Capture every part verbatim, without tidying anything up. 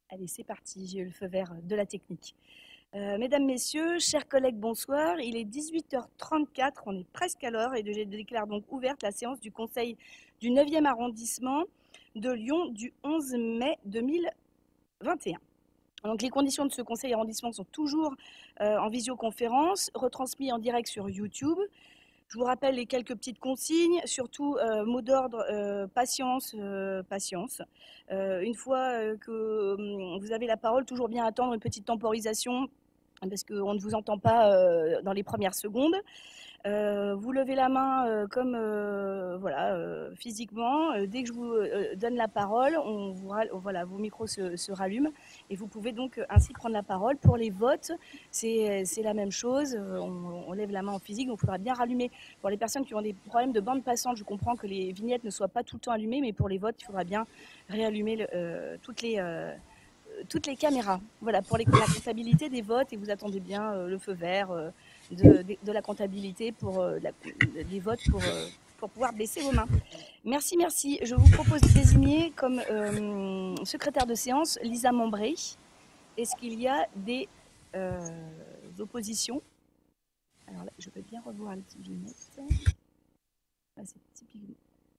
Allez, c'est parti, j'ai eu le feu vert de la technique. Euh, mesdames, Messieurs, chers collègues, bonsoir. Il est dix-huit heures trente-quatre, on est presque à l'heure et je déclare donc ouverte la séance du Conseil du neuvième arrondissement de Lyon du onze mai deux mille vingt et un. Donc, les conditions de ce conseil arrondissement sont toujours euh, en visioconférence, retransmis en direct sur YouTube. Je vous rappelle les quelques petites consignes, surtout euh, mot d'ordre, euh, patience, euh, patience. Euh, une fois euh, que euh, vous avez la parole, toujours bien attendre une petite temporisation parce qu'on ne vous entend pas euh, dans les premières secondes. Euh, vous levez la main euh, comme euh, voilà, euh, physiquement. Euh, dès que je vous euh, donne la parole, on vous, voilà, vos micros se, se rallument et vous pouvez donc ainsi prendre la parole. Pour les votes, c'est la même chose. On, on lève la main en physique, donc il faudra bien rallumer. Pour les personnes qui ont des problèmes de bande passante, je comprends que les vignettes ne soient pas tout le temps allumées, mais pour les votes, il faudra bien réallumer le, euh, toutes les... Euh, toutes les caméras, voilà, pour les, la comptabilité des votes, et vous attendez bien euh, le feu vert euh, de, de, de la comptabilité pour euh, la, des votes pour, euh, pour pouvoir baisser vos mains. Merci, merci. Je vous propose de désigner comme euh, secrétaire de séance Lisa Membré. Est-ce qu'il y a des euh, oppositions? Alors là, je vais bien revoir les petites vignettes. Ah, c'est typiquement...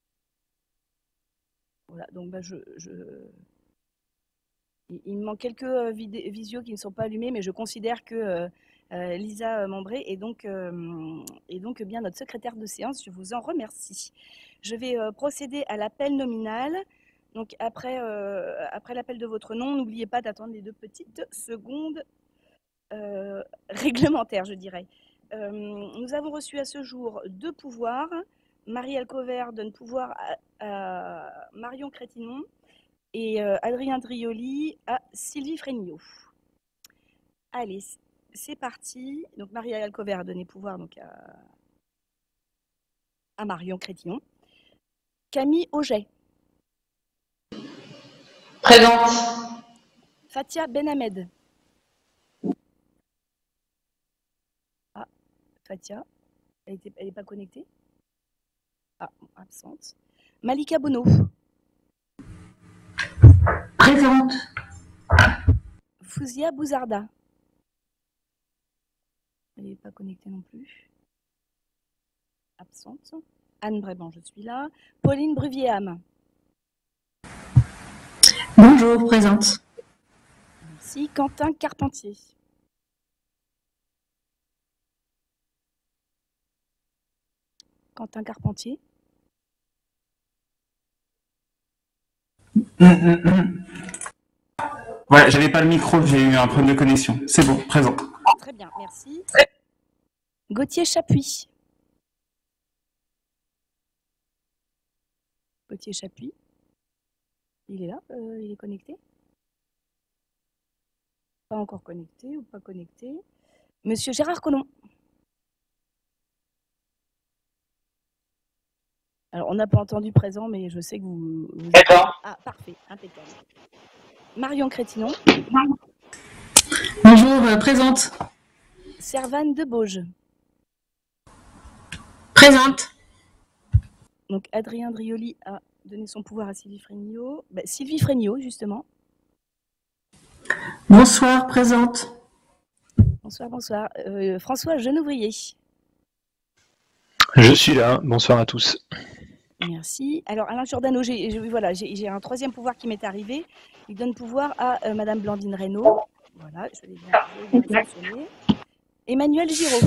Voilà, donc bah, je... je... Il me manque quelques euh, visios qui ne sont pas allumés, mais je considère que euh, euh, Lisa Membré est donc, euh, est donc bien notre secrétaire de séance. Je vous en remercie. Je vais euh, procéder à l'appel nominal. Donc après, euh, après l'appel de votre nom, n'oubliez pas d'attendre les deux petites secondes euh, réglementaires, je dirais. Euh, nous avons reçu à ce jour deux pouvoirs. Marie Alcover donne pouvoir à, à Marion Crétinon et euh, Adrien Drioli à Sylvie Fréniaud. Allez, c'est parti. Donc Marie Alcover a donné pouvoir donc, à, à Marion Crétinon. Camille Auget. Présente. Fatia Benhamed. Ah, Fatia, elle n'est pas connectée. Ah, absente. Malika Bono. Présente. Fouzia Bouzarda. Elle n'est pas connectée non plus. Absente. Anne Bréban, je suis là. Pauline Bruviéham. Bonjour, présente. Merci. Quentin Carpentier. Quentin Carpentier. Mmh, mmh, mmh. Voilà, j'avais pas le micro, j'ai eu un problème de connexion. C'est bon, présent. Très bien, merci. Gauthier Chapuis. Gauthier Chapuis. Il est là, euh, il est connecté? Pas encore connecté ou pas connecté. Monsieur Gérard Collomb. Alors, on n'a pas entendu présent, mais je sais que vous... vous... D'accord. Ah, parfait, impeccable. Marion Crétinon. Bonjour, euh, présente. Servane Debauge. Présente. Donc, Adrien Drioli a donné son pouvoir à Sylvie Fréniaud. Bah, Sylvie Fréniaud, justement. Bonsoir, présente. Bonsoir, bonsoir. Euh, François Genouvrier. Je suis là. Bonsoir à tous. Merci. Alors, Alain Giordano, j'ai voilà, j'ai un troisième pouvoir qui m'est arrivé. Il donne pouvoir à euh, Madame Blandine Reynaud. Voilà, je vais bien, bien fonctionner. Emmanuel Giraud.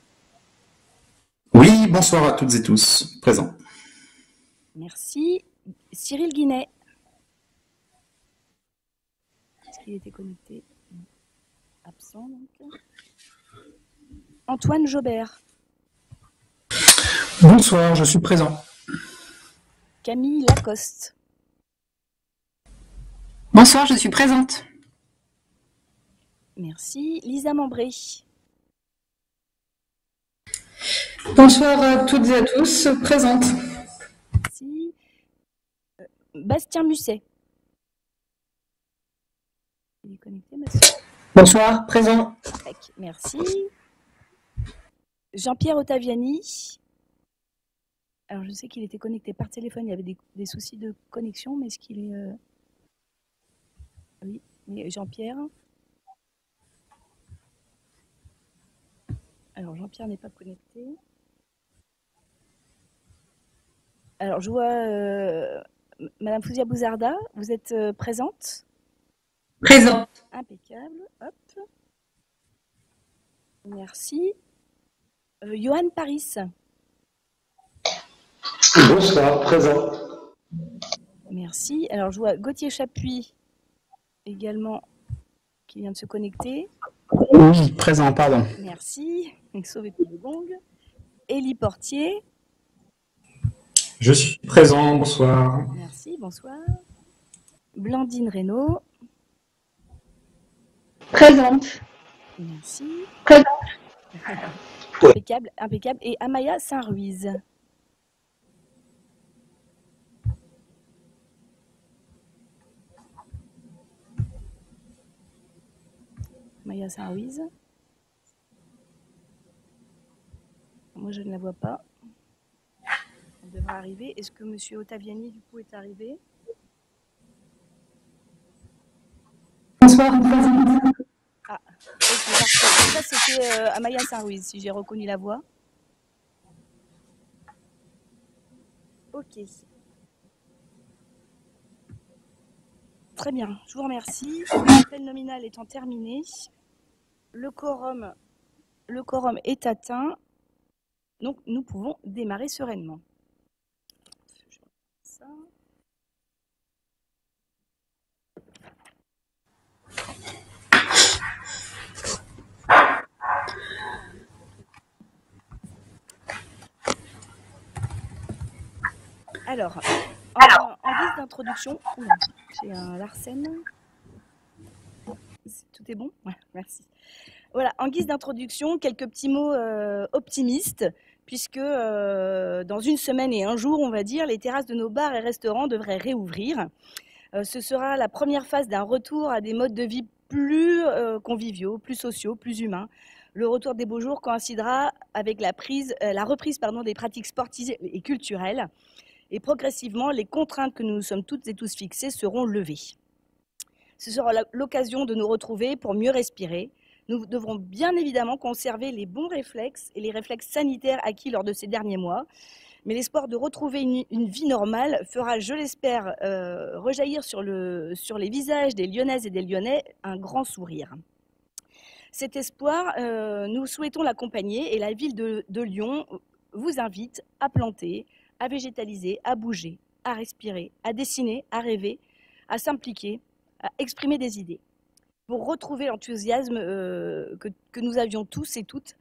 Oui, bonsoir à toutes et tous. Présent. Merci. Cyril Guinet. Est-ce qu'il était connecté? Absent, donc. Antoine Jobert. Bonsoir, je suis présent. Camille Lacoste. Bonsoir, je suis présente. Merci. Lisa Membré. Bonsoir à toutes et à tous, présente. Merci. Euh, Bastien Musset. Il est connecté, monsieur? Bonsoir, présent. Merci. Jean-Pierre Ottaviani. Alors, je sais qu'il était connecté par téléphone, il y avait des, des soucis de connexion, mais est-ce qu'il est... Euh... Oui, Et Jean-Pierre? Alors, Jean-Pierre n'est pas connecté. Alors, je vois euh, Madame Fouzia Bouzarda, vous êtes euh, présente? Présent. Impeccable. Hop. Merci. Euh, Johan Paris. Bonsoir, présent. Merci. Alors, je vois Gauthier Chapuis également qui vient de se connecter. Oui, présent, pardon. Merci. Sauvé pour le gong. Élie Portier. Je suis présent, bonsoir. Merci, bonsoir. Blandine Reynaud. Présente. Merci. Présente. Impeccable, impeccable. Et Amaya Saint-Ruiz. Amaya Saint-Ruiz. Moi, je ne la vois pas. Elle devrait arriver. Est-ce que Monsieur Ottaviani, du coup, est arrivé? Bonsoir, présente. Ah, ok, parfait. Ça, c'était euh, Amaya Saint-Ruiz, si j'ai reconnu la voix. Ok. Très bien, je vous remercie. L'appel nominal étant terminé, le quorum, le quorum est atteint. Donc, nous pouvons démarrer sereinement. Je vais ça. Alors, en, Alors. en guise d'introduction, j'ai un Larsen. Tout est bon? Ouais, merci. Voilà, en guise d'introduction, quelques petits mots euh, optimistes, puisque euh, dans une semaine et un jour, on va dire, les terrasses de nos bars et restaurants devraient réouvrir. Euh, ce sera la première phase d'un retour à des modes de vie plus euh, conviviaux, plus sociaux, plus humains. Le retour des beaux jours coïncidera avec la, prise, euh, la reprise pardon, des pratiques sportives et culturelles. Et progressivement, les contraintes que nous nous sommes toutes et tous fixées seront levées. Ce sera l'occasion de nous retrouver pour mieux respirer. Nous devrons bien évidemment conserver les bons réflexes et les réflexes sanitaires acquis lors de ces derniers mois. Mais l'espoir de retrouver une, une vie normale fera, je l'espère, euh, rejaillir sur, le, sur les visages des Lyonnaises et des Lyonnais un grand sourire. Cet espoir, euh, nous souhaitons l'accompagner et la ville de, de Lyon vous invite à planter, à végétaliser, à bouger, à respirer, à dessiner, à rêver, à s'impliquer, à exprimer des idées, pour retrouver l'enthousiasme euh, que, que nous avions tous et toutes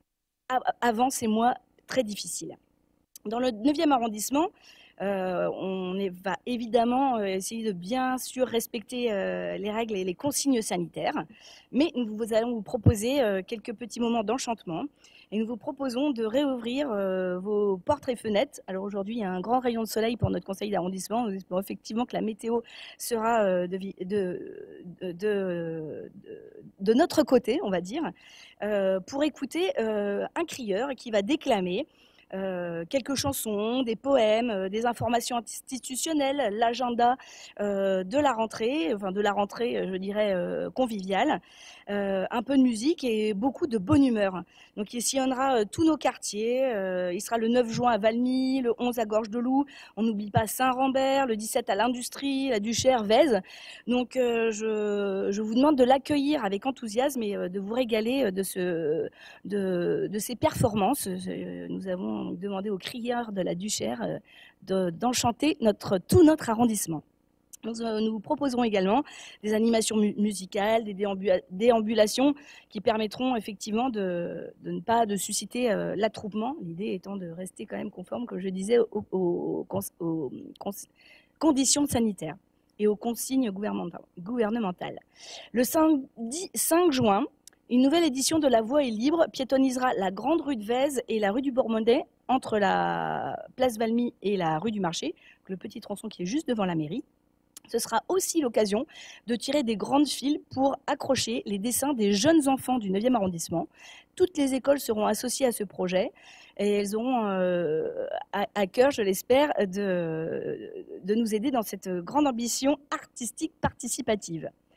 avant ces mois très difficiles. Dans le neuvième arrondissement, euh, on est, va évidemment essayer de bien sûr respecter euh, les règles et les consignes sanitaires, mais nous vous allons vous proposer euh, quelques petits moments d'enchantement. Et nous vous proposons de réouvrir euh, vos portes et fenêtres. Alors aujourd'hui, il y a un grand rayon de soleil pour notre conseil d'arrondissement. Nous espérons effectivement que la météo sera euh, de, de, de, de, de notre côté, on va dire, euh, pour écouter euh, un crieur qui va déclamer Euh, quelques chansons, des poèmes, euh, des informations institutionnelles, l'agenda euh, de la rentrée, enfin de la rentrée, je dirais, euh, conviviale, euh, un peu de musique et beaucoup de bonne humeur. Donc il sillonnera euh, tous nos quartiers, euh, il sera le neuf juin à Valmy, le onze à Gorge-de-Loup, on n'oublie pas Saint-Rambert, le dix-sept à l'Industrie, la Duchère, Vèze. Donc euh, je, je vous demande de l'accueillir avec enthousiasme et euh, de vous régaler de, ce, de, de ces performances. Nous avons demander aux crieurs de la Duchère de, d'enchanter notre, tout notre arrondissement. Nous, euh, nous proposerons également des animations mu musicales, des déambula déambulations qui permettront effectivement de, de ne pas de susciter euh, l'attroupement, l'idée étant de rester quand même conforme, comme je disais, aux, aux, aux, aux conditions sanitaires et aux consignes gouvernementales. Le samedi cinq juin, une nouvelle édition de La Voix est libre piétonnisera la grande rue de Vèze et la rue du Bourmondet entre la place Valmy et la rue du Marché, le petit tronçon qui est juste devant la mairie. Ce sera aussi l'occasion de tirer des grandes files pour accrocher les dessins des jeunes enfants du neuvième arrondissement. Toutes les écoles seront associées à ce projet et elles auront euh, à, à cœur, je l'espère, de, de nous aider dans cette grande ambition artistique participative.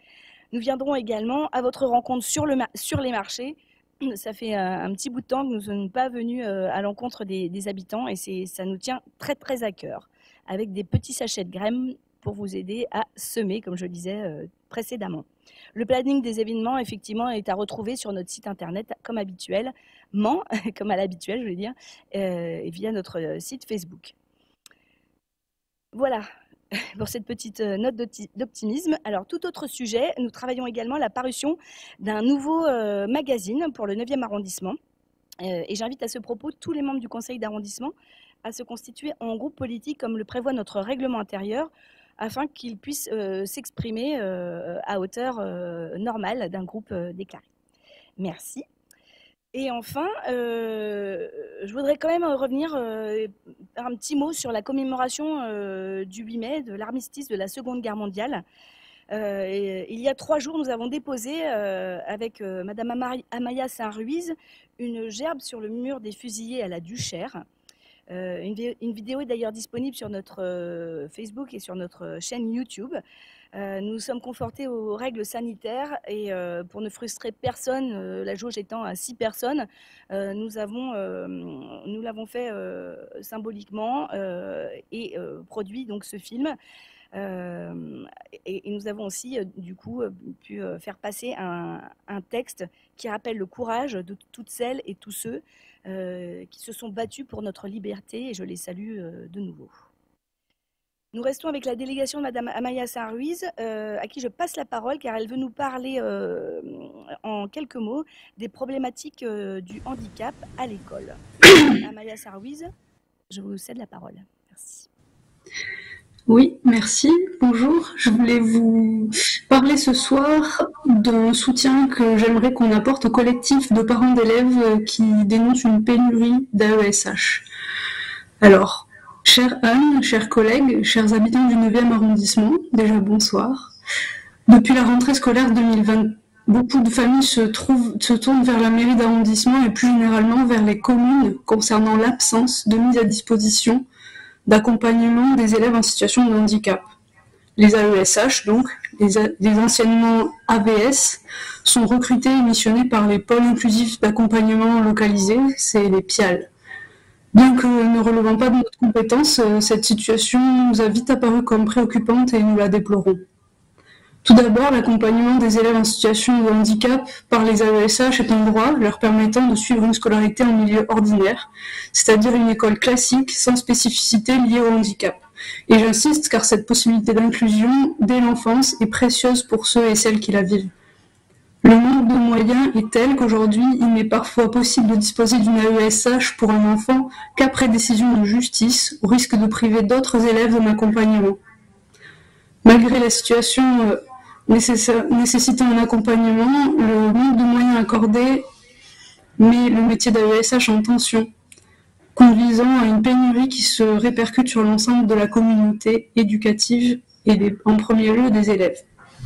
Nous viendrons également à votre rencontre sur, le sur les marchés. Ça fait un, un petit bout de temps que nous ne sommes pas venus à l'encontre des, des habitants et ça nous tient très très à cœur, avec des petits sachets de graines pour vous aider à semer, comme je le disais précédemment. Le planning des événements, effectivement, est à retrouver sur notre site internet, comme habituellement, comme à l'habituel, je veux dire, euh, et via notre site Facebook. Voilà pour cette petite note d'optimisme. Alors, tout autre sujet, nous travaillons également à la parution d'un nouveau euh, magazine pour le neuvième arrondissement. Euh, et j'invite à ce propos tous les membres du conseil d'arrondissement à se constituer en groupe politique comme le prévoit notre règlement intérieur, afin qu'ils puissent euh, s'exprimer euh, à hauteur euh, normale d'un groupe euh, déclaré. Merci. Et enfin, euh, je voudrais quand même revenir euh, par un petit mot sur la commémoration euh, du huit mai, de l'armistice de la Seconde Guerre mondiale. Euh, et, il y a trois jours, nous avons déposé euh, avec euh, Madame Amaya Saint-Ruiz une gerbe sur le mur des fusillés à la Duchère. Euh, une, une vidéo est d'ailleurs disponible sur notre euh, Facebook et sur notre chaîne YouTube. Euh, nous sommes confortés aux règles sanitaires et euh, pour ne frustrer personne, euh, la jauge étant à six personnes, euh, nous avons, euh, nous l'avons fait euh, symboliquement euh, et euh, produit donc ce film. Euh, et, et nous avons aussi euh, du coup euh, pu euh, faire passer un, un texte qui rappelle le courage de toutes celles et tous ceux euh, qui se sont battus pour notre liberté, et je les salue euh, de nouveau. Nous restons avec la délégation de Madame Amaya Saint-Ruiz, euh, à qui je passe la parole car elle veut nous parler euh, en quelques mots des problématiques euh, du handicap à l'école. Amaya Saint-Ruiz, je vous cède la parole. Merci. Oui, merci. Bonjour. Je voulais vous parler ce soir d'un soutien que j'aimerais qu'on apporte au collectif de parents d'élèves qui dénoncent une pénurie d'A E S H. Alors, chère Anne, chers collègues, chers habitants du neuvième arrondissement, déjà bonsoir. Depuis la rentrée scolaire deux mille vingt, beaucoup de familles se, trouvent, se tournent vers la mairie d'arrondissement et plus généralement vers les communes concernant l'absence de mise à disposition d'accompagnement des élèves en situation de handicap. Les A E S H, donc, les, les anciennement A V S, sont recrutés et missionnés par les pôles inclusifs d'accompagnement localisés, c'est les P I A L. Bien que ne relevant pas de notre compétence, cette situation nous a vite apparu comme préoccupante et nous la déplorons. Tout d'abord, l'accompagnement des élèves en situation de handicap par les A E S H est un droit leur permettant de suivre une scolarité en milieu ordinaire, c'est-à-dire une école classique sans spécificité liée au handicap. Et j'insiste car cette possibilité d'inclusion dès l'enfance est précieuse pour ceux et celles qui la vivent. Le manque de moyens est tel qu'aujourd'hui, il n'est parfois possible de disposer d'une A E S H pour un enfant qu'après décision de justice, au risque de priver d'autres élèves d'un accompagnement. Malgré la situation nécessitant un accompagnement, le manque de moyens accordés met le métier d'A E S H en tension, conduisant à une pénurie qui se répercute sur l'ensemble de la communauté éducative et des, en premier lieu des élèves.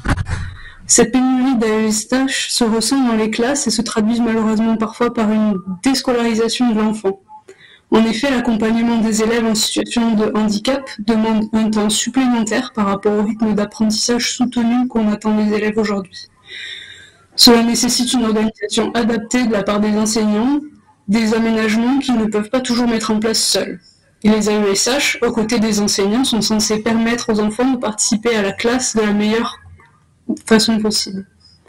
Cette pénurie d'A E S H se ressent dans les classes et se traduit malheureusement parfois par une déscolarisation de l'enfant. En effet, l'accompagnement des élèves en situation de handicap demande un temps supplémentaire par rapport au rythme d'apprentissage soutenu qu'on attend des élèves aujourd'hui. Cela nécessite une organisation adaptée de la part des enseignants, des aménagements qu'ils ne peuvent pas toujours mettre en place seuls. Et les A E S H, aux côtés des enseignants, sont censés permettre aux enfants de participer à la classe de la meilleure façon possible.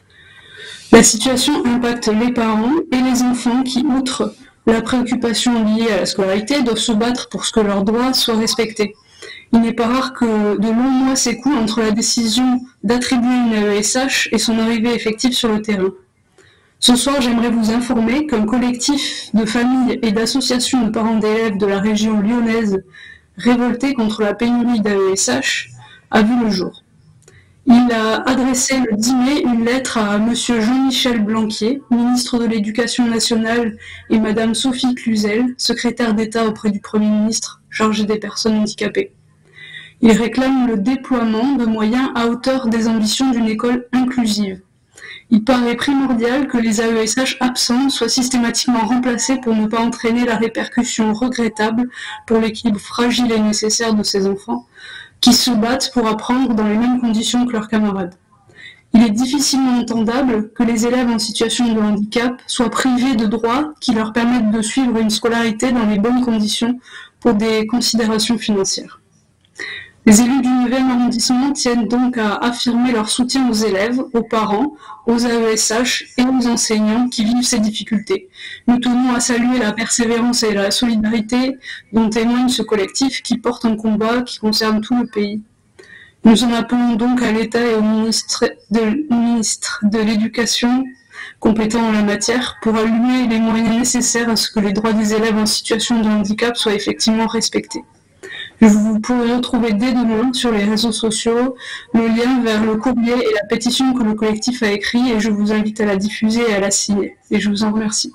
La situation impacte les parents et les enfants qui, outre la préoccupation liée à la scolarité, doivent se battre pour que leurs droits soient respectés. Il n'est pas rare que de longs mois s'écoulent entre la décision d'attribuer une A E S H et son arrivée effective sur le terrain. Ce soir, j'aimerais vous informer qu'un collectif de familles et d'associations de parents d'élèves de la région lyonnaise révoltés contre la pénurie d'A E S H a vu le jour. Il a adressé le dix mai une lettre à Monsieur Jean-Michel Blanquier, ministre de l'Éducation nationale, et Madame Sophie Cluzel, secrétaire d'État auprès du Premier ministre chargé des personnes handicapées. Il réclame le déploiement de moyens à hauteur des ambitions d'une école inclusive. Il paraît primordial que les A E S H absents soient systématiquement remplacés pour ne pas entraîner la répercussion regrettable pour l'équilibre fragile et nécessaire de ces enfants, qui se battent pour apprendre dans les mêmes conditions que leurs camarades. Il est difficilement entendable que les élèves en situation de handicap soient privés de droits qui leur permettent de suivre une scolarité dans les bonnes conditions pour des considérations financières. Les élus du neuvième arrondissement tiennent donc à affirmer leur soutien aux élèves, aux parents, aux A E S H et aux enseignants qui vivent ces difficultés. Nous tenons à saluer la persévérance et la solidarité dont témoigne ce collectif qui porte un combat qui concerne tout le pays. Nous en appelons donc à l'État et au ministre de, ministre de l'Éducation compétent en la matière pour allumer les moyens nécessaires à ce que les droits des élèves en situation de handicap soient effectivement respectés. Vous pourrez retrouver dès demain sur les réseaux sociaux le lien vers le courrier et la pétition que le collectif a écrit et je vous invite à la diffuser et à la signer. Et je vous en remercie.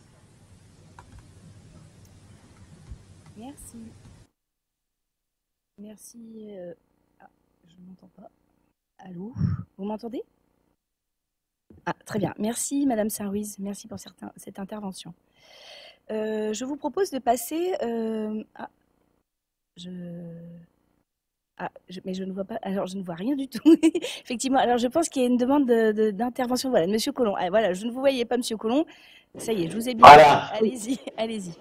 Merci. Merci. Euh... Ah, je ne m'entends pas. Allô? Vous m'entendez? Ah, très bien. Merci, Madame Saint-Louise. Merci pour certains, cette intervention. Euh, je vous propose de passer... Euh... Ah. Je... Ah, je... mais je ne vois pas. Alors, je ne vois rien du tout. Effectivement. Alors, je pense qu'il y a une demande de, de, d'intervention. Voilà, de Monsieur Collomb. Ah, voilà, je ne vous voyais pas, Monsieur Collomb. Ça y est, je vous ai bien. Voilà. Allez-y, allez-y.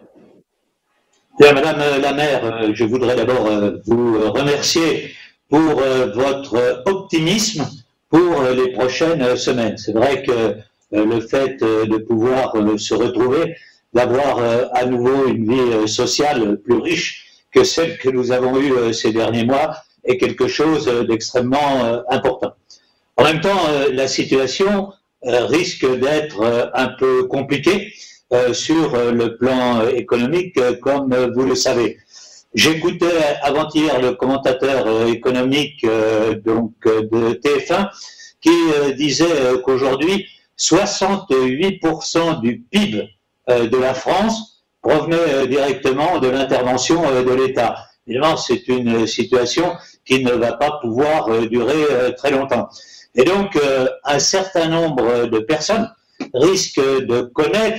Bien, Madame la maire, je voudrais d'abord vous remercier pour votre optimisme pour les prochaines semaines. C'est vrai que le fait de pouvoir se retrouver, d'avoir à nouveau une vie sociale plus riche que celle que nous avons eue ces derniers mois est quelque chose d'extrêmement important. En même temps, la situation risque d'être un peu compliquée sur le plan économique, comme vous le savez. J'écoutais avant-hier le commentateur économique donc de T F un qui disait qu'aujourd'hui, soixante-huit pour cent du P I B de la France provenait directement de l'intervention de l'État. Évidemment, c'est une situation qui ne va pas pouvoir durer très longtemps. Et donc, un certain nombre de personnes risquent de connaître,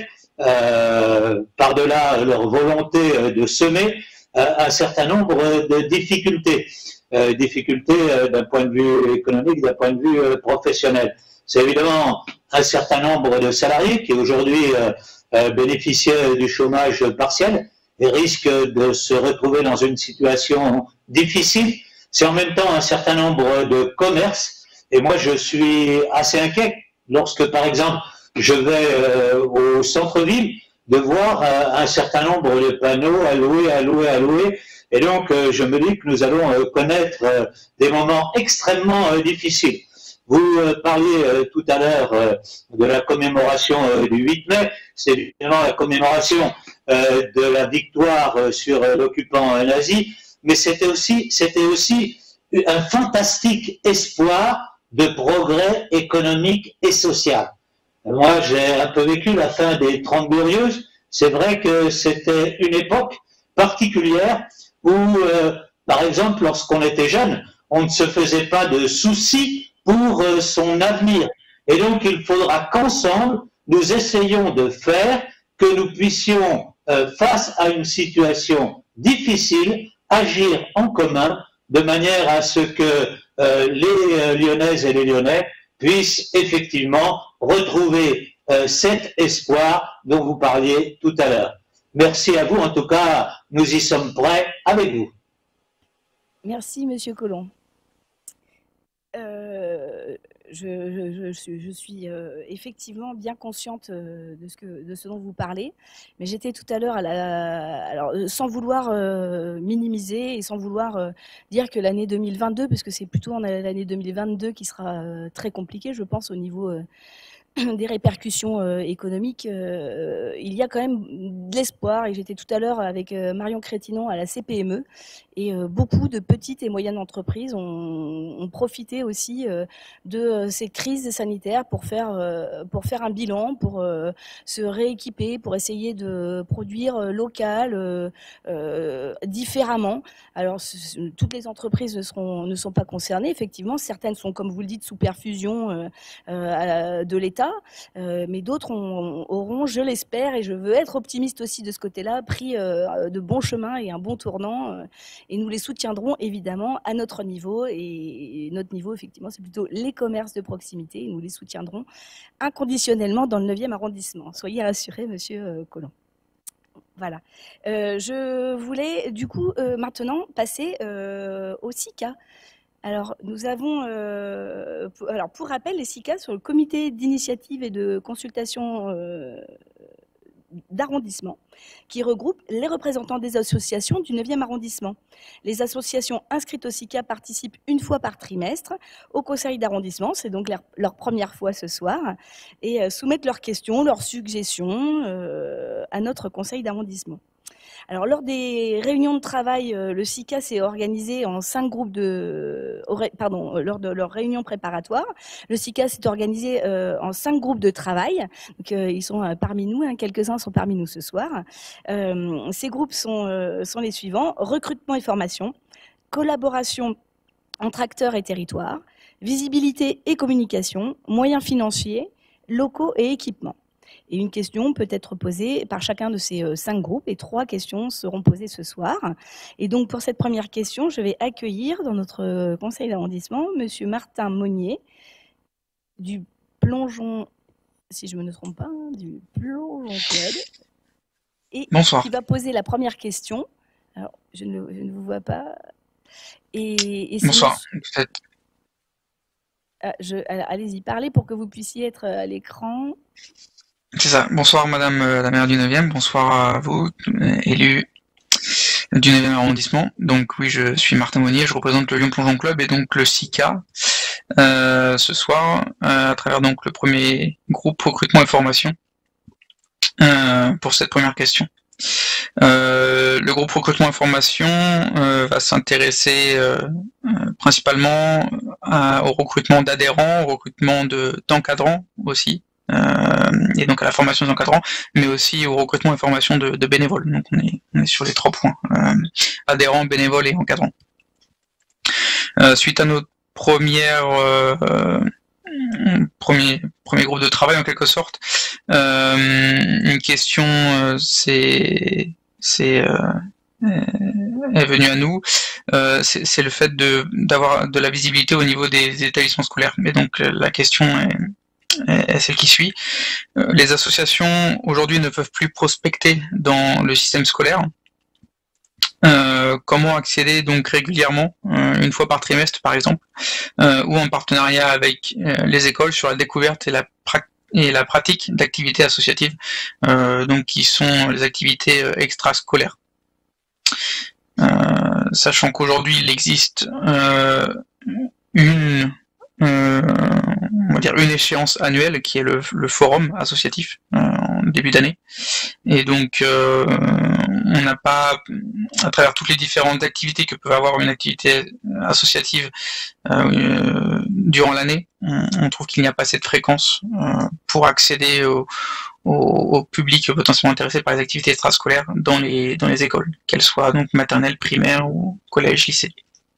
euh, par-delà leur volonté de semer, un certain nombre de difficultés. Euh, difficultés d'un point de vue économique, d'un point de vue professionnel. C'est évidemment un certain nombre de salariés qui aujourd'hui euh, Euh, bénéficiaient du chômage partiel et risquent de se retrouver dans une situation difficile. C'est en même temps un certain nombre de commerces et moi je suis assez inquiet lorsque par exemple je vais euh, au centre-ville de voir euh, un certain nombre de panneaux à louer, à louer, à louer et donc euh, je me dis que nous allons euh, connaître euh, des moments extrêmement euh, difficiles. Vous euh, parliez euh, tout à l'heure euh, de la commémoration euh, du huit mai, c'est évidemment la commémoration euh, de la victoire euh, sur euh, l'occupant euh, nazi, mais c'était aussi, c'était aussi un fantastique espoir de progrès économique et social. Moi, j'ai un peu vécu la fin des Trente Glorieuses. C'est vrai que c'était une époque particulière où, euh, par exemple, lorsqu'on était jeune, on ne se faisait pas de soucis pour son avenir. Et donc, il faudra qu'ensemble, nous essayions de faire que nous puissions, euh, face à une situation difficile, agir en commun de manière à ce que euh, les Lyonnaises et les Lyonnais puissent effectivement retrouver euh, cet espoir dont vous parliez tout à l'heure. Merci à vous. En tout cas, nous y sommes prêts avec vous. Merci, Monsieur Collomb. Euh, je, je, je, suis, je suis euh, effectivement bien consciente euh, de, ce que, de ce dont vous parlez, mais j'étais tout à l'heure, à la, alors sans vouloir euh, minimiser et sans vouloir euh, dire que l'année deux mille vingt-deux, parce que c'est plutôt l'année deux mille vingt-deux qui sera euh, très compliquée, je pense, au niveau euh, des répercussions euh, économiques, euh, il y a quand même de l'espoir. Et j'étais tout à l'heure avec euh, Marion Crétinon à la C P M E et euh, beaucoup de petites et moyennes entreprises ont, ont profité aussi euh, de euh, ces crises sanitaires pour faire, euh, pour faire un bilan, pour euh, se rééquiper, pour essayer de produire euh, local, euh, euh, différemment. Alors, toutes les entreprises ne, seront, ne sont pas concernées, effectivement. Certaines sont, comme vous le dites, sous perfusion euh, euh, de l'État. pas, euh, mais d'autres auront, je l'espère, et je veux être optimiste aussi de ce côté-là, pris euh, de bons chemins et un bon tournant, euh, et nous les soutiendrons évidemment à notre niveau, et, et notre niveau effectivement c'est plutôt les commerces de proximité, et nous les soutiendrons inconditionnellement dans le neuvième arrondissement. Soyez rassurés, monsieur euh, Collomb. Voilà. Euh, je voulais du coup euh, maintenant passer euh, au S I C A. Alors, nous avons, euh, pour, alors pour rappel, les S I C A sont le comité d'initiative et de consultation euh, d'arrondissement qui regroupe les représentants des associations du neuvième arrondissement. Les associations inscrites au S I C A participent une fois par trimestre au conseil d'arrondissement, c'est donc leur, leur première fois ce soir, et euh, soumettent leurs questions, leurs suggestions euh, à notre conseil d'arrondissement. Alors, lors des réunions de travail, le S I C A s'est organisé en cinq groupes de... Pardon, lors de leurs réunions préparatoires, le S I C A s'est organisé euh, en cinq groupes de travail. Donc, euh, ils sont euh, parmi nous, hein, quelques-uns sont parmi nous ce soir. Euh, ces groupes sont, euh, sont les suivants: recrutement et formation, collaboration entre acteurs et territoires, visibilité et communication, moyens financiers, locaux et équipements. Et une question peut être posée par chacun de ces cinq groupes, et trois questions seront posées ce soir. Et donc, pour cette première question, je vais accueillir dans notre conseil d'arrondissement monsieur Martin Monnier du Plongeon, si je ne me trompe pas, du Plongeon Club, et Bonsoir. qui va poser la première question. Alors, je ne, je ne vous vois pas. Et, et Bonsoir. Monsieur... Ah, je... Allez-y, parlez pour que vous puissiez être à l'écran. C'est ça. Bonsoir Madame euh, la maire du neuvième, bonsoir à vous, euh, élus du neuvième arrondissement. Donc oui, je suis Martin Monnier, je représente le Lyon Plongeon Club et donc le S I C A euh, ce soir, euh, à travers donc le premier groupe recrutement et formation euh, pour cette première question. Euh, le groupe recrutement et formation euh, va s'intéresser euh, euh, principalement à, au recrutement d'adhérents, au recrutement de d'encadrants aussi. Euh, et donc à la formation des encadrants, mais aussi au recrutement et formation de, de bénévoles. Donc on est, on est sur les trois points, euh, adhérents, bénévoles et encadrants. Euh, suite à notre première euh, euh, premier premier groupe de travail en quelque sorte, euh, une question euh, c'est c'est euh, est venue à nous, euh, c'est le fait de d'avoir de la visibilité au niveau des établissements scolaires. Et donc la question est est celle qui suit. Les associations aujourd'hui ne peuvent plus prospecter dans le système scolaire. Euh, comment accéder donc régulièrement, euh, une fois par trimestre par exemple, euh, ou en partenariat avec euh, les écoles sur la découverte et la, pra et la pratique d'activités associatives, euh, donc qui sont les activités euh, extrascolaires. Euh, sachant qu'aujourd'hui il existe euh, une Euh, on va dire une échéance annuelle qui est le, le forum associatif euh, en début d'année, et donc euh, on n'a pas, à travers toutes les différentes activités que peut avoir une activité associative euh, durant l'année, on, on trouve qu'il n'y a pas assez de fréquence euh, pour accéder au, au, au public potentiellement intéressé par les activités extrascolaires dans les, dans les écoles, qu'elles soient donc maternelles, primaires ou collège, lycée.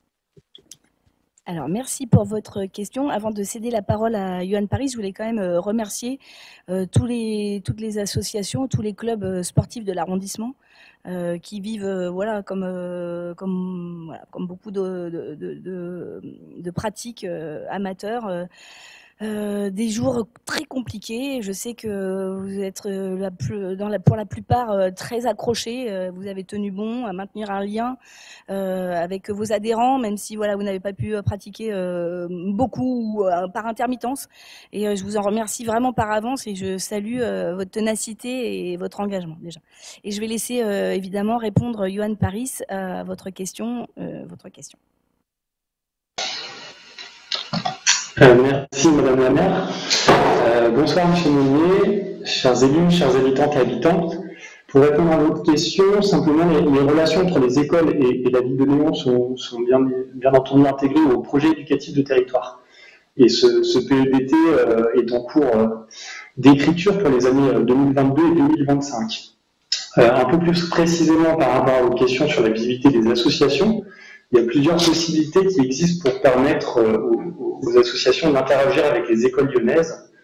Alors, merci pour votre question. Avant de céder la parole à Yoann Paris, je voulais quand même remercier euh, tous les, toutes les associations, tous les clubs sportifs de l'arrondissement euh, qui vivent, euh, voilà, comme, euh, comme, voilà, comme beaucoup de, de, de, de, de pratiques euh, amateurs. Euh, Euh, des jours très compliqués. Je sais que vous êtes euh, la plus, dans la, pour la plupart euh, très accrochés. Euh, vous avez tenu bon à maintenir un lien euh, avec vos adhérents, même si voilà, vous n'avez pas pu euh, pratiquer euh, beaucoup euh, par intermittence. Et euh, je vous en remercie vraiment par avance, et je salue euh, votre ténacité et votre engagement déjà. Et je vais laisser euh, évidemment répondre Yoann Paris à votre question. Euh, votre question. Euh, merci Madame la maire. Euh, bonsoir Monsieur Monnier, chers élus, chers habitantes et habitantes. Pour répondre à votre question, simplement les, les relations entre les écoles et, et la ville de Lyon sont, sont bien, bien entendu intégrées au projet éducatif de territoire. Et ce, ce P E D T euh, est en cours euh, d'écriture pour les années deux mille vingt-deux et deux mille vingt-cinq. Euh, un peu plus précisément par rapport aux questions sur la visibilité des associations, il y a plusieurs possibilités qui existent pour permettre euh, aux, aux associations d'interagir avec les écoles lyonnaises.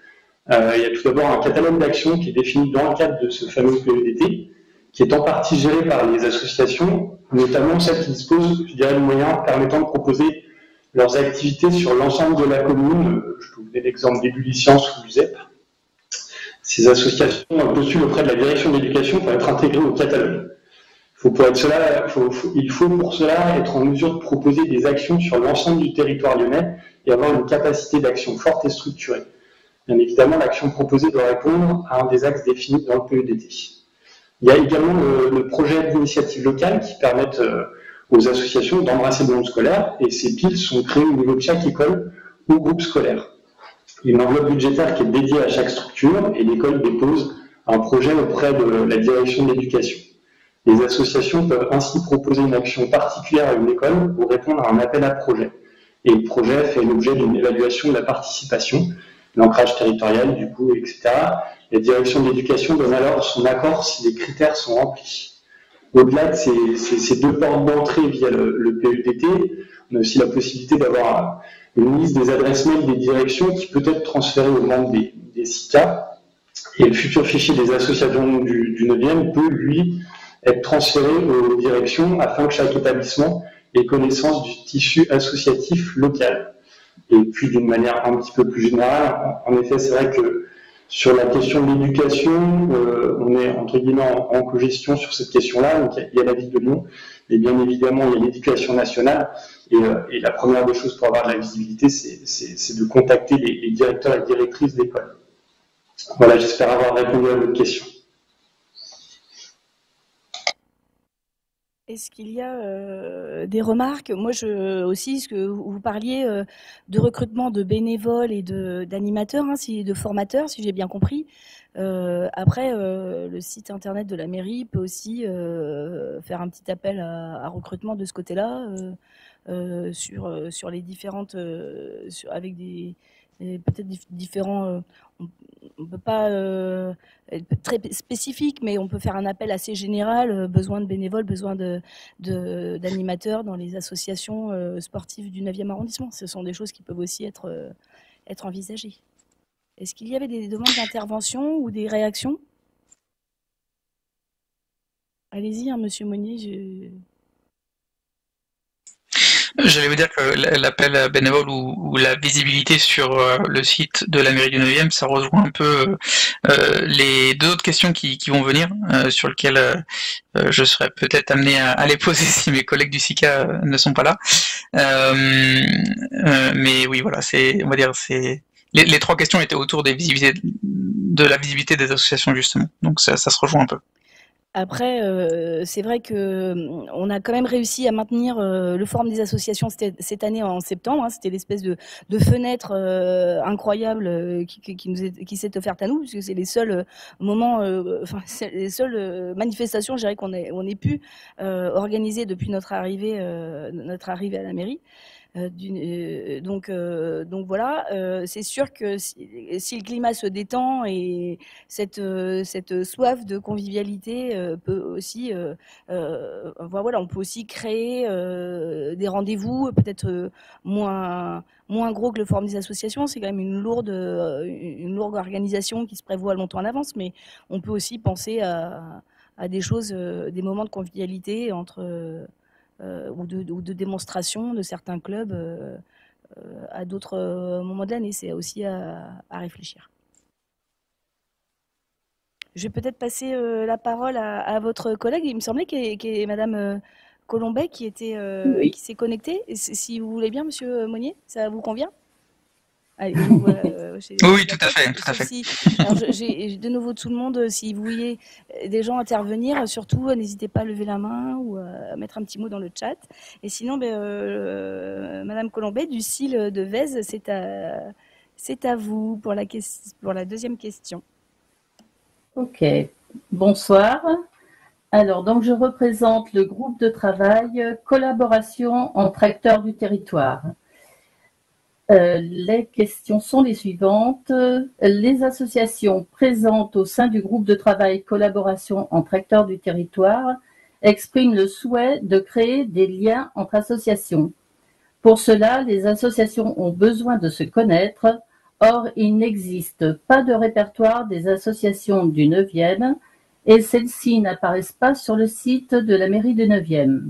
Euh, il y a tout d'abord un catalogue d'actions qui est défini dans le cadre de ce fameux P E D T, qui est en partie géré par les associations, notamment celles qui disposent, je dirais, de moyens permettant de proposer leurs activités sur l'ensemble de la commune. Je peux vous donner l'exemple d'Ébullicence ou du Z E P. Ces associations postulent auprès de la direction de l'éducation pour être intégrées au catalogue. Il faut, pour être cela, faut, faut, il faut pour cela être en mesure de proposer des actions sur l'ensemble du territoire lyonnais et avoir une capacité d'action forte et structurée. Bien évidemment, l'action proposée doit répondre à un des axes définis dans le P E D T. Il y a également le, le projet d'initiative locale qui permettent euh, aux associations d'embrasser le monde scolaire, et ces piles sont créées au niveau de chaque école ou groupe scolaire. Il y a une enveloppe budgétaire qui est dédiée à chaque structure, et l'école dépose un projet auprès de la direction de l'éducation. Les associations peuvent ainsi proposer une action particulière à une école pour répondre à un appel à projet. Et le projet fait l'objet d'une évaluation de la participation, l'ancrage territorial, du coup, et cetera. La direction de l'éducation donne alors son accord si les critères sont remplis. Au-delà de ces, ces, ces deux portes d'entrée via le, le P E D T, on a aussi la possibilité d'avoir une liste des adresses mail des directions qui peut être transférée aux membres des, des S I C A. Et le futur fichier des associations du, du neuvième peut, lui, être transféré aux directions afin que chaque établissement ait connaissance du tissu associatif local. Et puis d'une manière un petit peu plus générale, en effet, c'est vrai que sur la question de l'éducation, euh, on est entre guillemets en, en cogestion sur cette question-là. Donc il y a, a la ville de Lyon, et bien évidemment il y a l'éducation nationale. Et, euh, et la première des choses pour avoir de la visibilité, c'est de contacter les, les directeurs et directrices d'école. Voilà, j'espère avoir répondu à votre question. Est-ce qu'il y a euh, des remarques? Moi, je aussi, ce que vous parliez euh, de recrutement de bénévoles et d'animateurs, hein, si, de formateurs, si j'ai bien compris. Euh, après, euh, le site internet de la mairie peut aussi euh, faire un petit appel à, à recrutement de ce côté-là, euh, euh, sur sur les différentes, euh, sur, avec des, des peut-être différents. Euh, on ne peut pas euh, être très spécifique, mais on peut faire un appel assez général, euh, besoin de bénévoles, besoin de, de, d'animateurs dans les associations euh, sportives du neuvième arrondissement. Ce sont des choses qui peuvent aussi être, euh, être envisagées. Est-ce qu'il y avait des demandes d'intervention ou des réactions? Allez-y, hein, Monsieur Monnier. Je... J'allais vous dire que l'appel bénévole ou, ou la visibilité sur euh, le site de la mairie du neuvième, ça rejoint un peu euh, les deux autres questions qui, qui vont venir, euh, sur lesquelles euh, je serais peut-être amené à, à les poser si mes collègues du S I C A euh, ne sont pas là. Euh, euh, mais oui, voilà, c'est, on va dire, c'est les, les trois questions étaient autour des visibilités, de la visibilité des associations justement. Donc ça, ça se rejoint un peu. Après, euh, c'est vrai que on a quand même réussi à maintenir euh, le forum des associations cette année en septembre. Hein, C'était l'espèce de, de fenêtre euh, incroyable euh, qui, qui, nous est, qui s'est offerte à nous, puisque c'est les seuls moments, euh, enfin les seules manifestations, je dirais qu'on ait, on ait pu euh, organiser depuis notre arrivée, euh, notre arrivée à la mairie. Euh, euh, donc, euh, donc voilà, euh, c'est sûr que si, si le climat se détend et cette, euh, cette soif de convivialité euh, peut aussi, euh, euh, voilà, on peut aussi créer euh, des rendez-vous peut-être euh, moins, moins gros que le forum des associations. C'est quand même une lourde, une lourde organisation qui se prévoit longtemps en avance, mais on peut aussi penser à, à des choses, euh, des moments de convivialité entre euh, Euh, ou, de, ou de démonstration de certains clubs euh, euh, à d'autres euh, moments de l'année. C'est aussi à, à réfléchir. Je vais peut-être passer euh, la parole à, à votre collègue. Il me semblait qu'il qu est Madame euh, Colombet qui, était, euh, oui. qui s'est connectée. Si vous voulez bien, Monsieur Monnier, ça vous convient? Allez, euh, oui, tout à fait, tout à fait. Si, alors j'ai de nouveau tout le monde, si vous voyez des gens intervenir, surtout n'hésitez pas à lever la main ou à mettre un petit mot dans le chat. Et sinon, ben, euh, Madame Colombet du S I L de Vèze, c'est à, c'est à vous pour la, pour la deuxième question. Ok, bonsoir. Alors, donc je représente le groupe de travail collaboration entre acteurs du territoire. Euh, les questions sont les suivantes. Les associations présentes au sein du groupe de travail collaboration entre acteurs du territoire expriment le souhait de créer des liens entre associations. Pour cela, les associations ont besoin de se connaître Or, il n'existe pas de répertoire des associations du neuvième et celles-ci n'apparaissent pas sur le site de la mairie du neuvième.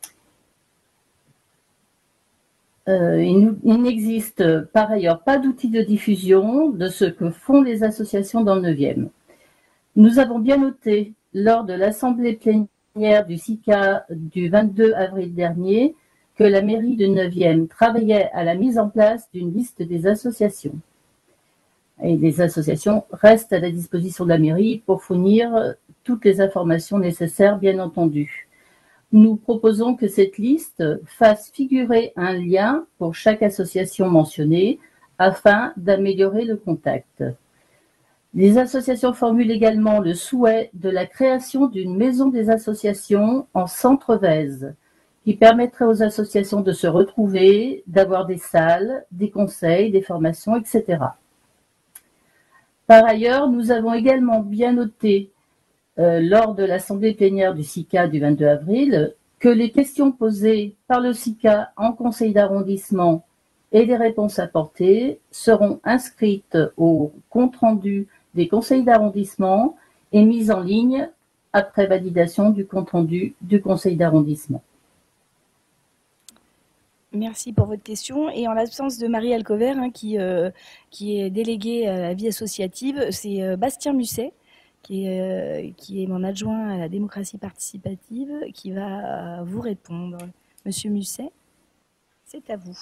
Euh, il, il n'existe par ailleurs pas d'outil de diffusion de ce que font les associations dans le neuvième. Nous avons bien noté lors de l'assemblée plénière du S I C A du vingt-deux avril dernier que la mairie du neuvième travaillait à la mise en place d'une liste des associations. Et les associations restent à la disposition de la mairie pour fournir toutes les informations nécessaires, bien entendu. Nous proposons que cette liste fasse figurer un lien pour chaque association mentionnée afin d'améliorer le contact. Les associations formulent également le souhait de la création d'une maison des associations en centre-Vèze qui permettrait aux associations de se retrouver, d'avoir des salles, des conseils, des formations, et cetera. Par ailleurs, nous avons également bien noté euh, lors de l'assemblée plénière du S I C A du vingt-deux avril que les questions posées par le S I C A en conseil d'arrondissement et les réponses apportées seront inscrites au compte-rendu des conseils d'arrondissement et mises en ligne après validation du compte-rendu du conseil d'arrondissement. Merci pour votre question. Et en l'absence de Marie Alcover, hein, qui, euh, qui est déléguée à la vie associative, c'est euh, Bastien Musset, qui est, euh, qui est mon adjoint à la démocratie participative, qui va vous répondre. Monsieur Musset, c'est à vous.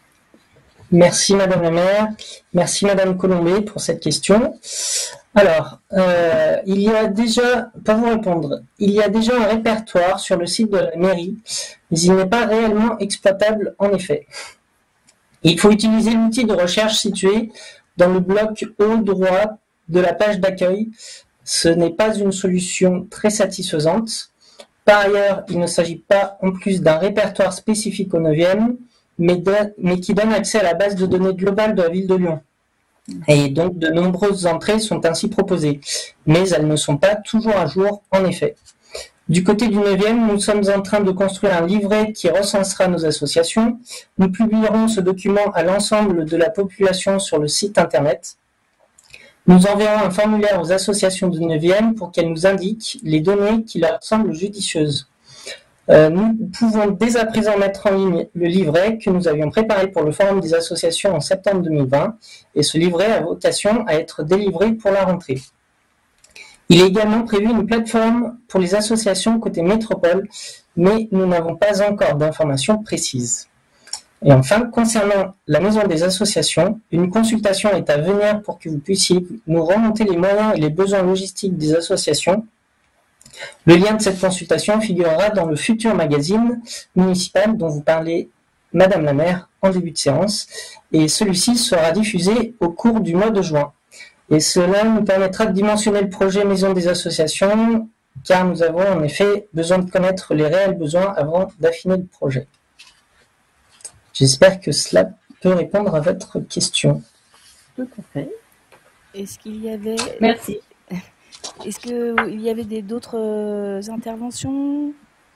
Merci Madame la maire, merci Madame Colombet pour cette question. Alors, euh, il y a déjà, pour vous répondre, il y a déjà un répertoire sur le site de la mairie, mais il n'est pas réellement exploitable en effet. Il faut utiliser l'outil de recherche situé dans le bloc haut droit de la page d'accueil. Ce n'est pas une solution très satisfaisante. Par ailleurs, il ne s'agit pas en plus d'un répertoire spécifique au neuvième, mais, de, mais qui donne accès à la base de données globale de la ville de Lyon. Et donc, de nombreuses entrées sont ainsi proposées, mais elles ne sont pas toujours à jour, en effet. Du côté du neuvième, nous sommes en train de construire un livret qui recensera nos associations. Nous publierons ce document à l'ensemble de la population sur le site internet. Nous enverrons un formulaire aux associations du neuvième pour qu'elles nous indiquent les données qui leur semblent judicieuses. Euh, nous pouvons dès à présent mettre en ligne le livret que nous avions préparé pour le Forum des associations en septembre deux mille vingt, et ce livret a vocation à être délivré pour la rentrée. Il est également prévu une plateforme pour les associations côté métropole, mais nous n'avons pas encore d'informations précises. Et enfin, concernant la maison des associations, une consultation est à venir pour que vous puissiez nous remonter les moyens et les besoins logistiques des associations. Le lien de cette consultation figurera dans le futur magazine municipal dont vous parlez, Madame la maire, en début de séance, et celui-ci sera diffusé au cours du mois de juin. Et cela nous permettra de dimensionner le projet Maison des associations, car nous avons en effet besoin de connaître les réels besoins avant d'affiner le projet. J'espère que cela peut répondre à votre question. Tout à fait. Est-ce qu'il y avait... Merci. Est-ce qu'il y avait d'autres euh, interventions?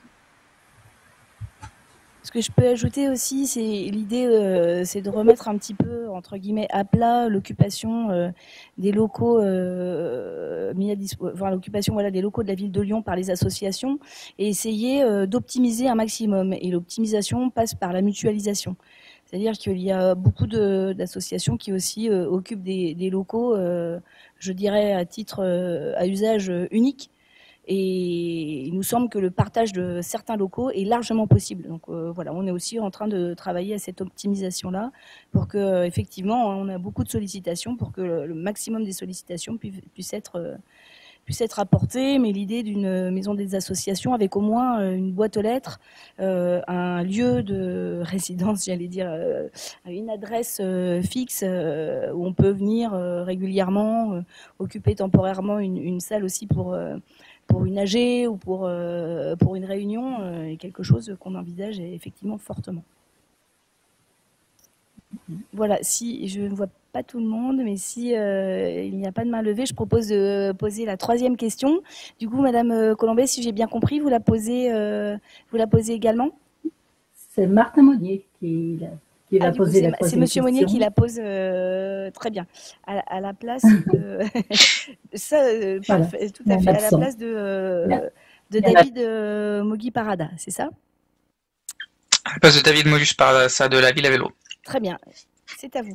Ce que je peux ajouter aussi, c'est l'idée, euh, c'est de remettre un petit peu, entre guillemets, à plat l'occupation euh, des locaux, euh, mis à enfin, l'occupation voilà, des locaux de la ville de Lyon par les associations, et essayer euh, d'optimiser un maximum. Et l'optimisation passe par la mutualisation. C'est-à-dire qu'il y a beaucoup d'associations qui aussi euh, occupent des, des locaux, euh, je dirais, à titre, euh, à usage unique. Et il nous semble que le partage de certains locaux est largement possible. Donc euh, voilà, on est aussi en train de travailler à cette optimisation-là pour que, euh, effectivement, on a beaucoup de sollicitations pour que le, le maximum des sollicitations puisse, puisse être... Euh, puisse être apporté, mais l'idée d'une maison des associations avec au moins une boîte aux lettres, euh, un lieu de résidence, j'allais dire, euh, une adresse euh, fixe euh, où on peut venir euh, régulièrement, euh, occuper temporairement une, une salle aussi pour, euh, pour une A G ou pour, euh, pour une réunion, euh, est quelque chose qu'on envisage effectivement fortement. Voilà, si je ne vois pas tout le monde, mais si euh, il n'y a pas de main levée, je propose de poser la troisième question. Du coup, Madame Colombet, si j'ai bien compris, vous la posez, euh, vous la posez également? C'est Martin Monnier qui, qui va Ah, du coup, poser c'est la ma- c'est troisième Monsieur Monnier qui question. la pose euh, très bien. À, la- à la place de. Ça, euh, Voilà, parfait, tout il y à a un fait. À la absent. place de, euh, Il y a- de il y en a- David euh, Mogui Parada, c'est ça? À la place de David Molus par ça de la ville à vélo. Très bien. C'est à vous.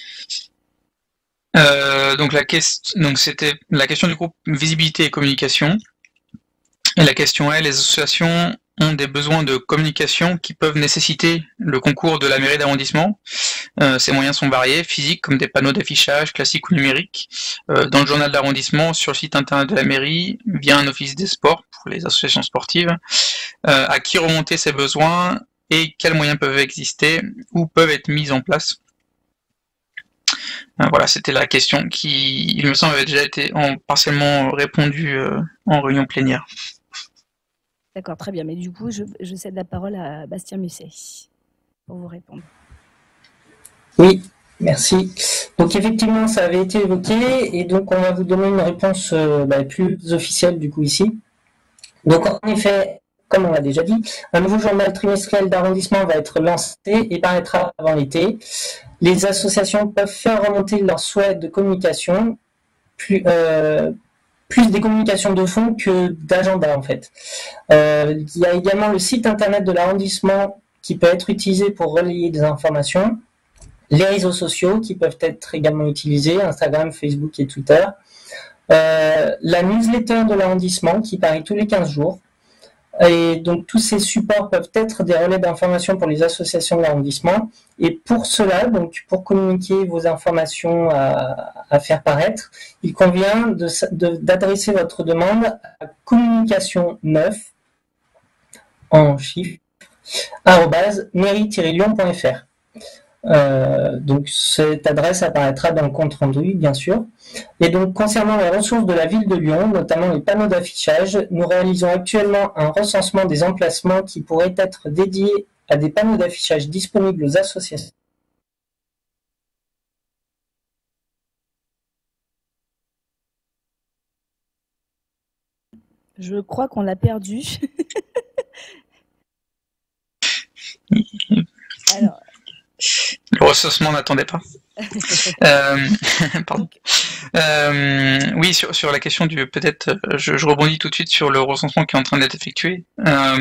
Euh, donc la question, donc c'était la question du groupe visibilité et communication. Et la question est, les associations ont des besoins de communication qui peuvent nécessiter le concours de la mairie d'arrondissement. Euh, ces moyens sont variés, physiques comme des panneaux d'affichage classiques ou numériques, euh, dans le journal d'arrondissement, sur le site internet de la mairie, via un office des sports pour les associations sportives. Euh, à qui remonter ces besoins et quels moyens peuvent exister ou peuvent être mis en place. Euh, voilà, c'était la question qui, il me semble, avait déjà été en, partiellement répondue euh, en réunion plénière. D'accord, très bien. Mais du coup, je, je cède la parole à Bastien Musset pour vous répondre. Oui, merci. Donc effectivement, ça avait été évoqué et donc on va vous donner une réponse euh, bah, plus officielle du coup ici. Donc en effet, comme on l'a déjà dit, un nouveau journal trimestriel d'arrondissement va être lancé et paraîtra avant l'été. Les associations peuvent faire remonter leurs souhaits de communication, plus, euh, plus des communications de fond que d'agenda en fait. Euh, il y a également le site internet de l'arrondissement qui peut être utilisé pour relayer des informations, les réseaux sociaux qui peuvent être également utilisés, Instagram, Facebook et Twitter, euh, la newsletter de l'arrondissement qui paraît tous les quinze jours. Et donc tous ces supports peuvent être des relais d'information pour les associations de l'arrondissement. Et pour cela, donc pour communiquer vos informations à, à faire paraître, il convient de, de, d'adresser votre demande à communication neuf en chiffres arobase mairie-lyon point fr. Euh, donc cette adresse apparaîtra dans le compte rendu, bien sûr. Et donc concernant les ressources de la ville de Lyon, notamment les panneaux d'affichage, nous réalisons actuellement un recensement des emplacements qui pourraient être dédiés à des panneaux d'affichage disponibles aux associations. Je crois qu'on l'a perdu. Alors. Le recensement n'attendait pas. euh, pardon. Euh, oui, sur, sur la question du peut-être, je, je rebondis tout de suite sur le recensement qui est en train d'être effectué. Euh,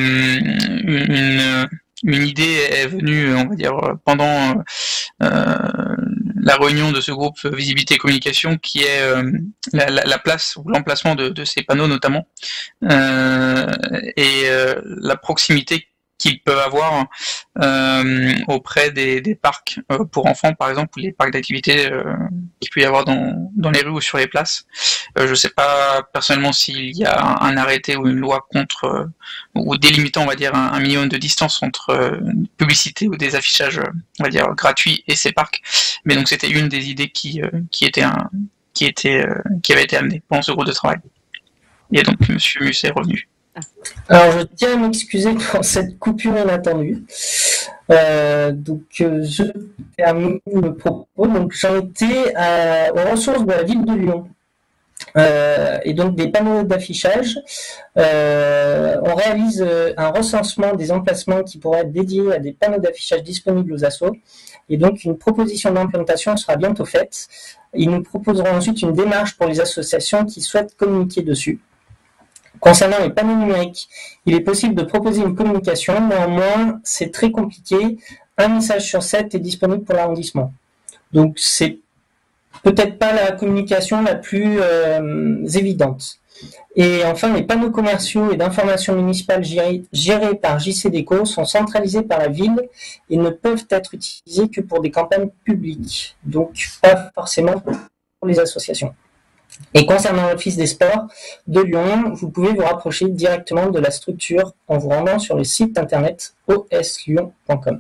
une, une idée est venue, on va dire, pendant euh, la réunion de ce groupe visibilité et communication, qui est euh, la, la, la place ou l'emplacement de, de ces panneaux notamment, euh, et euh, la proximité qu'ils peuvent avoir euh, auprès des, des parcs euh, pour enfants, par exemple, ou les parcs d'activités euh, qu'il peut y avoir dans, dans les rues ou sur les places. Euh, je ne sais pas personnellement s'il y a un, un arrêté ou une loi contre euh, ou délimitant, on va dire, un, un minimum de distance entre euh, une publicité ou des affichages, on va dire, gratuits et ces parcs. Mais donc c'était une des idées qui euh, qui était un qui était euh, qui avait été amenée pendant ce groupe de travail. Et donc Monsieur Musset est revenu. Alors, je tiens à m'excuser pour cette coupure inattendue. Euh, donc, euh, je termine le propos. Donc, j'en étais à, aux ressources de la ville de Lyon. Euh, et donc, des panneaux d'affichage. Euh, on réalise un recensement des emplacements qui pourraient être dédiés à des panneaux d'affichage disponibles aux assos. Et donc, une proposition d'implantation sera bientôt faite. Ils nous proposeront ensuite une démarche pour les associations qui souhaitent communiquer dessus. Concernant les panneaux numériques, il est possible de proposer une communication, néanmoins, c'est très compliqué. Un message sur sept est disponible pour l'arrondissement. Donc, c'est peut-être pas la communication la plus euh, évidente. Et enfin, les panneaux commerciaux et d'information municipale gérés, gérés par J C Déco sont centralisés par la ville et ne peuvent être utilisés que pour des campagnes publiques, donc pas forcément pour les associations. Et concernant l'Office des sports de Lyon, vous pouvez vous rapprocher directement de la structure en vous rendant sur le site internet o s lyon point com.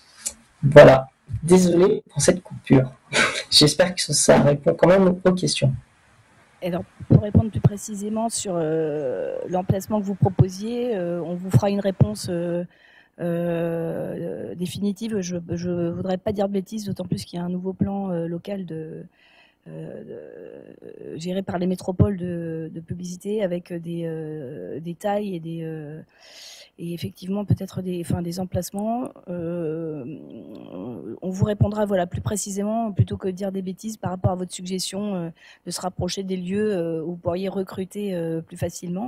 Voilà, désolé pour cette coupure. J'espère que ça répond quand même aux questions. Alors, pour répondre plus précisément sur euh, l'emplacement que vous proposiez, euh, on vous fera une réponse euh, euh, définitive. Je ne voudrais pas dire de bêtises, d'autant plus qu'il y a un nouveau plan euh, local de... euh, gérés par les métropoles de, de publicité avec des, euh, des tailles et des euh, et effectivement peut-être des, enfin, des emplacements. Euh, on vous répondra voilà plus précisément plutôt que de dire des bêtises par rapport à votre suggestion euh, de se rapprocher des lieux euh, où vous pourriez recruter euh, plus facilement.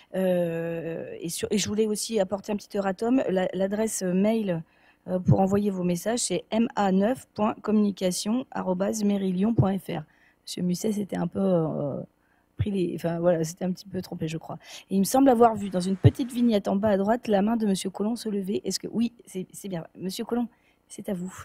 Euh, et, sur, et je voulais aussi apporter un petit erratum. La, l'adresse mail euh, pour envoyer vos messages, c'est m a neuf point communication arobase merilion point f r. Monsieur Musset, c'était un peu euh, pris les, enfin voilà, c'était un petit peu trompé, je crois. Et il me semble avoir vu dans une petite vignette en bas à droite la main de Monsieur Collomb se lever. Est-ce que oui, c'est, c'est bien, Monsieur Collomb, c'est à vous.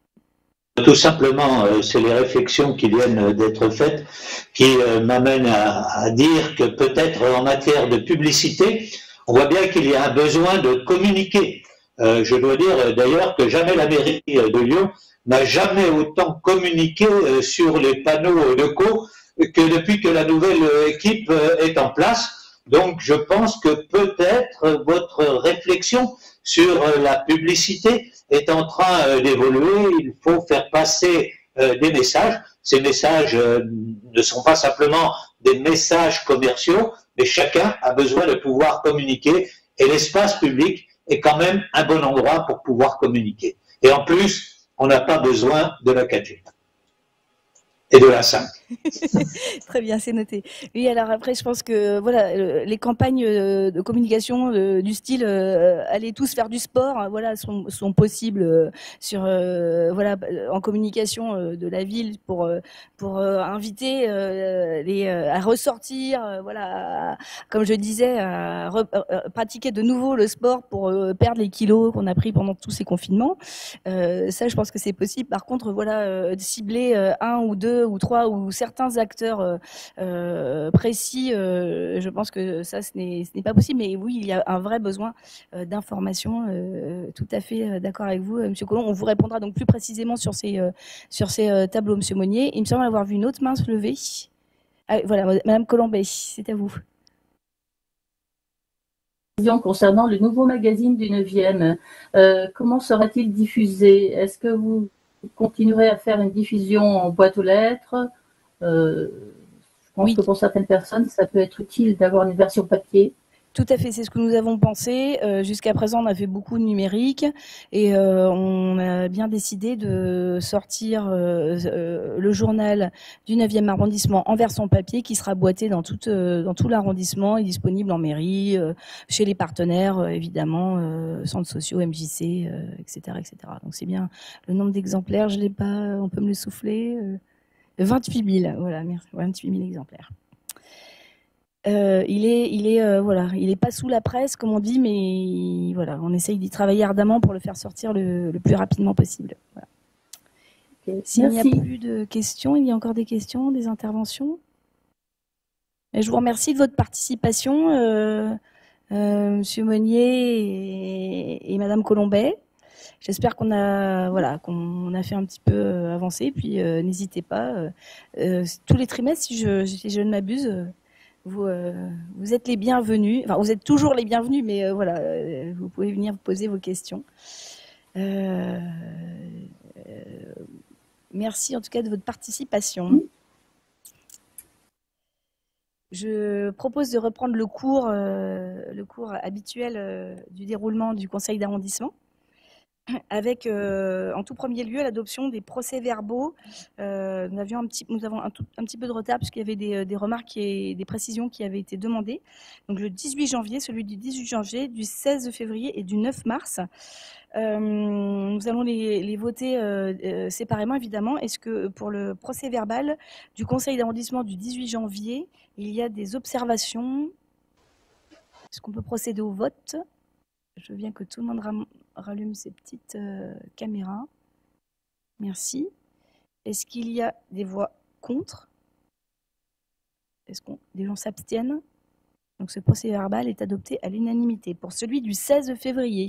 Tout simplement, euh, c'est les réflexions qui viennent d'être faites qui euh, m'amènent à, à dire que peut-être en matière de publicité, on voit bien qu'il y a un besoin de communiquer. Euh, je dois dire d'ailleurs que jamais la mairie de Lyon n'a jamais autant communiqué euh, sur les panneaux locaux que depuis que la nouvelle équipe euh, est en place. Donc je pense que peut-être votre réflexion sur euh, la publicité est en train euh, d'évoluer. Il faut faire passer euh, des messages. Ces messages euh, ne sont pas simplement des messages commerciaux, mais chacun a besoin de pouvoir communiquer et l'espace public est quand même un bon endroit pour pouvoir communiquer. Et en plus, on n'a pas besoin de la quatre G et de la cinq. Très bien, c'est noté. Oui, alors après, je pense que voilà, les campagnes de communication du style euh, allez tous faire du sport, voilà, sont, sont possibles sur euh, voilà en communication de la ville pour pour euh, inviter euh, les à ressortir, euh, voilà, à, comme je disais, à, re, à pratiquer de nouveau le sport pour euh, perdre les kilos qu'on a pris pendant tous ces confinements. Euh, ça, je pense que c'est possible. Par contre, voilà, euh, cibler euh, un ou deux ou trois ou certains acteurs euh, euh, précis, euh, je pense que ça, ce n'est, ce n'est pas possible. Mais oui, il y a un vrai besoin euh, d'information. Euh, tout à fait euh, d'accord avec vous, euh, Monsieur Collomb. On vous répondra donc plus précisément sur ces euh, sur ces euh, tableaux, Monsieur Monnier. Il me semble avoir vu une autre main se lever. Ah, voilà, Madame Colombet, c'est à vous. Concernant le nouveau magazine du neuvième, euh, comment sera-t-il diffusé? Est-ce que vous continuerez à faire une diffusion en boîte aux lettres? euh, Je pense oui. que pour certaines personnes, ça peut être utile d'avoir une version papier. Tout à fait, c'est ce que nous avons pensé. Euh, jusqu'à présent, on a fait beaucoup de numérique et euh, on a bien décidé de sortir euh, euh, le journal du neuvième arrondissement en version papier qui sera boîté dans tout, euh, dans tout l'arrondissement et disponible en mairie, euh, chez les partenaires, euh, évidemment, euh, centres sociaux, M J C, euh, et cetera, et cetera. Donc c'est bien le nombre d'exemplaires, je l'ai pas, on peut me le souffler. Euh, vingt-huit mille, voilà, merci, vingt-huit mille exemplaires. Euh, il est, il est, euh, voilà, il est pas sous la presse comme on dit, mais il, voilà, on essaye d'y travailler ardemment pour le faire sortir le, le plus rapidement possible. Voilà. Okay. S'il n'y a plus de questions, il y a encore des questions, des interventions. Et je vous remercie de votre participation, euh, euh, Monsieur Monnier et, et Madame Colombet. J'espère qu'on a, voilà, qu'on a fait un petit peu avancer. Puis euh, n'hésitez pas, euh, euh, tous les trimestres, si je, si je ne m'abuse. Euh, Vous, euh, vous êtes les bienvenus, enfin vous êtes toujours les bienvenus, mais euh, voilà, euh, vous pouvez venir poser vos questions. Euh, euh, merci en tout cas de votre participation. Je propose de reprendre le cours, euh, le cours habituel euh, du déroulement du conseil d'arrondissement, avec euh, en tout premier lieu l'adoption des procès-verbaux. Euh, nous, avions un petit, nous avons un, tout, un petit peu de retard puisqu'il y avait des, des remarques et des précisions qui avaient été demandées. Donc le dix-huit janvier, celui du dix-huit janvier, du seize février et du neuf mars. Euh, nous allons les, les voter euh, euh, séparément, évidemment. Est-ce que pour le procès-verbal du conseil d'arrondissement du dix-huit janvier, il y a des observations? Est-ce qu'on peut procéder au vote? Je veux bien que tout le monde rallume ses petites euh, caméras. Merci. Est-ce qu'il y a des voix contre? Est-ce que des gens s'abstiennent? Donc ce procès-verbal est adopté à l'unanimité. Pour celui du seize février,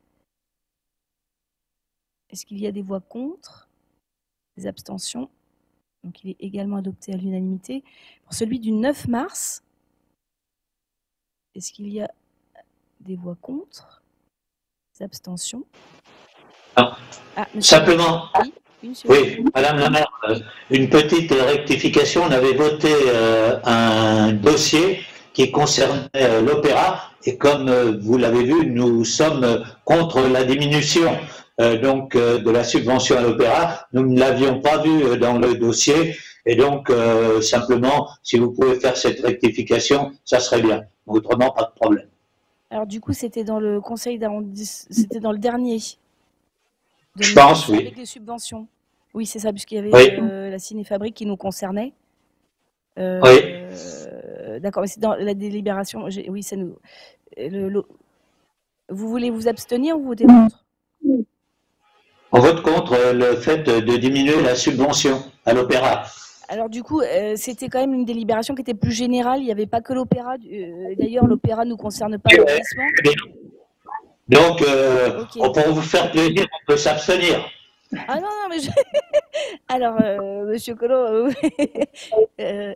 est-ce qu'il y a des voix contre? Des abstentions? Donc il est également adopté à l'unanimité. Pour celui du neuf mars, est-ce qu'il y a des voix contre? Des abstentions? Non. Ah, simplement, oui. Une seconde. Oui, Madame la maire, euh, une petite rectification. On avait voté euh, un dossier qui concernait euh, l'opéra et comme euh, vous l'avez vu, nous sommes contre la diminution euh, donc euh, de la subvention à l'opéra. Nous ne l'avions pas vu euh, dans le dossier et donc euh, simplement, si vous pouvez faire cette rectification, ça serait bien. Autrement, pas de problème. Alors du coup, c'était dans le conseil d'arrondissement, c'était dans le dernier. De Je pense, oui. Avec les subventions. Oui, c'est ça, puisqu'il y avait Oui. euh, la cinéfabrique qui nous concernait. Euh, Oui. euh, D'accord, mais c'est dans la délibération. j'ai- Oui, ça nous. le- le- Vous voulez vous abstenir ou vous votez contre? On vote contre euh, le fait de, de diminuer la subvention à l'opéra. Alors du coup, euh, c'était quand même une délibération qui était plus générale. Il n'y avait pas que l'opéra. Euh, D'ailleurs, l'opéra ne nous concerne pas l'arrondissement. Donc, euh, Ok. on- pour vous faire plaisir, on peut s'abstenir. Ah non, non, mais je... Alors, euh, Monsieur Collot, euh, euh,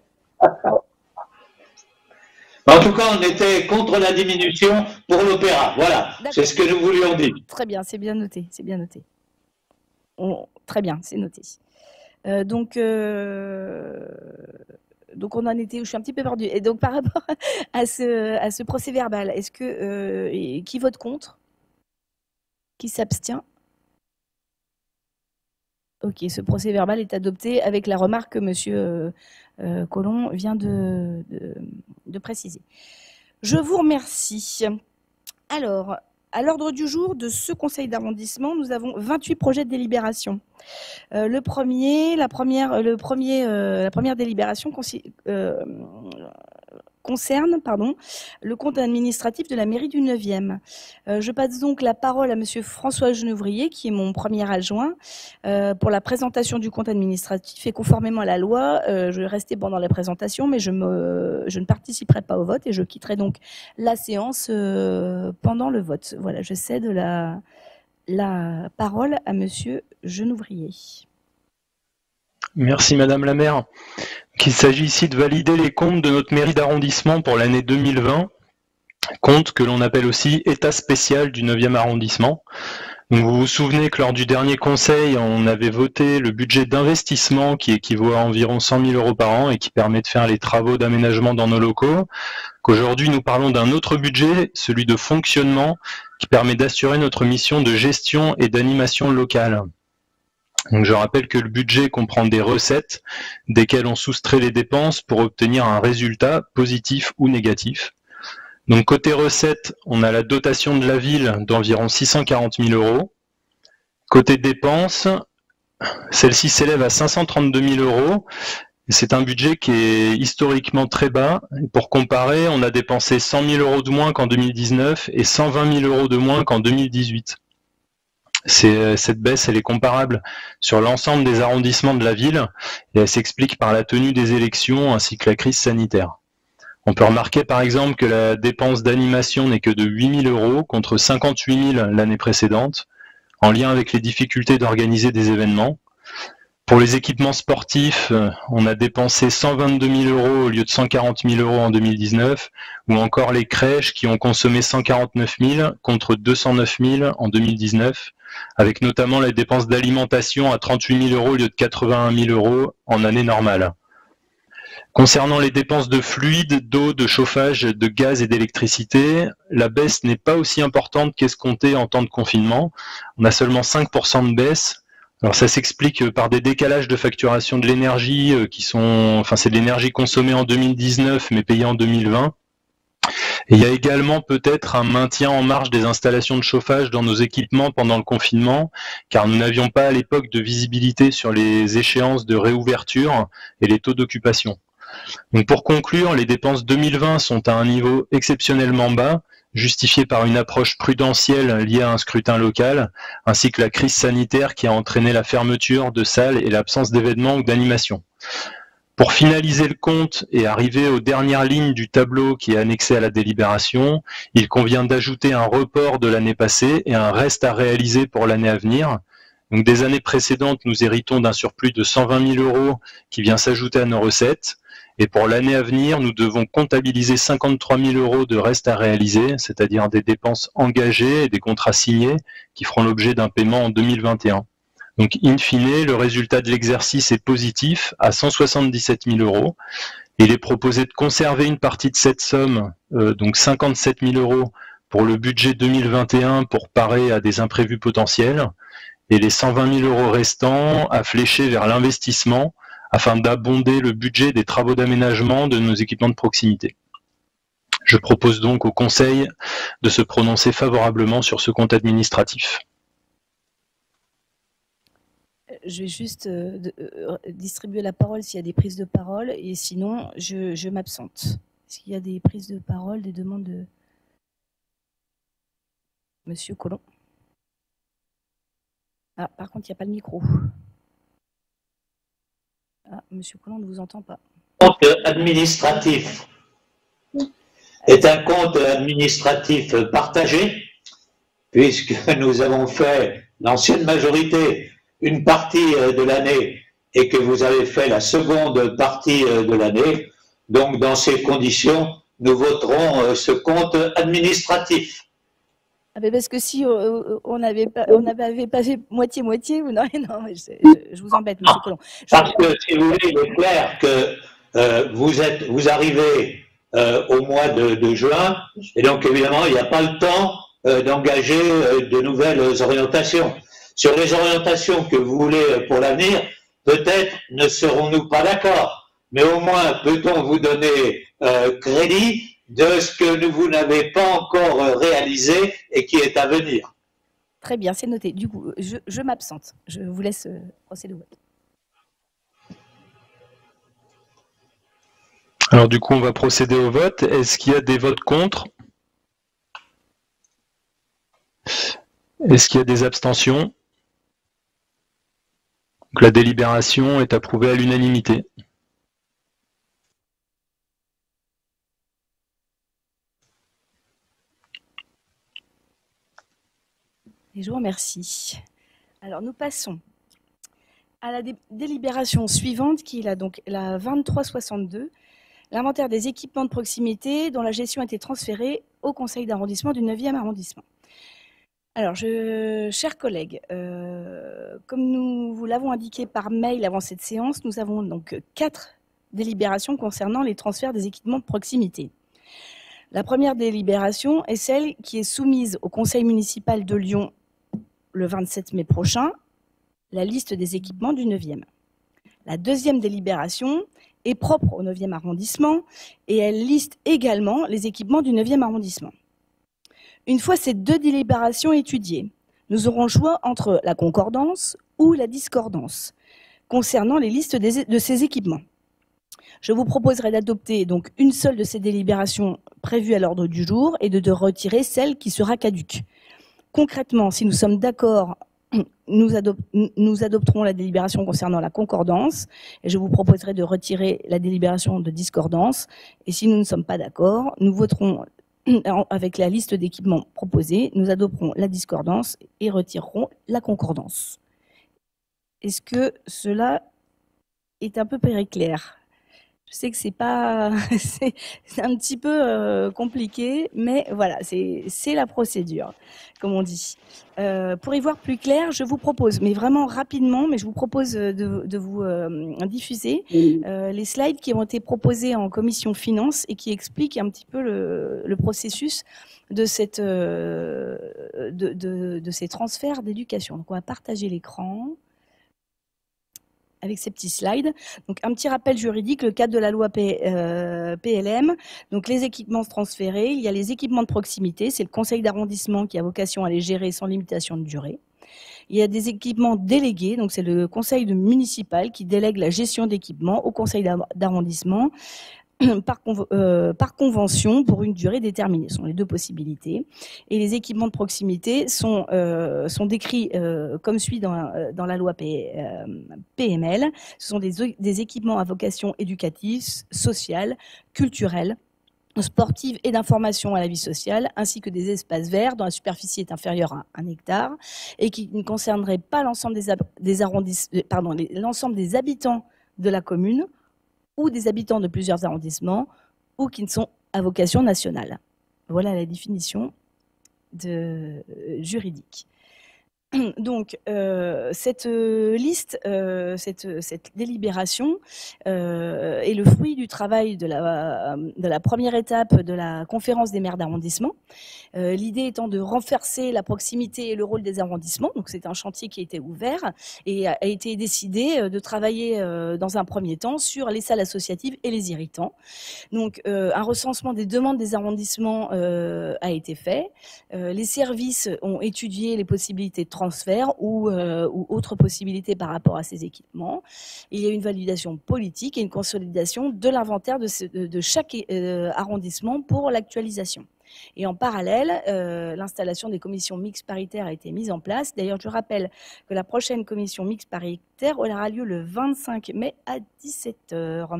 En tout cas, on était contre la diminution pour l'opéra. Voilà, D'accord. c'est ce que nous voulions dire. très bien, c'est bien noté, c'est bien noté. On- Très bien, c'est noté. Euh, donc, euh, donc on en était, je suis un petit peu perdue. Et donc par rapport à ce, à ce procès verbal, est-ce que euh, et qui vote contre? Qui s'abstient? Ok, ce procès verbal est adopté avec la remarque que Monsieur euh, euh, Collomb vient de, de, de préciser. Je vous remercie. Alors, à l'ordre du jour de ce conseil d'arrondissement, nous avons vingt-huit projets de délibération. Euh, le premier, la première, le premier, euh, la première délibération consi- euh, concerne pardon, le compte administratif de la mairie du neuvième. Euh, je passe donc la parole à Monsieur François Genevrier, qui est mon premier adjoint, euh, pour la présentation du compte administratif. Et conformément à la loi, euh, je vais rester pendant la présentation, mais je, me, je ne participerai pas au vote et je quitterai donc la séance euh, pendant le vote. Voilà, je cède la, la parole à Monsieur Genevrier. Merci Madame la maire. Il s'agit ici de valider les comptes de notre mairie d'arrondissement pour l'année deux mille vingt, compte que l'on appelle aussi état spécial du neuvième arrondissement. Donc vous vous souvenez que lors du dernier conseil, on avait voté le budget d'investissement qui équivaut à environ cent mille euros par an et qui permet de faire les travaux d'aménagement dans nos locaux. Qu'aujourd'hui nous parlons d'un autre budget, celui de fonctionnement, qui permet d'assurer notre mission de gestion et d'animation locale. Donc je rappelle que le budget comprend des recettes desquelles on soustrait les dépenses pour obtenir un résultat positif ou négatif. Donc côté recettes, on a la dotation de la ville d'environ six cent quarante mille euros. Côté dépenses, celle-ci s'élève à cinq cent trente-deux mille euros. C'est un budget qui est historiquement très bas. Pour comparer, on a dépensé cent mille euros de moins qu'en deux mille dix-neuf et cent vingt mille euros de moins qu'en deux mille dix-huit. C'est, cette baisse, elle est comparable sur l'ensemble des arrondissements de la ville et elle s'explique par la tenue des élections ainsi que la crise sanitaire. On peut remarquer par exemple que la dépense d'animation n'est que de huit mille euros contre cinquante-huit mille l'année précédente, en lien avec les difficultés d'organiser des événements. Pour les équipements sportifs, on a dépensé cent vingt-deux mille euros au lieu de cent quarante mille euros en deux mille dix-neuf, ou encore les crèches qui ont consommé cent quarante-neuf mille contre deux cent neuf mille en deux mille dix-neuf, avec notamment les dépenses d'alimentation à trente-huit mille euros au lieu de quatre-vingt-un mille euros en année normale. Concernant les dépenses de fluides, d'eau, de chauffage, de gaz et d'électricité, la baisse n'est pas aussi importante qu'escomptée en temps de confinement. On a seulement cinq pour cent de baisse. Alors ça s'explique par des décalages de facturation de l'énergie qui sont, enfin c'est de l'énergie consommée en deux mille dix-neuf mais payée en deux mille vingt. Et il y a également peut-être un maintien en marche des installations de chauffage dans nos équipements pendant le confinement, car nous n'avions pas à l'époque de visibilité sur les échéances de réouverture et les taux d'occupation. Donc pour conclure, les dépenses deux mille vingt sont à un niveau exceptionnellement bas, justifié par une approche prudentielle liée à un scrutin local, ainsi que la crise sanitaire qui a entraîné la fermeture de salles et l'absence d'événements ou d'animations. Pour finaliser le compte et arriver aux dernières lignes du tableau qui est annexé à la délibération, il convient d'ajouter un report de l'année passée et un reste à réaliser pour l'année à venir. Donc des années précédentes, nous héritons d'un surplus de cent vingt mille euros qui vient s'ajouter à nos recettes. Et pour l'année à venir, nous devons comptabiliser cinquante-trois mille euros de reste à réaliser, c'est-à-dire des dépenses engagées et des contrats signés qui feront l'objet d'un paiement en deux mille vingt et un. Donc, in fine, le résultat de l'exercice est positif à cent soixante-dix-sept mille euros. Il est proposé de conserver une partie de cette somme, euh, donc cinquante-sept mille euros, pour le budget deux mille vingt et un pour parer à des imprévus potentiels, et les cent vingt mille euros restants à flécher vers l'investissement afin d'abonder le budget des travaux d'aménagement de nos équipements de proximité. Je propose donc au Conseil de se prononcer favorablement sur ce compte administratif. Je vais juste euh, de, euh, distribuer la parole s'il y a des prises de parole, et sinon, je, je m'absente. Est-ce qu'il y a des prises de parole, des demandes de... Monsieur Collomb. Ah, par contre, il n'y a pas le micro. Ah, Monsieur Collomb ne vous entend pas. Le compte administratif est un compte administratif partagé, puisque nous avons fait, l'ancienne majorité, une partie de l'année et que vous avez fait la seconde partie de l'année. Donc, dans ces conditions, nous voterons ce compte administratif. Ah ben parce que si euh, on n'avait pas, on n'avait pas fait moitié-moitié, non, non, je, je, je vous embête, Monsieur Collomb. Je... Parce que, si vous voulez, il est clair que euh, vous, êtes, vous arrivez euh, au mois de, de juin, et donc évidemment, il n'y a pas le temps euh, d'engager euh, de nouvelles orientations. Sur les orientations que vous voulez pour l'avenir, peut-être ne serons-nous pas d'accord, mais au moins peut-on vous donner euh, crédit de ce que vous n'avez pas encore réalisé et qui est à venir. Très bien, c'est noté. Du coup, je, je m'absente. Je vous laisse euh, procéder au vote. Alors du coup, on va procéder au vote. Est-ce qu'il y a des votes contre? Est-ce qu'il y a des abstentions? Donc, la délibération est approuvée à l'unanimité. Et je vous remercie. Alors, nous passons à la dé délibération suivante, qui est la, donc, la vingt-trois soixante-deux, l'inventaire des équipements de proximité dont la gestion a été transférée au conseil d'arrondissement du neuvième arrondissement. Alors, je, chers collègues, euh, comme nous vous l'avons indiqué par mail avant cette séance, nous avons donc quatre délibérations concernant les transferts des équipements de proximité. La première délibération est celle qui est soumise au conseil municipal de Lyon le vingt-sept mai prochain, la liste des équipements du neuvième. La deuxième délibération est propre au neuvième arrondissement et elle liste également les équipements du neuvième arrondissement. Une fois ces deux délibérations étudiées, nous aurons le choix entre la concordance ou la discordance concernant les listes des, de ces équipements. Je vous proposerai d'adopter donc une seule de ces délibérations prévues à l'ordre du jour et de, de retirer celle qui sera caduque. Concrètement, si nous sommes d'accord, nous, adop nous adopterons la délibération concernant la concordance et je vous proposerai de retirer la délibération de discordance. Et si nous ne sommes pas d'accord, nous voterons avec la liste d'équipements proposés, nous adopterons la discordance et retirerons la concordance. Est-ce que cela est un peu clair ? Je sais que c'est pas, c'est un petit peu euh, compliqué, mais voilà, c'est la procédure, comme on dit. Euh, pour y voir plus clair, je vous propose, mais vraiment rapidement, mais je vous propose de, de vous euh, diffuser euh, les slides qui ont été proposés en commission finance et qui expliquent un petit peu le, le processus de, cette, euh, de, de, de ces transferts d'éducation. Donc, on va partager l'écran avec ces petits slides. Donc, un petit rappel juridique, le cadre de la loi P, euh, P L M. Donc, les équipements transférés, il y a les équipements de proximité, c'est le conseil d'arrondissement qui a vocation à les gérer sans limitation de durée. Il y a des équipements délégués, donc c'est le conseil de municipal qui délègue la gestion d'équipements au conseil d'arrondissement par, euh, par convention pour une durée déterminée. Ce sont les deux possibilités. Et les équipements de proximité sont, euh, sont décrits euh, comme suit dans, dans la loi P, euh, P M L. Ce sont des, des équipements à vocation éducative, sociale, culturelle, sportive et d'information à la vie sociale, ainsi que des espaces verts dont la superficie est inférieure à un hectare et qui ne concerneraient pas l'ensemble des, des, arrondissements, pardon, l'ensemble des habitants de la commune ou des habitants de plusieurs arrondissements, ou qui ne sont à vocation nationale. Voilà la définition de, euh, juridique. Donc, euh, cette euh, liste, euh, cette, cette délibération euh, est le fruit du travail de la, de la première étape de la conférence des maires d'arrondissement. Euh, L'idée étant de renforcer la proximité et le rôle des arrondissements. Donc, c'est un chantier qui a été ouvert et a, a été décidé de travailler euh, dans un premier temps sur les salles associatives et les irritants. Donc, euh, un recensement des demandes des arrondissements euh, a été fait. Euh, les services ont étudié les possibilités de transfert ou, euh, ou autres possibilités par rapport à ces équipements. Il y a une validation politique et une consolidation de l'inventaire de, de, de chaque euh, arrondissement pour l'actualisation. Et en parallèle, euh, l'installation des commissions mixtes paritaires a été mise en place. D'ailleurs, je rappelle que la prochaine commission mixte paritaire aura lieu le vingt-cinq mai à dix-sept heures.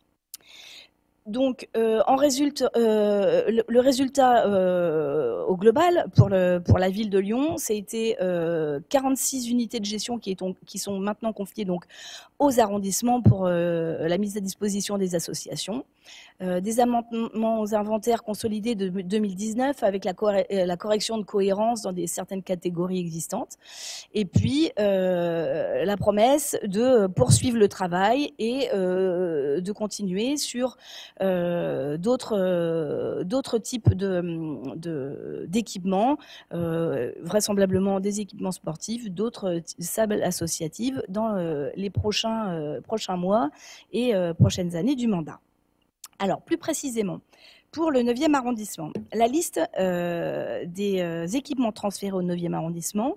Donc, euh, en résulte, euh, le, le résultat euh, au global pour, le, pour la ville de Lyon, c'était euh, quarante-six unités de gestion qui, est, qui sont maintenant confiées donc, aux arrondissements pour euh, la mise à disposition des associations. Euh, des amendements aux inventaires consolidés de deux mille dix-neuf avec la, corre la correction de cohérence dans des, certaines catégories existantes. Et puis, euh, la promesse de poursuivre le travail et euh, de continuer sur euh, d'autres euh, d'autres types de, d'équipements, euh, vraisemblablement des équipements sportifs, d'autres salles associatives dans euh, les prochains, euh, prochains mois et euh, prochaines années du mandat. Alors, plus précisément, pour le neuvième arrondissement, la liste euh, des euh, équipements transférés au neuvième arrondissement,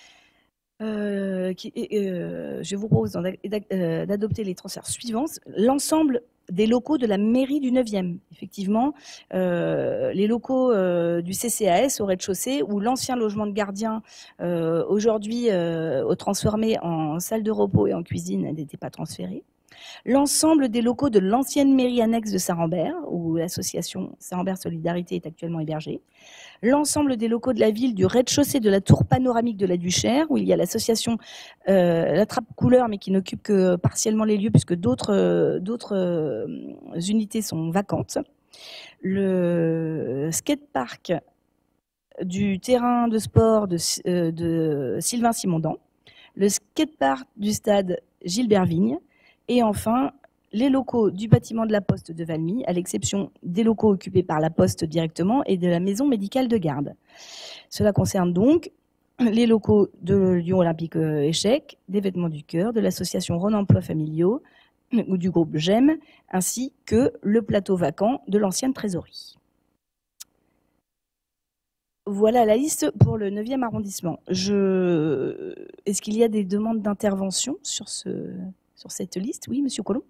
euh, qui, euh, je vous propose d'adopter les transferts suivants. L'ensemble des locaux de la mairie du neuvième. Effectivement, euh, les locaux euh, du C C A S au rez-de-chaussée, où l'ancien logement de gardien, euh, aujourd'hui euh, transformé en salle de repos et en cuisine, n'était pas transféré. L'ensemble des locaux de l'ancienne mairie annexe de Saint-Rambert, où l'association Saint-Rambert Solidarité est actuellement hébergée. L'ensemble des locaux de la ville du rez-de-chaussée de la tour panoramique de la Duchère, où il y a l'association euh, La Trappe Couleur, mais qui n'occupe que partiellement les lieux, puisque d'autres euh, d'autres euh, unités sont vacantes. Le skatepark du terrain de sport de, euh, de Sylvain Simondon. Le skatepark du stade Gilbert Vigne. Et enfin, les locaux du bâtiment de la Poste de Valmy, à l'exception des locaux occupés par la Poste directement et de la maison médicale de garde. Cela concerne donc les locaux de Lyon Olympique Échec, des Vêtements du Cœur, de l'association Rhône Emploi Familiaux ou du groupe GEM, ainsi que le plateau vacant de l'ancienne trésorerie. Voilà la liste pour le neuvième arrondissement. Je... Est-ce qu'il y a des demandes d'intervention sur ce... sur cette liste? Oui, Monsieur Collomb.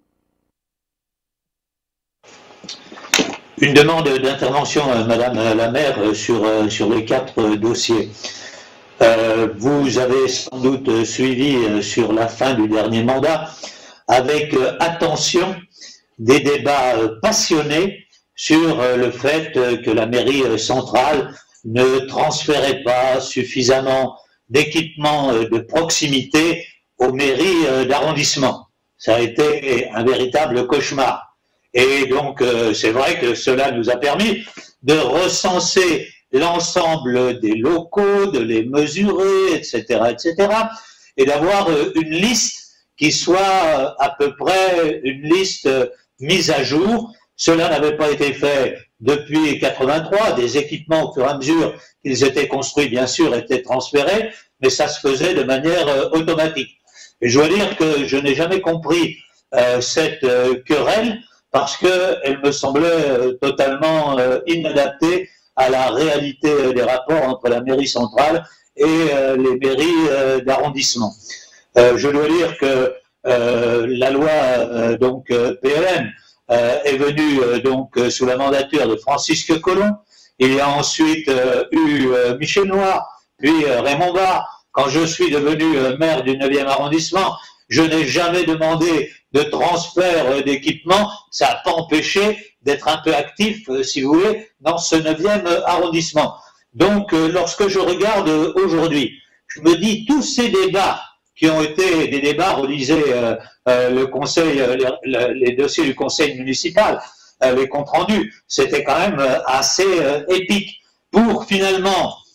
Une demande d'intervention, Madame la maire, sur, sur les quatre dossiers. Euh, vous avez sans doute suivi sur la fin du dernier mandat avec attention des débats passionnés sur le fait que la mairie centrale ne transférait pas suffisamment d'équipements de proximité aux mairies d'arrondissement. Ça a été un véritable cauchemar. Et donc, euh, c'est vrai que cela nous a permis de recenser l'ensemble des locaux, de les mesurer, et cetera, et cetera, et d'avoir euh, une liste qui soit euh, à peu près une liste euh, mise à jour. Cela n'avait pas été fait depuis mille neuf cent quatre-vingt-trois. Des équipements, au fur et à mesure qu'ils étaient construits, bien sûr, étaient transférés, mais ça se faisait de manière euh, automatique. Et je dois dire que je n'ai jamais compris euh, cette euh, querelle, parce qu'elle me semblait euh, totalement euh, inadaptée à la réalité euh, des rapports entre la mairie centrale et euh, les mairies euh, d'arrondissement. Euh, je dois dire que euh, la loi euh, donc euh, P L M euh, est venue euh, donc euh, sous la mandature de Francisque Collomb. Il y a ensuite euh, eu euh, Michel Noir, puis euh, Raymond Barre. Quand je suis devenu euh, maire du neuvième arrondissement, je n'ai jamais demandé de transfert d'équipement. Ça n'a pas empêché d'être un peu actif, si vous voulez, dans ce neuvième arrondissement. Donc, lorsque je regarde aujourd'hui, je me dis, tous ces débats qui ont été des débats, relisez euh, euh, le conseil, euh, les, les dossiers du conseil municipal, euh, les comptes rendus, c'était quand même assez euh, épique pour finalement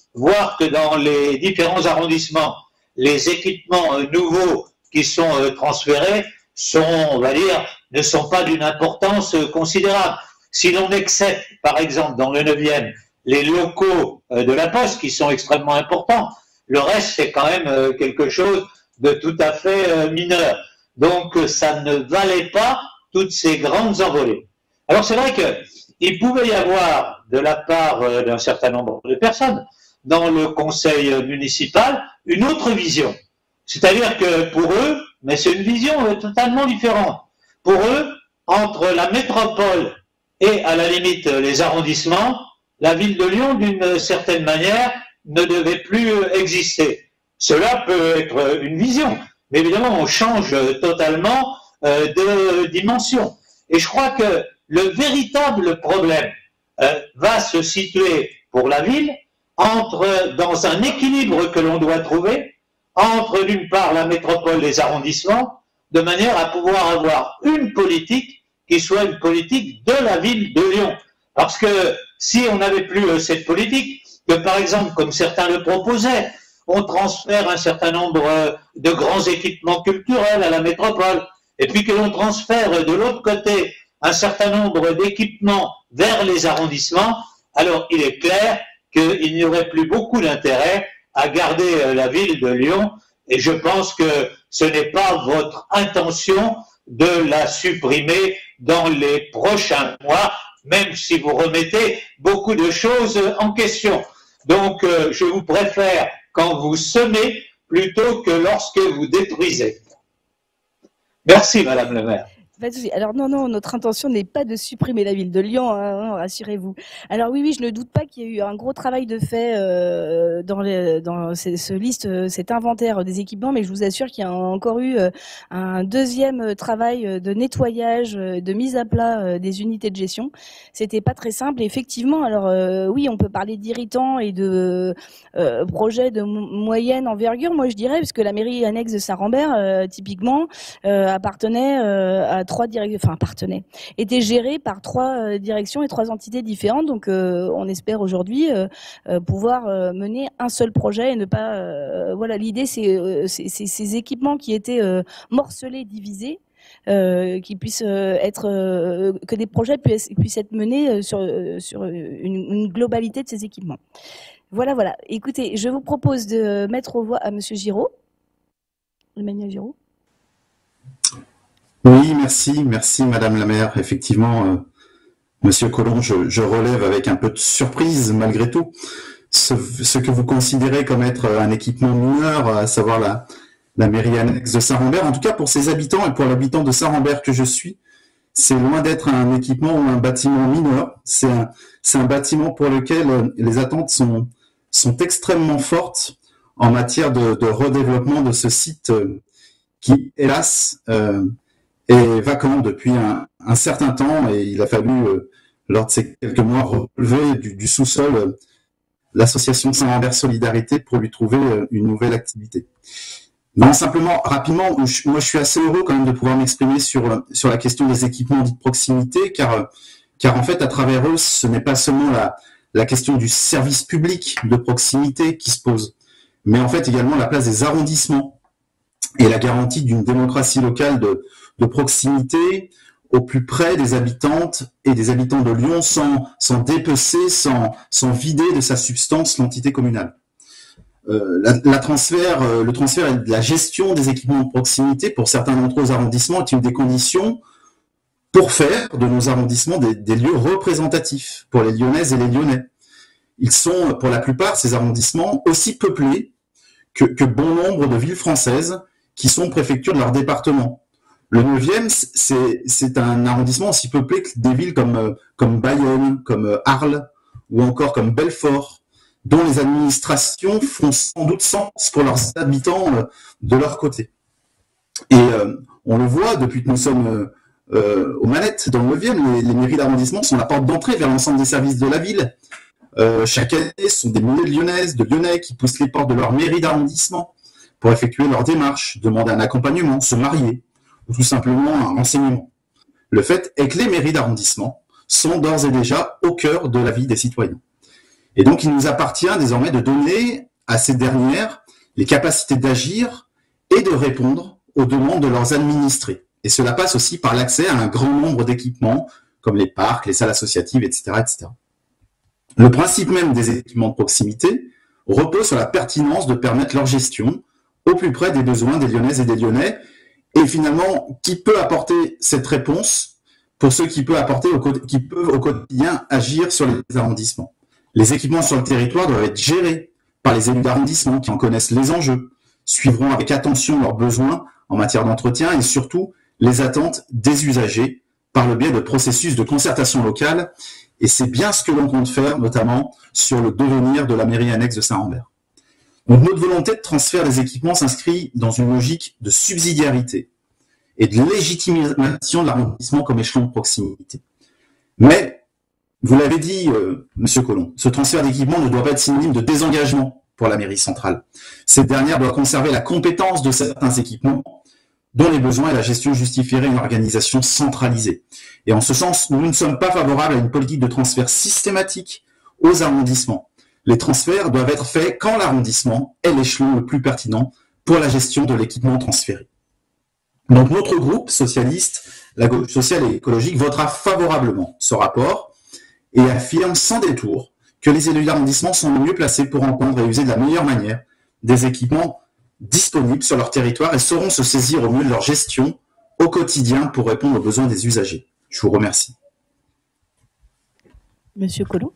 voir que dans les différents arrondissements, les équipements euh, nouveaux qui sont euh, transférés sont, on va dire, ne sont pas d'une importance euh, considérable. Si l'on accepte, par exemple, dans le neuvième, les locaux euh, de la Poste, qui sont extrêmement importants, le reste, c'est quand même euh, quelque chose de tout à fait euh, mineur. Donc, euh, ça ne valait pas toutes ces grandes envolées. Alors, c'est vrai qu'il pouvait y avoir, de la part euh, d'un certain nombre de personnes, dans le conseil municipal, une autre vision. C'est-à-dire que pour eux, mais c'est une vision euh, totalement différente. Pour eux, entre la métropole et à la limite les arrondissements, la ville de Lyon, d'une certaine manière, ne devait plus exister. Cela peut être une vision, mais évidemment, on change totalement euh, de dimension. Et je crois que le véritable problème euh, va se situer pour la ville entre, dans un équilibre que l'on doit trouver, entre d'une part la métropole, les arrondissements, de manière à pouvoir avoir une politique qui soit une politique de la ville de Lyon. Parce que si on n'avait plus euh, cette politique, que par exemple, comme certains le proposaient, on transfère un certain nombre euh, de grands équipements culturels à la métropole, et puis que l'on transfère euh, de l'autre côté un certain nombre d'équipements vers les arrondissements, alors il est clair qu'il n'y aurait plus beaucoup d'intérêt à garder euh, la ville de Lyon, et je pense que ce n'est pas votre intention de la supprimer dans les prochains mois, même si vous remettez beaucoup de choses en question. Donc, euh, je vous préfère quand vous semez plutôt que lorsque vous détruisez. Merci, Madame le maire. Pas de souci. Alors non, non, notre intention n'est pas de supprimer la ville de Lyon, hein, rassurez-vous. Alors oui, oui, je ne doute pas qu'il y a eu un gros travail de fait euh, dans, les, dans ce, ce liste, cet inventaire des équipements, mais je vous assure qu'il y a encore eu euh, un deuxième travail de nettoyage, de mise à plat euh, des unités de gestion. C'était pas très simple. Et effectivement, alors euh, oui, on peut parler d'irritants et de euh, projets de moyenne envergure, moi je dirais, parce que la mairie annexe de Saint-Rambert, euh, typiquement, euh, appartenait euh, à trois directions, enfin appartenait, était géré par trois euh, directions et trois entités différentes. Donc, euh, on espère aujourd'hui euh, euh, pouvoir euh, mener un seul projet et ne pas. Euh, voilà, l'idée, c'est euh, ces équipements qui étaient euh, morcelés, divisés. Euh, qui puissent euh, être euh, que des projets puissent, puissent être menés sur sur une, une globalité de ces équipements. Voilà, voilà. Écoutez, je vous propose de mettre aux voix à Monsieur Giraud, Emmanuel Giraud. Oui, merci, merci Madame la maire. Effectivement, euh, Monsieur Collomb, je, je relève avec un peu de surprise malgré tout ce, ce que vous considérez comme être un équipement mineur, à savoir la, la mairie annexe de Saint-Rambert. En tout cas, pour ses habitants et pour l'habitant de Saint-Rambert que je suis, c'est loin d'être un équipement ou un bâtiment mineur. C'est un, c'est un bâtiment pour lequel les attentes sont, sont extrêmement fortes en matière de, de redéveloppement de ce site euh, qui, hélas, euh, est vacant depuis un, un certain temps, et il a fallu, euh, lors de ces quelques mois, relever du, du sous-sol euh, l'association Saint-Rambert Solidarité pour lui trouver euh, une nouvelle activité. Non, simplement, rapidement, je, moi je suis assez heureux quand même de pouvoir m'exprimer sur, euh, sur la question des équipements dits de proximité, car, euh, car en fait, à travers eux, ce n'est pas seulement la, la question du service public de proximité qui se pose, mais en fait également la place des arrondissements et la garantie d'une démocratie locale de de proximité au plus près des habitantes et des habitants de Lyon sans, sans dépecer, sans, sans vider de sa substance l'entité communale. Euh, la, la transfert, euh, le transfert et la gestion des équipements de proximité pour certains d'entre eux arrondissements est une des conditions pour faire de nos arrondissements des, des lieux représentatifs pour les Lyonnaises et les Lyonnais. Ils sont, pour la plupart, ces arrondissements, aussi peuplés que, que bon nombre de villes françaises qui sont préfectures de leur département. Le neuvième, c'est un arrondissement aussi peuplé que des villes comme, comme Bayonne, comme Arles ou encore comme Belfort, dont les administrations font sans doute sens pour leurs habitants de leur côté. Et euh, on le voit depuis que nous sommes euh, aux manettes dans le neuvième, les, les mairies d'arrondissement sont la porte d'entrée vers l'ensemble des services de la ville. Euh, chaque année, ce sont des milliers de Lyonnaises, de Lyonnais qui poussent les portes de leur mairie d'arrondissement pour effectuer leurs démarches, demander un accompagnement, se marier, ou tout simplement un renseignement. Le fait est que les mairies d'arrondissement sont d'ores et déjà au cœur de la vie des citoyens. Et donc, il nous appartient désormais de donner à ces dernières les capacités d'agir et de répondre aux demandes de leurs administrés. Et cela passe aussi par l'accès à un grand nombre d'équipements, comme les parcs, les salles associatives, et cetera, et cetera. Le principe même des équipements de proximité repose sur la pertinence de permettre leur gestion au plus près des besoins des Lyonnaises et des Lyonnais. Et finalement, qui peut apporter cette réponse pour ceux qui peuvent, apporter au, qui peuvent au quotidien agir sur les arrondissements? Les équipements sur le territoire doivent être gérés par les élus d'arrondissement qui en connaissent les enjeux, suivront avec attention leurs besoins en matière d'entretien et surtout les attentes des usagers par le biais de processus de concertation locale. Et c'est bien ce que l'on compte faire, notamment sur le devenir de la mairie annexe de Saint-Rambert. Donc, notre volonté de transfert des équipements s'inscrit dans une logique de subsidiarité et de légitimation de l'arrondissement comme échelon de proximité. Mais, vous l'avez dit, euh, Monsieur Collomb, ce transfert d'équipements ne doit pas être synonyme de désengagement pour la mairie centrale. Cette dernière doit conserver la compétence de certains équipements dont les besoins et la gestion justifieraient une organisation centralisée. Et en ce sens, nous ne sommes pas favorables à une politique de transfert systématique aux arrondissements. Les transferts doivent être faits quand l'arrondissement est l'échelon le plus pertinent pour la gestion de l'équipement transféré. Donc notre groupe socialiste, la gauche sociale et écologique, votera favorablement ce rapport et affirme sans détour que les élus d'arrondissement sont les mieux placés pour entendre et user de la meilleure manière des équipements disponibles sur leur territoire et sauront se saisir au mieux de leur gestion au quotidien pour répondre aux besoins des usagers. Je vous remercie. Monsieur Collomb.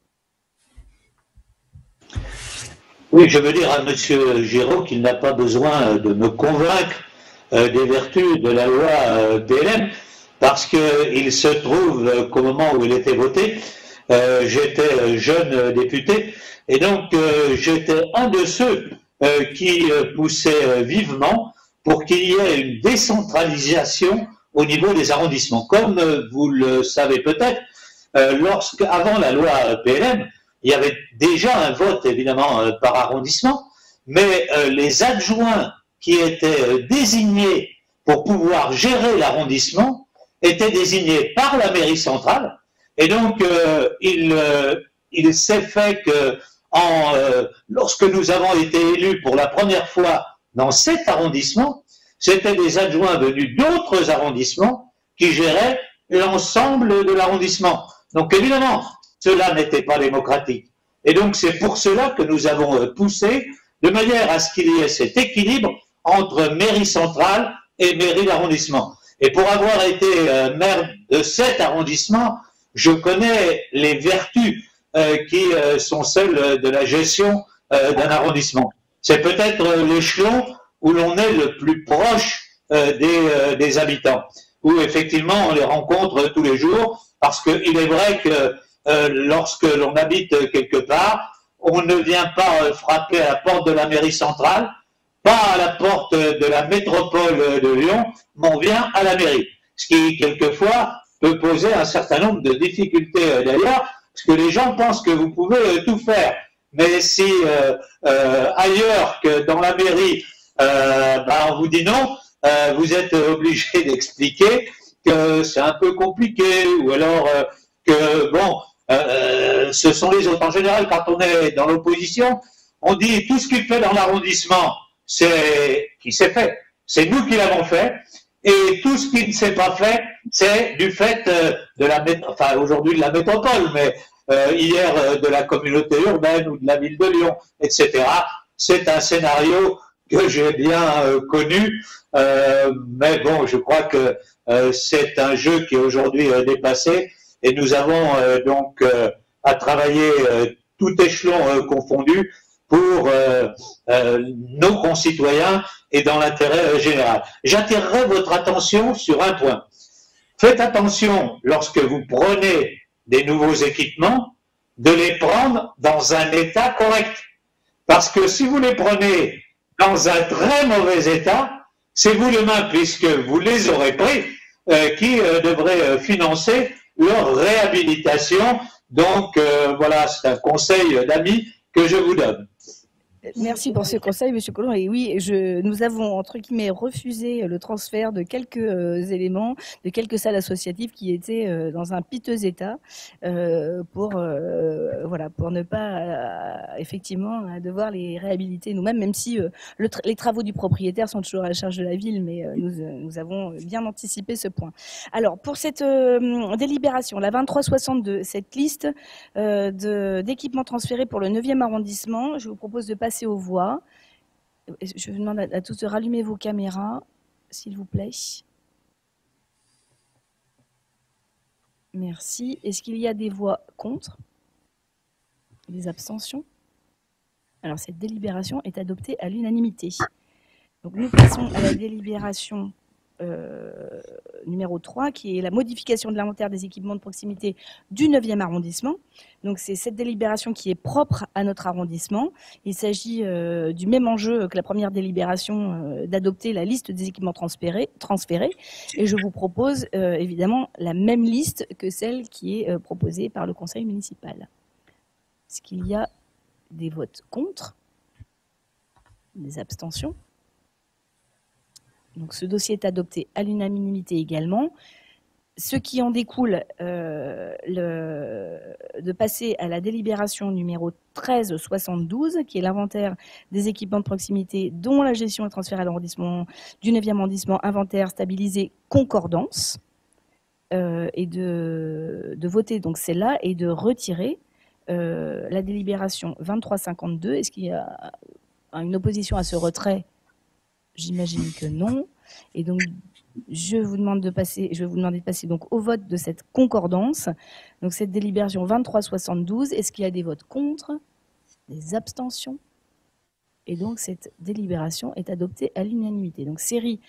Oui, je veux dire à Monsieur Giraud qu'il n'a pas besoin de me convaincre euh, des vertus de la loi euh, P L M, parce qu'il se trouve qu'au moment où il était voté, euh, j'étais jeune député, et donc euh, j'étais un de ceux euh, qui euh, poussaient euh, vivement pour qu'il y ait une décentralisation au niveau des arrondissements. Comme euh, vous le savez peut-être, euh, lorsque, avant la loi P L M, il y avait déjà un vote, évidemment, euh, par arrondissement, mais euh, les adjoints qui étaient euh, désignés pour pouvoir gérer l'arrondissement étaient désignés par la mairie centrale. Et donc, euh, il, euh, il s'est fait que, en, euh, lorsque nous avons été élus pour la première fois dans cet arrondissement, c'était des adjoints venus d'autres arrondissements qui géraient l'ensemble de l'arrondissement. Donc, évidemment, cela n'était pas démocratique. Et donc, c'est pour cela que nous avons poussé de manière à ce qu'il y ait cet équilibre entre mairie centrale et mairie d'arrondissement. Et pour avoir été euh, maire de cet arrondissement, je connais les vertus euh, qui euh, sont celles de la gestion euh, d'un arrondissement. C'est peut-être l'échelon où l'on est le plus proche euh, des, euh, des habitants, où effectivement on les rencontre tous les jours, parce qu'il est vrai que Euh, lorsque l'on habite quelque part, on ne vient pas euh, frapper à la porte de la mairie centrale, pas à la porte de la métropole de Lyon, mais on vient à la mairie. Ce qui, quelquefois, peut poser un certain nombre de difficultés euh, d'ailleurs, parce que les gens pensent que vous pouvez euh, tout faire. Mais si euh, euh, ailleurs que dans la mairie, euh, bah, on vous dit non, euh, vous êtes obligé d'expliquer que c'est un peu compliqué, ou alors euh, que, bon, Euh, ce sont les autres. En général, quand on est dans l'opposition, on dit tout ce qui fait dans l'arrondissement, c'est qui s'est fait. C'est nous qui l'avons fait. Et tout ce qui ne s'est pas fait, c'est du fait euh, de la métropole, enfin aujourd'hui de la métropole, mais euh, hier euh, de la communauté urbaine ou de la ville de Lyon, et cetera. C'est un scénario que j'ai bien euh, connu, euh, mais bon, je crois que euh, c'est un jeu qui est aujourd'hui euh, dépassé. Et nous avons euh, donc euh, à travailler euh, tout échelon euh, confondu pour euh, euh, nos concitoyens et dans l'intérêt euh, général. J'attirerai votre attention sur un point. Faites attention, lorsque vous prenez des nouveaux équipements, de les prendre dans un état correct. Parce que si vous les prenez dans un très mauvais état, c'est vous demain, puisque vous les aurez pris, euh, qui euh, devrez euh, financer leur réhabilitation. Donc, euh, voilà, c'est un conseil d'amis que je vous donne. Merci pour ce conseil, Monsieur Collomb. Et oui, je, nous avons, entre guillemets, refusé le transfert de quelques euh, éléments, de quelques salles associatives qui étaient euh, dans un piteux état, euh, pour, euh, voilà, pour ne pas, euh, effectivement, euh, devoir les réhabiliter nous-mêmes, même si euh, le tra les travaux du propriétaire sont toujours à la charge de la ville, mais euh, nous, euh, nous avons bien anticipé ce point. Alors, pour cette euh, délibération, la vingt-trois soixante-deux, cette liste euh, d'équipements transférés pour le neuvième arrondissement, je vous propose de passer aux voix. Je vous demande à, à tous de rallumer vos caméras, s'il vous plaît. Merci. Est-ce qu'il y a des voix contre? Des abstentions? Alors, cette délibération est adoptée à l'unanimité. Donc, nous passons à la délibération euh, numéro trois, qui est la modification de l'inventaire des équipements de proximité du neuvième arrondissement. Donc, c'est cette délibération qui est propre à notre arrondissement. Il s'agit euh, du même enjeu que la première délibération, euh, d'adopter la liste des équipements transférés, transférés. Et je vous propose euh, évidemment la même liste que celle qui est euh, proposée par le conseil municipal. Est-ce qu'il y a des votes contre? Des abstentions? Donc, ce dossier est adopté à l'unanimité également. Ce qui en découle euh, le, de passer à la délibération numéro treize soixante-douze, qui est l'inventaire des équipements de proximité dont la gestion est transférée à l'arrondissement du neuvième arrondissement, inventaire stabilisé concordance, euh, et de, de voter donc celle-là et de retirer euh, la délibération vingt-trois cinquante-deux. Est-ce qu'il y a une opposition à ce retrait? J'imagine que non. Et donc, je vous demande de passer, je vais vous demander de passer donc au vote de cette concordance. Donc, cette délibération vingt-trois soixante-douze, est-ce qu'il y a des votes contre? Des abstentions? Et donc, cette délibération est adoptée à l'unanimité. Donc, série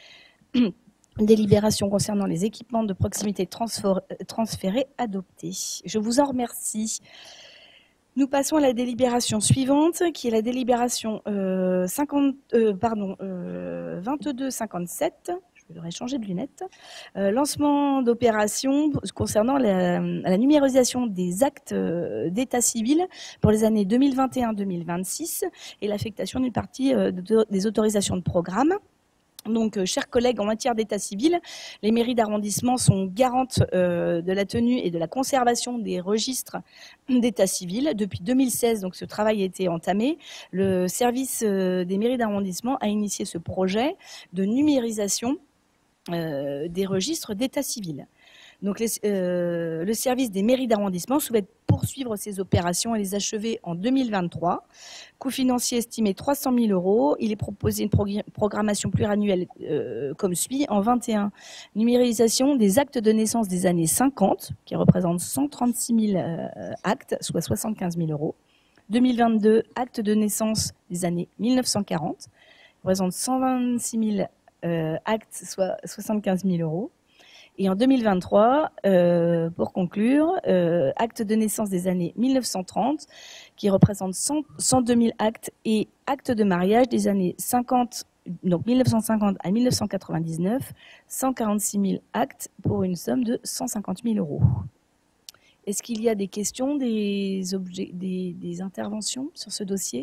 délibération concernant les équipements de proximité transférés adoptés. Je vous en remercie. Nous passons à la délibération suivante, qui est la délibération euh, cinquante, euh, pardon, euh, vingt-deux cinquante-sept. Je devrais changer de lunettes. Euh, lancement d'opération concernant la, la numérisation des actes d'état civil pour les années deux mille vingt et un deux mille vingt-six et l'affectation d'une partie euh, de, des autorisations de programme. Donc, euh, chers collègues, en matière d'état civil, les mairies d'arrondissement sont garantes euh, de la tenue et de la conservation des registres d'état civil. Depuis deux mille seize, donc, ce travail a été entamé. Le service euh, des mairies d'arrondissement a initié ce projet de numérisation euh, des registres d'état civil. Donc, les, euh, le service des mairies d'arrondissement souhaite poursuivre ces opérations et les achever en deux mille vingt-trois. Coût financier estimé trois cent mille euros. Il est proposé une progr programmation pluriannuelle euh, comme suit. En vingt et un, numérisation des actes de naissance des années cinquante, qui représentent cent trente-six mille euh, actes, soit soixante-quinze mille euros. deux mille vingt-deux, actes de naissance des années mille neuf cent quarante, qui représentent cent vingt-six mille euh, actes, soit soixante-quinze mille euros. Et en deux mille vingt-trois, euh, pour conclure, euh, actes de naissance des années mille neuf cent trente, qui représentent cent deux mille actes, et actes de mariage des années cinquante, donc mille neuf cent cinquante à mille neuf cent quatre-vingt-dix-neuf, cent quarante-six mille actes pour une somme de cent cinquante mille euros. Est-ce qu'il y a des questions, des, objets, des, des interventions sur ce dossier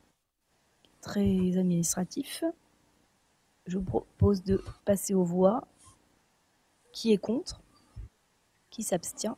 très administratif? Je vous propose de passer aux voix. Qui est contre? Qui s'abstient?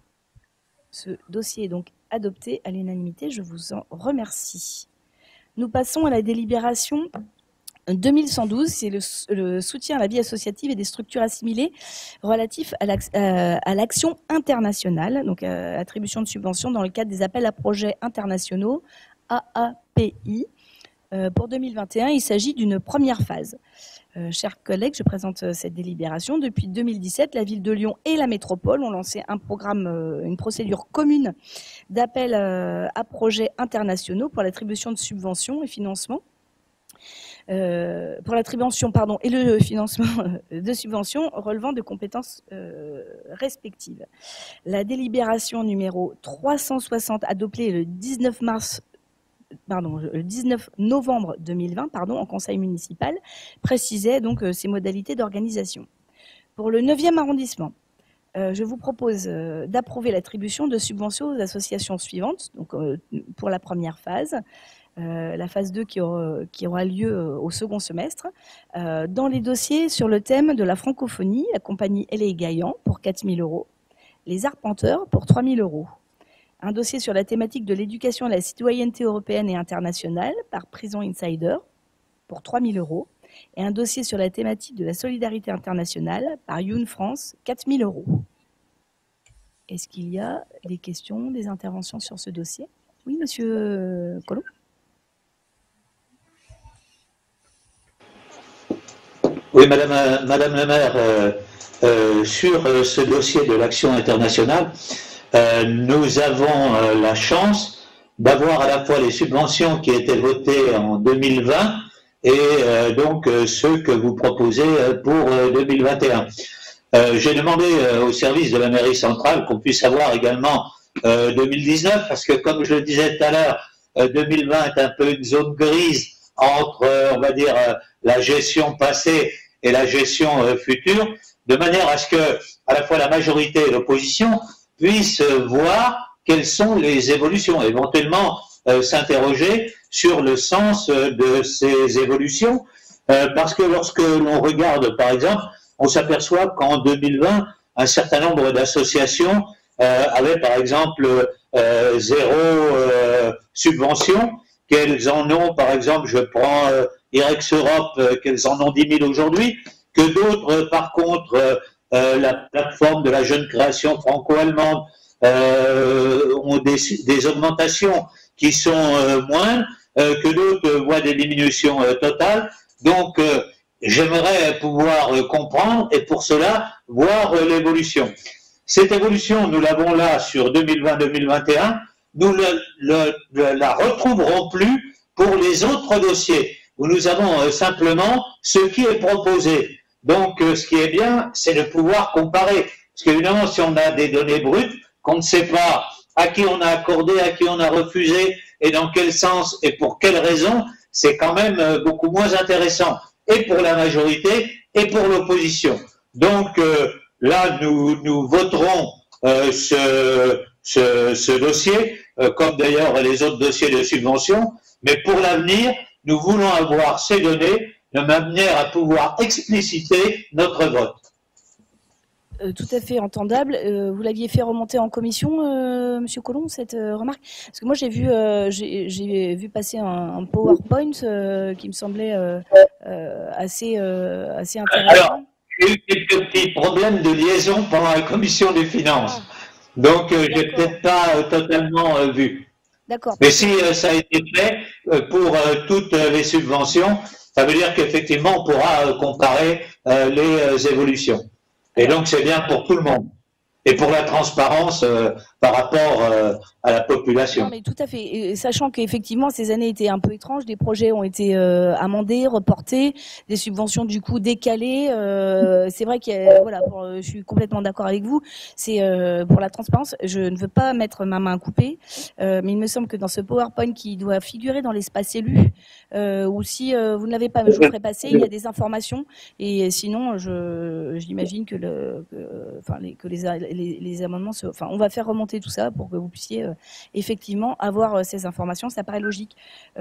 Ce dossier est donc adopté à l'unanimité. Je vous en remercie. Nous passons à la délibération deux mille cent douze. C'est le, le soutien à la vie associative et des structures assimilées relatif à l'action internationale, donc à l'attribution de subventions dans le cadre des appels à projets internationaux A A P I. Euh, pour deux mille vingt et un, il s'agit d'une première phase. Euh, chers collègues, je présente euh, cette délibération. Depuis deux mille dix-sept, la ville de Lyon et la métropole ont lancé un programme, euh, une procédure commune d'appel euh, à projets internationaux pour l'attribution de subventions et financements. Euh, pour l'attribution pardon, et le financement de subventions relevant de compétences euh, respectives. La délibération numéro trois cent soixante adoptée le dix-neuf mars Pardon, le dix-neuf novembre deux mille vingt, pardon, en conseil municipal, précisait donc euh, ces modalités d'organisation. Pour le neuvième arrondissement, euh, je vous propose euh, d'approuver l'attribution de subventions aux associations suivantes. Donc, euh, pour la première phase, euh, la phase deux qui aura, qui aura lieu au second semestre. Euh, dans les dossiers sur le thème de la francophonie, la compagnie L A Gaillan pour quatre mille euros, les arpenteurs pour trois mille euros. Un dossier sur la thématique de l'éducation à la citoyenneté européenne et internationale par Prison Insider pour trois mille euros. Et un dossier sur la thématique de la solidarité internationale par Youn France, quatre mille euros. Est-ce qu'il y a des questions, des interventions sur ce dossier? Oui, monsieur Collomb. Oui, madame, euh, madame la maire, euh, euh, sur euh, ce dossier de l'action internationale, euh, nous avons euh, la chance d'avoir à la fois les subventions qui étaient votées en deux mille vingt et euh, donc euh, ceux que vous proposez euh, pour euh, deux mille vingt et un. Euh, J'ai demandé euh, au service de la mairie centrale qu'on puisse avoir également euh, deux mille dix-neuf, parce que comme je le disais tout à l'heure, euh, deux mille vingt est un peu une zone grise entre, euh, on va dire, euh, la gestion passée et la gestion euh, future, de manière à ce que à la fois la majorité et l'opposition puissent euh, voir quelles sont les évolutions, éventuellement euh, s'interroger sur le sens euh, de ces évolutions, euh, parce que lorsque l'on regarde, par exemple, on s'aperçoit qu'en deux mille vingt, un certain nombre d'associations euh, avaient, par exemple, euh, zéro euh, subvention, qu'elles en ont, par exemple, je prends euh, Irex Europe, euh, qu'elles en ont dix mille aujourd'hui, que d'autres, euh, par contre, euh, euh, la plateforme de la jeune création franco-allemande, euh, ont des, des augmentations qui sont euh, moindres, euh, que d'autres euh, voient des diminutions euh, totales. Donc, euh, j'aimerais pouvoir euh, comprendre et pour cela, voir euh, l'évolution. Cette évolution, nous l'avons là sur deux mille vingt deux mille vingt et un, nous ne le, le, la retrouverons plus pour les autres dossiers, où nous avons euh, simplement ce qui est proposé. Donc, euh, ce qui est bien, c'est de pouvoir comparer. Parce qu'évidemment, si on a des données brutes, qu'on ne sait pas à qui on a accordé, à qui on a refusé, et dans quel sens et pour quelles raisons, c'est quand même euh, beaucoup moins intéressant, et pour la majorité et pour l'opposition. Donc, euh, là, nous, nous voterons euh, ce, ce, ce dossier, euh, comme d'ailleurs les autres dossiers de subvention, mais pour l'avenir, nous voulons avoir ces données de manière à pouvoir expliciter notre vote. Euh, tout à fait entendable. Euh, vous l'aviez fait remonter en commission, euh, Monsieur Collomb, cette euh, remarque? Parce que moi, j'ai vu, euh, j'ai vu passer un, un PowerPoint euh, qui me semblait euh, euh, assez, euh, assez intéressant. Alors, j'ai eu quelques petits problèmes de liaison pendant la commission des finances. Ah. Donc, euh, j'ai peut-être pas euh, totalement euh, vu. D'accord. Mais si euh, ça a été fait euh, pour euh, toutes euh, les subventions, ça veut dire qu'effectivement, on pourra euh, comparer euh, les euh, évolutions. Et donc, c'est bien pour tout le monde. Et pour la transparence euh, par rapport euh, à la population. Non, mais tout à fait. Et sachant qu'effectivement, ces années étaient un peu étranges, des projets ont été euh, amendés, reportés, des subventions du coup décalées. Euh, c'est vrai que voilà, pour, je suis complètement d'accord avec vous. C'est euh, pour la transparence. Je ne veux pas mettre ma main coupée, euh, mais il me semble que dans ce PowerPoint qui doit figurer dans l'espace élu, euh, ou si euh, vous ne l'avez pas, je vous ferai passer. Il y a des informations. Et sinon, je j'imagine que le, que, enfin les, que les Les, les amendements, se, enfin, on va faire remonter tout ça pour que vous puissiez euh, effectivement avoir euh, ces informations. Ça paraît logique.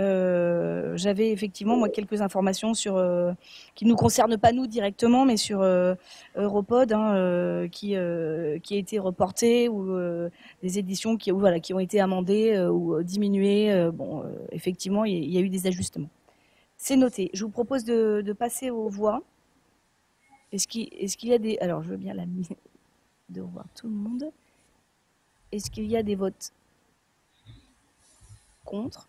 Euh, J'avais effectivement moi quelques informations sur euh, qui ne nous concernent pas nous directement, mais sur euh, Europod, hein, euh, qui euh, qui a été reporté ou euh, des éditions qui voilà qui ont été amendées euh, ou diminuées. Euh, bon, euh, effectivement, il y, y a eu des ajustements. C'est noté. Je vous propose de, de passer aux voix. Est-ce qu'il est-ce qu'il y a des alors je veux bien la de revoir tout le monde. Est-ce qu'il y a des votes contre?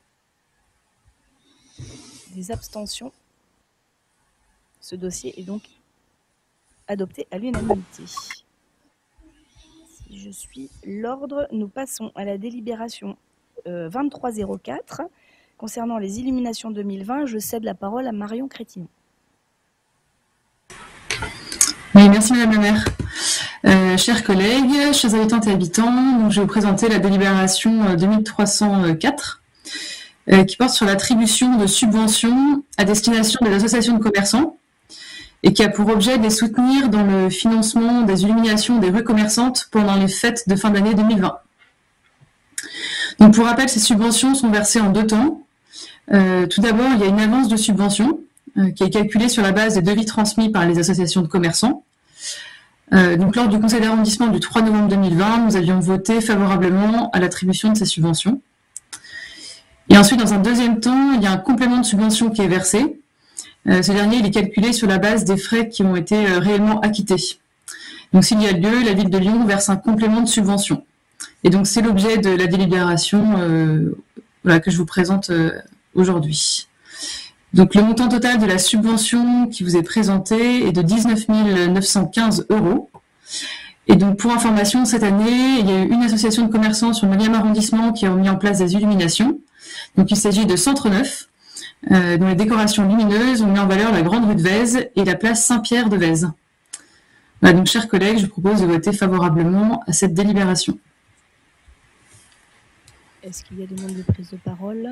Des abstentions? Ce dossier est donc adopté à l'unanimité. Si je suis l'ordre, nous passons à la délibération euh, vingt-trois zéro quatre concernant les illuminations deux mille vingt. Je cède la parole à Marion Crétillon. Oui, merci Madame la maire. Euh, chers collègues, chers habitantes et habitants, donc je vais vous présenter la délibération deux mille trois cent quatre euh, qui porte sur l'attribution de subventions à destination des associations de commerçants et qui a pour objet de les soutenir dans le financement des illuminations des rues commerçantes pendant les fêtes de fin d'année deux mille vingt. Donc pour rappel, ces subventions sont versées en deux temps. Euh, tout d'abord, il y a une avance de subvention euh, qui est calculée sur la base des devis transmis par les associations de commerçants. Euh, donc, lors du conseil d'arrondissement du trois novembre deux mille vingt, nous avions voté favorablement à l'attribution de ces subventions. Et ensuite, dans un deuxième temps, il y a un complément de subvention qui est versé. Euh, ce dernier, il est calculé sur la base des frais qui ont été euh, réellement acquittés. Donc, s'il y a lieu, la ville de Lyon verse un complément de subvention. Et donc, c'est l'objet de la délibération euh, voilà, que je vous présente euh, aujourd'hui. Donc, le montant total de la subvention qui vous est présenté est de dix-neuf mille neuf cent quinze euros. Et donc, pour information, cette année, il y a eu une association de commerçants sur le neuvième arrondissement qui a mis en place des illuminations. Donc, il s'agit de Centre Neuf, euh, dont les décorations lumineuses ont mis en valeur la Grande Rue de Vèze et la place Saint-Pierre de Vèze. Voilà, donc, chers collègues, je vous propose de voter favorablement à cette délibération. Est-ce qu'il y a des demandes de prise de parole?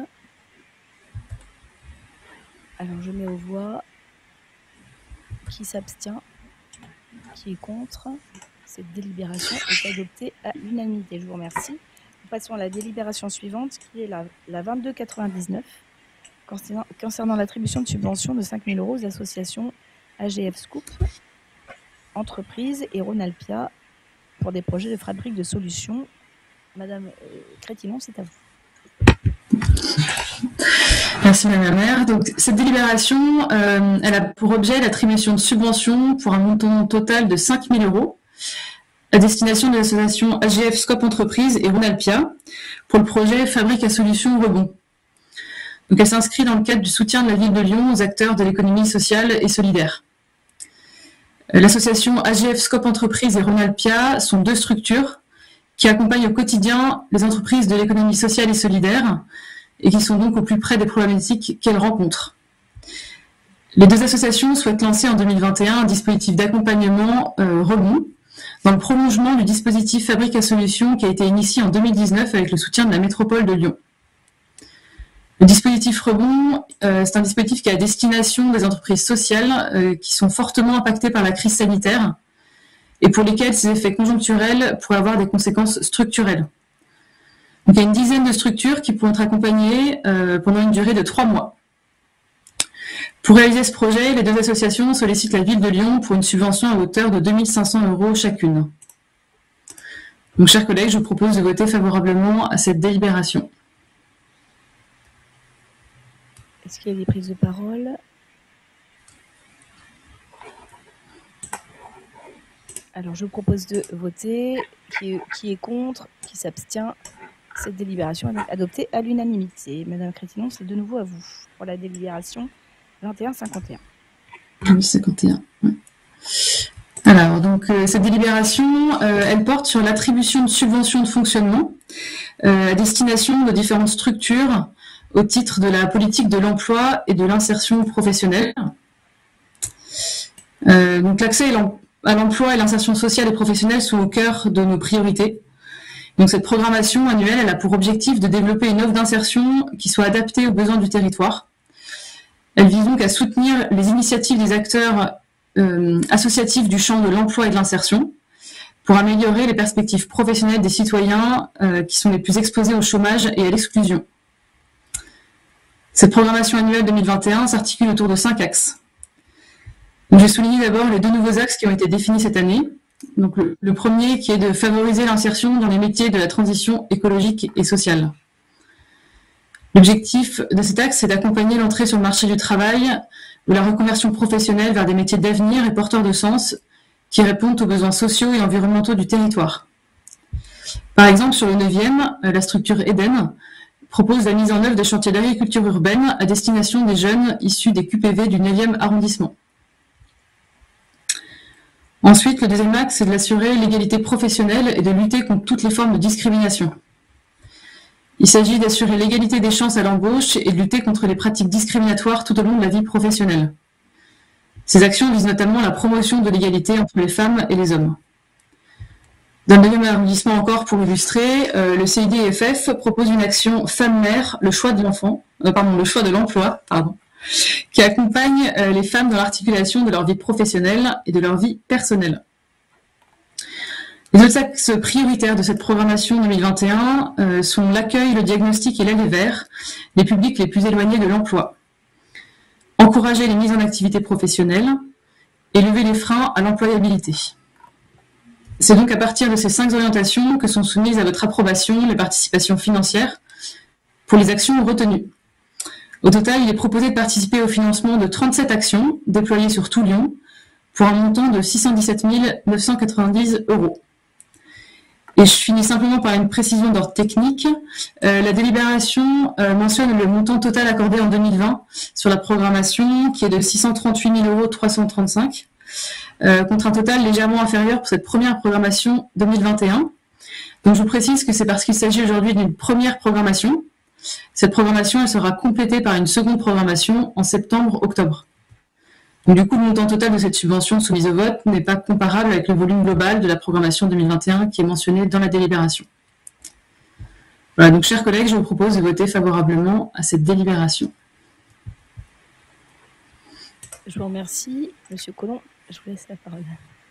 Alors, je mets aux voix. Qui s'abstient? Qui est contre? Cette délibération est adoptée à l'unanimité. Je vous remercie. Nous passons à la délibération suivante, qui est la, la vingt-deux quatre-vingt-dix-neuf, concernant, concernant l'attribution de subventions de cinq mille euros aux associations A G F Scoop, Entreprise et Ronalpia pour des projets de fabrique de solutions. Madame euh, Crétinon, c'est à vous. Merci Madame la maire. Donc, cette délibération, euh, elle a pour objet l'attribution de subventions pour un montant total de cinq mille euros à destination de l'association A G F Scope Entreprise et Ronalpia pour le projet Fabrique à solutions rebond. Donc, elle s'inscrit dans le cadre du soutien de la ville de Lyon aux acteurs de l'économie sociale et solidaire. L'association A G F Scope Entreprise et Ronalpia sont deux structures qui accompagnent au quotidien les entreprises de l'économie sociale et solidaire et qui sont donc au plus près des problématiques qu'elles rencontrent. Les deux associations souhaitent lancer en deux mille vingt et un un dispositif d'accompagnement euh, rebond dans le prolongement du dispositif Fabrique à solutions qui a été initié en deux mille dix-neuf avec le soutien de la métropole de Lyon. Le dispositif rebond, euh, c'est un dispositif qui est à destination des entreprises sociales euh, qui sont fortement impactées par la crise sanitaire et pour lesquelles ces effets conjoncturels pourraient avoir des conséquences structurelles. Donc, il y a une dizaine de structures qui pourront être accompagnées euh, pendant une durée de trois mois. Pour réaliser ce projet, les deux associations sollicitent la ville de Lyon pour une subvention à hauteur de deux mille cinq cents euros chacune. Donc, chers collègues, je vous propose de voter favorablement à cette délibération. Est-ce qu'il y a des prises de parole? Alors, je vous propose de voter. Qui est, qui est contre? Qui s'abstient? Cette délibération est adoptée à l'unanimité. Madame Crétinon, c'est de nouveau à vous pour la délibération vingt et un cinquante et un. Oui, cinquante et un. Ouais. Alors, donc, euh, cette délibération, euh, elle porte sur l'attribution de subventions de fonctionnement euh, à destination de différentes structures au titre de la politique de l'emploi et de l'insertion professionnelle. Euh, donc, l'accès à l'emploi et l'insertion sociale et professionnelle sont au cœur de nos priorités. Donc, cette programmation annuelle, elle a pour objectif de développer une offre d'insertion qui soit adaptée aux besoins du territoire. Elle vise donc à soutenir les initiatives des acteurs euh, associatifs du champ de l'emploi et de l'insertion pour améliorer les perspectives professionnelles des citoyens euh, qui sont les plus exposés au chômage et à l'exclusion. Cette programmation annuelle deux mille vingt et un s'articule autour de cinq axes. Donc, je vais souligner d'abord les deux nouveaux axes qui ont été définis cette année. Donc, le, le premier qui est de favoriser l'insertion dans les métiers de la transition écologique et sociale. L'objectif de cet axe, c'est d'accompagner l'entrée sur le marché du travail ou la reconversion professionnelle vers des métiers d'avenir et porteurs de sens qui répondent aux besoins sociaux et environnementaux du territoire. Par exemple, sur le neuvième, la structure Eden propose la mise en œuvre de chantiers d'agriculture urbaine à destination des jeunes issus des Q P V du neuvième arrondissement. Ensuite, le deuxième axe, c'est de l'assurer l'égalité professionnelle et de lutter contre toutes les formes de discrimination. Il s'agit d'assurer l'égalité des chances à l'embauche et de lutter contre les pratiques discriminatoires tout au long de la vie professionnelle. Ces actions visent notamment la promotion de l'égalité entre les femmes et les hommes. Dans le neuvième arrondissement encore, pour illustrer, euh, le C I D F F propose une action femme-mère, le choix de l'enfant, euh, pardon, le choix de l'emploi, pardon, qui accompagne euh, les femmes dans l'articulation de leur vie professionnelle et de leur vie personnelle. Les autres axes prioritaires de cette programmation deux mille vingt et un euh, sont l'accueil, le diagnostic et l'aller vers les publics les plus éloignés de l'emploi. Encourager les mises en activité professionnelle et lever les freins à l'employabilité. C'est donc à partir de ces cinq orientations que sont soumises à votre approbation les participations financières pour les actions retenues. Au total, il est proposé de participer au financement de trente-sept actions déployées sur tout Lyon pour un montant de six cent dix-sept mille neuf cent quatre-vingt-dix euros. Et je finis simplement par une précision d'ordre technique. Euh, la délibération euh, mentionne le montant total accordé en deux mille vingt sur la programmation qui est de six cent trente-huit mille euros trois cent trente-cinq, euh, contre un total légèrement inférieur pour cette première programmation deux mille vingt et un. Donc je vous précise que c'est parce qu'il s'agit aujourd'hui d'une première programmation. Cette programmation elle sera complétée par une seconde programmation en septembre-octobre. Donc, du coup, le montant total de cette subvention soumise au vote n'est pas comparable avec le volume global de la programmation deux mille vingt et un qui est mentionné dans la délibération. Voilà, donc chers collègues, je vous propose de voter favorablement à cette délibération. Je vous remercie. Monsieur Collomb, je vous laisse la parole.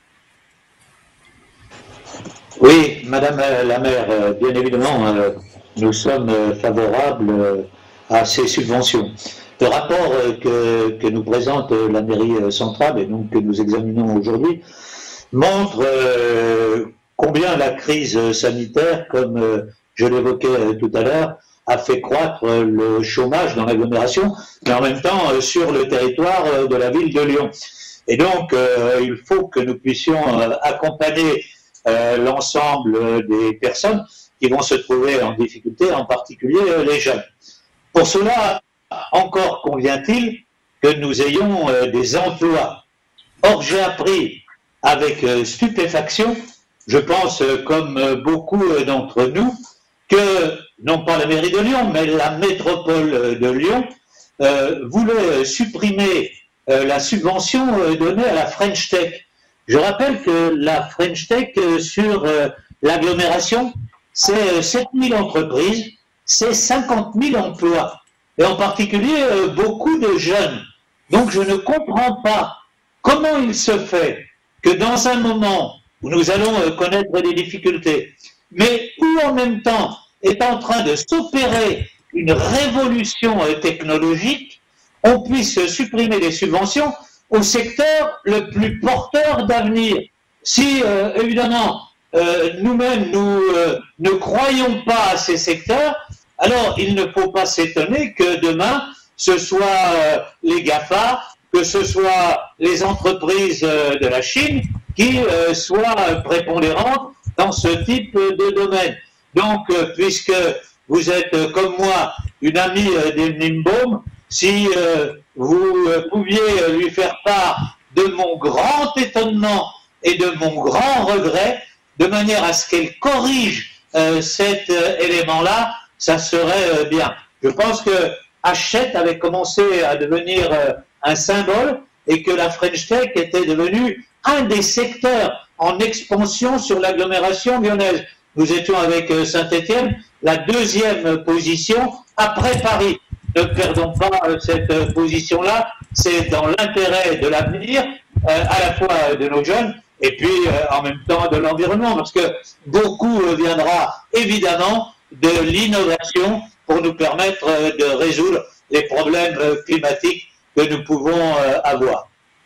Oui, Madame la maire, bien évidemment, nous sommes favorables à ces subventions. Le rapport que, que nous présente la mairie centrale et donc que nous examinons aujourd'hui montre euh, combien la crise sanitaire, comme euh, je l'évoquais tout à l'heure, a fait croître le chômage dans l'agglomération, mais en même temps euh, sur le territoire de la ville de Lyon. Et donc, euh, il faut que nous puissions euh, accompagner euh, l'ensemble des personnes qui vont se trouver en difficulté, en particulier euh, les jeunes. Pour cela, encore convient-il que nous ayons euh, des emplois. Or, j'ai appris avec euh, stupéfaction, je pense euh, comme euh, beaucoup euh, d'entre nous, que, non pas la mairie de Lyon, mais la métropole euh, de Lyon euh, voulait supprimer euh, la subvention euh, donnée à la French Tech. Je rappelle que la French Tech euh, sur euh, l'agglomération, c'est euh, sept mille entreprises, c'est cinquante mille emplois. Et en particulier euh, beaucoup de jeunes. Donc je ne comprends pas comment il se fait que dans un moment où nous allons euh, connaître des difficultés, mais où en même temps est en train de s'opérer une révolution euh, technologique, on puisse supprimer des subventions au secteur le plus porteur d'avenir. Si euh, évidemment euh, nous-mêmes nous euh, ne croyons pas à ces secteurs, alors il ne faut pas s'étonner que demain, ce soit euh, les GAFA, que ce soit les entreprises euh, de la Chine qui euh, soient prépondérantes dans ce type de domaine. Donc, euh, puisque vous êtes euh, comme moi une amie euh, d'Emeline Baum, si euh, vous euh, pouviez euh, lui faire part de mon grand étonnement et de mon grand regret, de manière à ce qu'elle corrige euh, cet euh, élément-là, ça serait euh, bien. Je pense que Hachette avait commencé à devenir euh, un symbole et que la French Tech était devenue un des secteurs en expansion sur l'agglomération lyonnaise. Nous étions avec euh, Saint-Étienne la deuxième position après Paris. Ne perdons pas euh, cette euh, position-là, c'est dans l'intérêt de l'avenir, euh, à la fois de nos jeunes et puis euh, en même temps de l'environnement, parce que beaucoup euh, viendra évidemment de l'innovation pour nous permettre de résoudre les problèmes climatiques que nous pouvons avoir.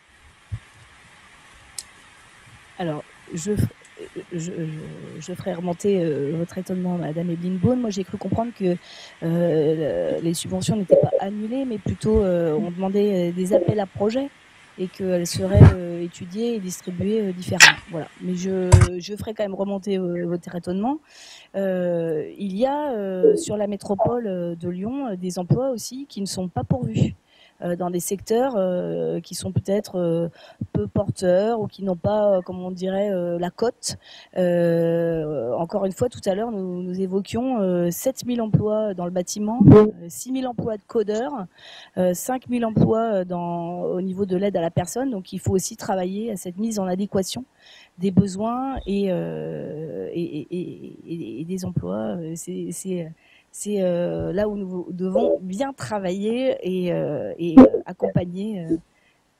Alors, je, je, je ferai remonter votre étonnement, Madame Emeline Baum. Moi, j'ai cru comprendre que euh, les subventions n'étaient pas annulées, mais plutôt euh, on demandait des appels à projets et qu'elles seraient euh, étudiées et distribuées euh, différemment. Voilà. Mais je, je ferai quand même remonter euh, votre étonnement. Euh, il y a euh, sur la métropole de Lyon euh, des emplois aussi qui ne sont pas pourvus euh, dans des secteurs euh, qui sont peut-être euh, peu porteurs ou qui n'ont pas, euh, comme on dirait, euh, la cote. Euh, encore une fois, tout à l'heure, nous, nous évoquions euh, sept mille emplois dans le bâtiment, euh, six mille emplois de codeurs, euh, cinq mille emplois dans, au niveau de l'aide à la personne. Donc, il faut aussi travailler à cette mise en adéquation des besoins et, euh, et, et, et, et des emplois. C'est, c'est, c'est euh, là où nous devons bien travailler et, euh, et accompagner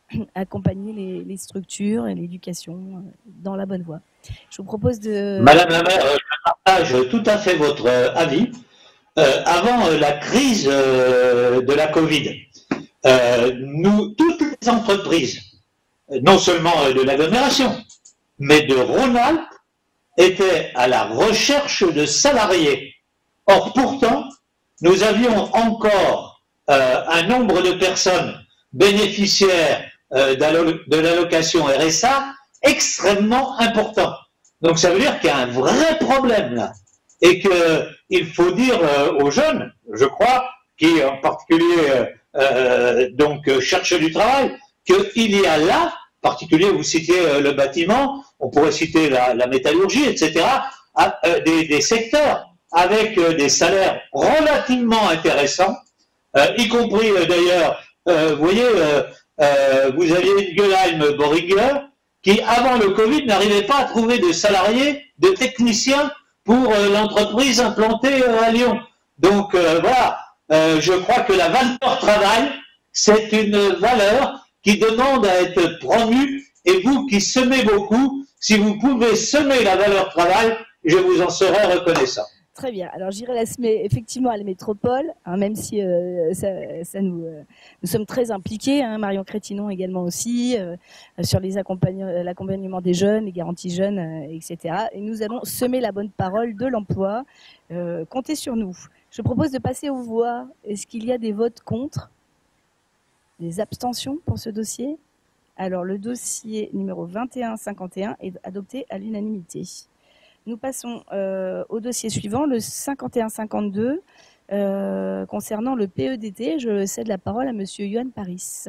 accompagner les, les structures et l'éducation dans la bonne voie. Je vous propose de... Madame la maire, je partage tout à fait votre avis. Euh, avant la crise euh, de la Covid, euh, nous, toutes les entreprises, non seulement de l'agglomération, mais de Rhône-Alpes, étaient à la recherche de salariés. Or, pourtant, nous avions encore euh, un nombre de personnes bénéficiaires euh, de l'allocation R S A extrêmement important. Donc, ça veut dire qu'il y a un vrai problème là. Et qu'il faut dire euh, aux jeunes, je crois, qui en particulier euh, euh, donc cherchent du travail, qu'il y a là, en particulier vous citiez euh, le bâtiment, on pourrait citer la, la métallurgie, et cetera, à, euh, des, des secteurs avec euh, des salaires relativement intéressants, euh, y compris euh, d'ailleurs, euh, vous voyez, euh, euh, vous aviez Guelheim Boringer qui, avant le Covid, n'arrivait pas à trouver de salariés, de techniciens pour euh, l'entreprise implantée euh, à Lyon. Donc euh, voilà, euh, je crois que la valeur travail, c'est une valeur qui demande à être promue, et vous qui semez beaucoup, si vous pouvez semer la valeur travail, je vous en serai reconnaissant. Très bien. Alors j'irai la semer effectivement à la métropole, hein, même si euh, ça, ça nous, euh, nous sommes très impliqués, hein, Marion Crétinon également aussi, euh, sur les l'accompagnement des jeunes, les garanties jeunes, euh, et cetera. Et nous allons semer la bonne parole de l'emploi. Euh, comptez sur nous. Je propose de passer aux voix. Est-ce qu'il y a des votes contre? Des abstentions pour ce dossier? Alors le dossier numéro vingt et un cinquante et un est adopté à l'unanimité. Nous passons euh, au dossier suivant, le cinquante et un cinquante-deux, euh, concernant le P E D T. Je cède la parole à Monsieur Yoann Paris.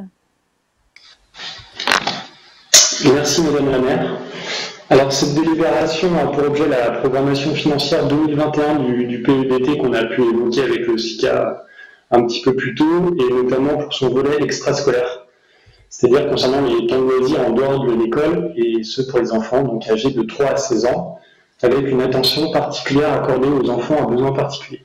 Merci Madame la maire. Alors cette délibération a pour objet la programmation financière deux mille vingt et un du, du P E D T qu'on a pu évoquer avec le S I C A un petit peu plus tôt, et notamment pour son volet extrascolaire. C'est-à-dire concernant les temps de loisirs en dehors de l'école, et ceux pour les enfants donc âgés de trois à seize ans, avec une attention particulière accordée aux enfants à besoins particuliers.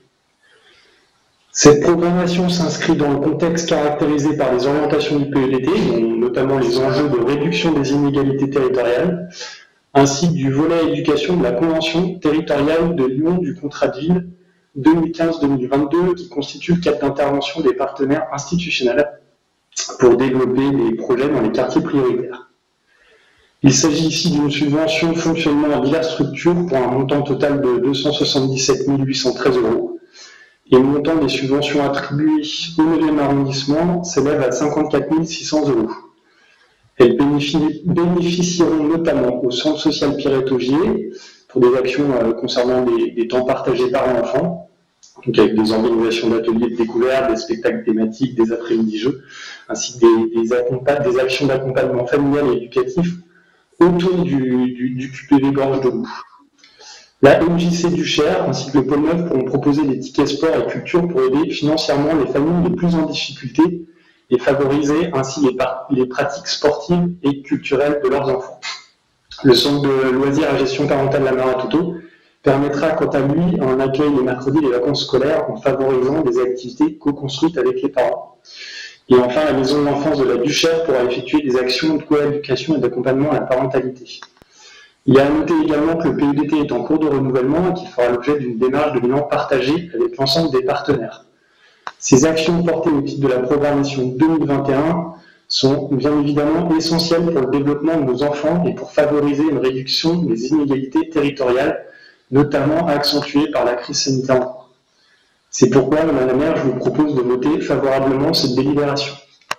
Cette programmation s'inscrit dans le contexte caractérisé par les orientations du P E D T, dont notamment les enjeux de réduction des inégalités territoriales, ainsi que du volet éducation de la Convention territoriale de Lyon du contrat de ville deux mille quinze deux mille vingt-deux, qui constitue le cadre d'intervention des partenaires institutionnels pour développer des projets dans les quartiers prioritaires. Il s'agit ici d'une subvention de fonctionnement à diverses structures pour un montant total de deux cent soixante-dix-sept mille huit cent treize euros. Et le montant des subventions attribuées au neuvième arrondissement s'élève à cinquante-quatre mille six cents euros. Elles bénéficieront notamment au centre social Pierre-et-Augier pour des actions euh, concernant des, des temps partagés par l'enfant, donc avec des organisations d'ateliers de découverte, des spectacles thématiques, des après-midi jeux, ainsi que des, des, des actions d'accompagnement familial et éducatif autour du, du, du Q P V Gorge de Loup. La M J C du Cher ainsi que le Pôle neuf pourront proposer des tickets sport et culture pour aider financièrement les familles les plus en difficulté et favoriser ainsi les, les pratiques sportives et culturelles de leurs enfants. Le centre de loisirs à gestion parentale La Maratoto permettra quant à lui un accueil les mercredis et les vacances scolaires en favorisant des activités co-construites avec les parents. Et enfin, la maison de l'enfance de la Duchère pourra effectuer des actions de coéducation et d'accompagnement à la parentalité. Il y a à noter également que le P E D T est en cours de renouvellement et qu'il fera l'objet d'une démarche de bilan partagée avec l'ensemble des partenaires. Ces actions portées au titre de la programmation deux mille vingt et un sont bien évidemment essentielles pour le développement de nos enfants et pour favoriser une réduction des inégalités territoriales, notamment accentuées par la crise sanitaire. C'est pourquoi, Madame la maire, je vous propose de voter favorablement cette délibération.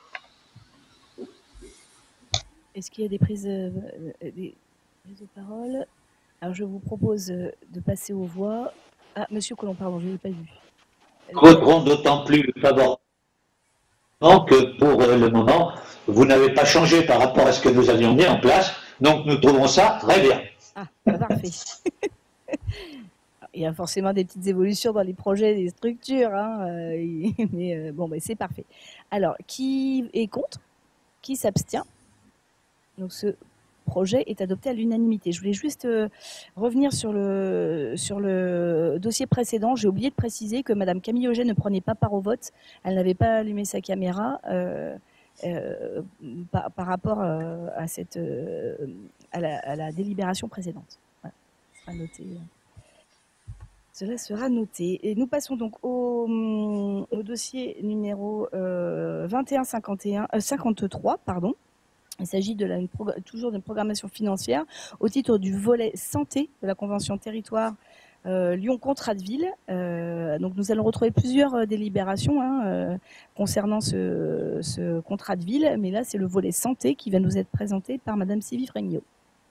Est-ce qu'il y a des prises, euh, des prises de parole? Alors, je vous propose de passer aux voix. Ah, Monsieur Colomb, pardon, je ne l'ai pas vu. Voteront d'autant plus favorablement que pour le moment, vous n'avez pas changé par rapport à ce que nous avions mis en place, donc nous trouvons ça très bien. Ah, bah parfait. Il y a forcément des petites évolutions dans les projets des structures, hein, euh, mais euh, bon, bah, c'est parfait. Alors, qui est contre? Qui s'abstient? Donc, ce projet est adopté à l'unanimité. Je voulais juste euh, revenir sur le, sur le dossier précédent. J'ai oublié de préciser que Madame Camille Auger ne prenait pas part au vote. Elle n'avait pas allumé sa caméra. Euh, euh, par, par rapport euh, à, cette, euh, à, la, à la délibération précédente. Voilà. Ça sera noté. Cela sera noté. Et nous passons donc au, au dossier numéro euh, vingt et un cinquante et un, euh, cinquante-trois. Pardon. Il s'agit de la, une toujours d'une programmation financière au titre du volet santé de la Convention territoire euh, Lyon-Contrat de Ville. Euh, donc nous allons retrouver plusieurs euh, délibérations hein, euh, concernant ce, ce contrat de ville, mais là c'est le volet santé qui va nous être présenté par Madame Sylvie Fregnaud.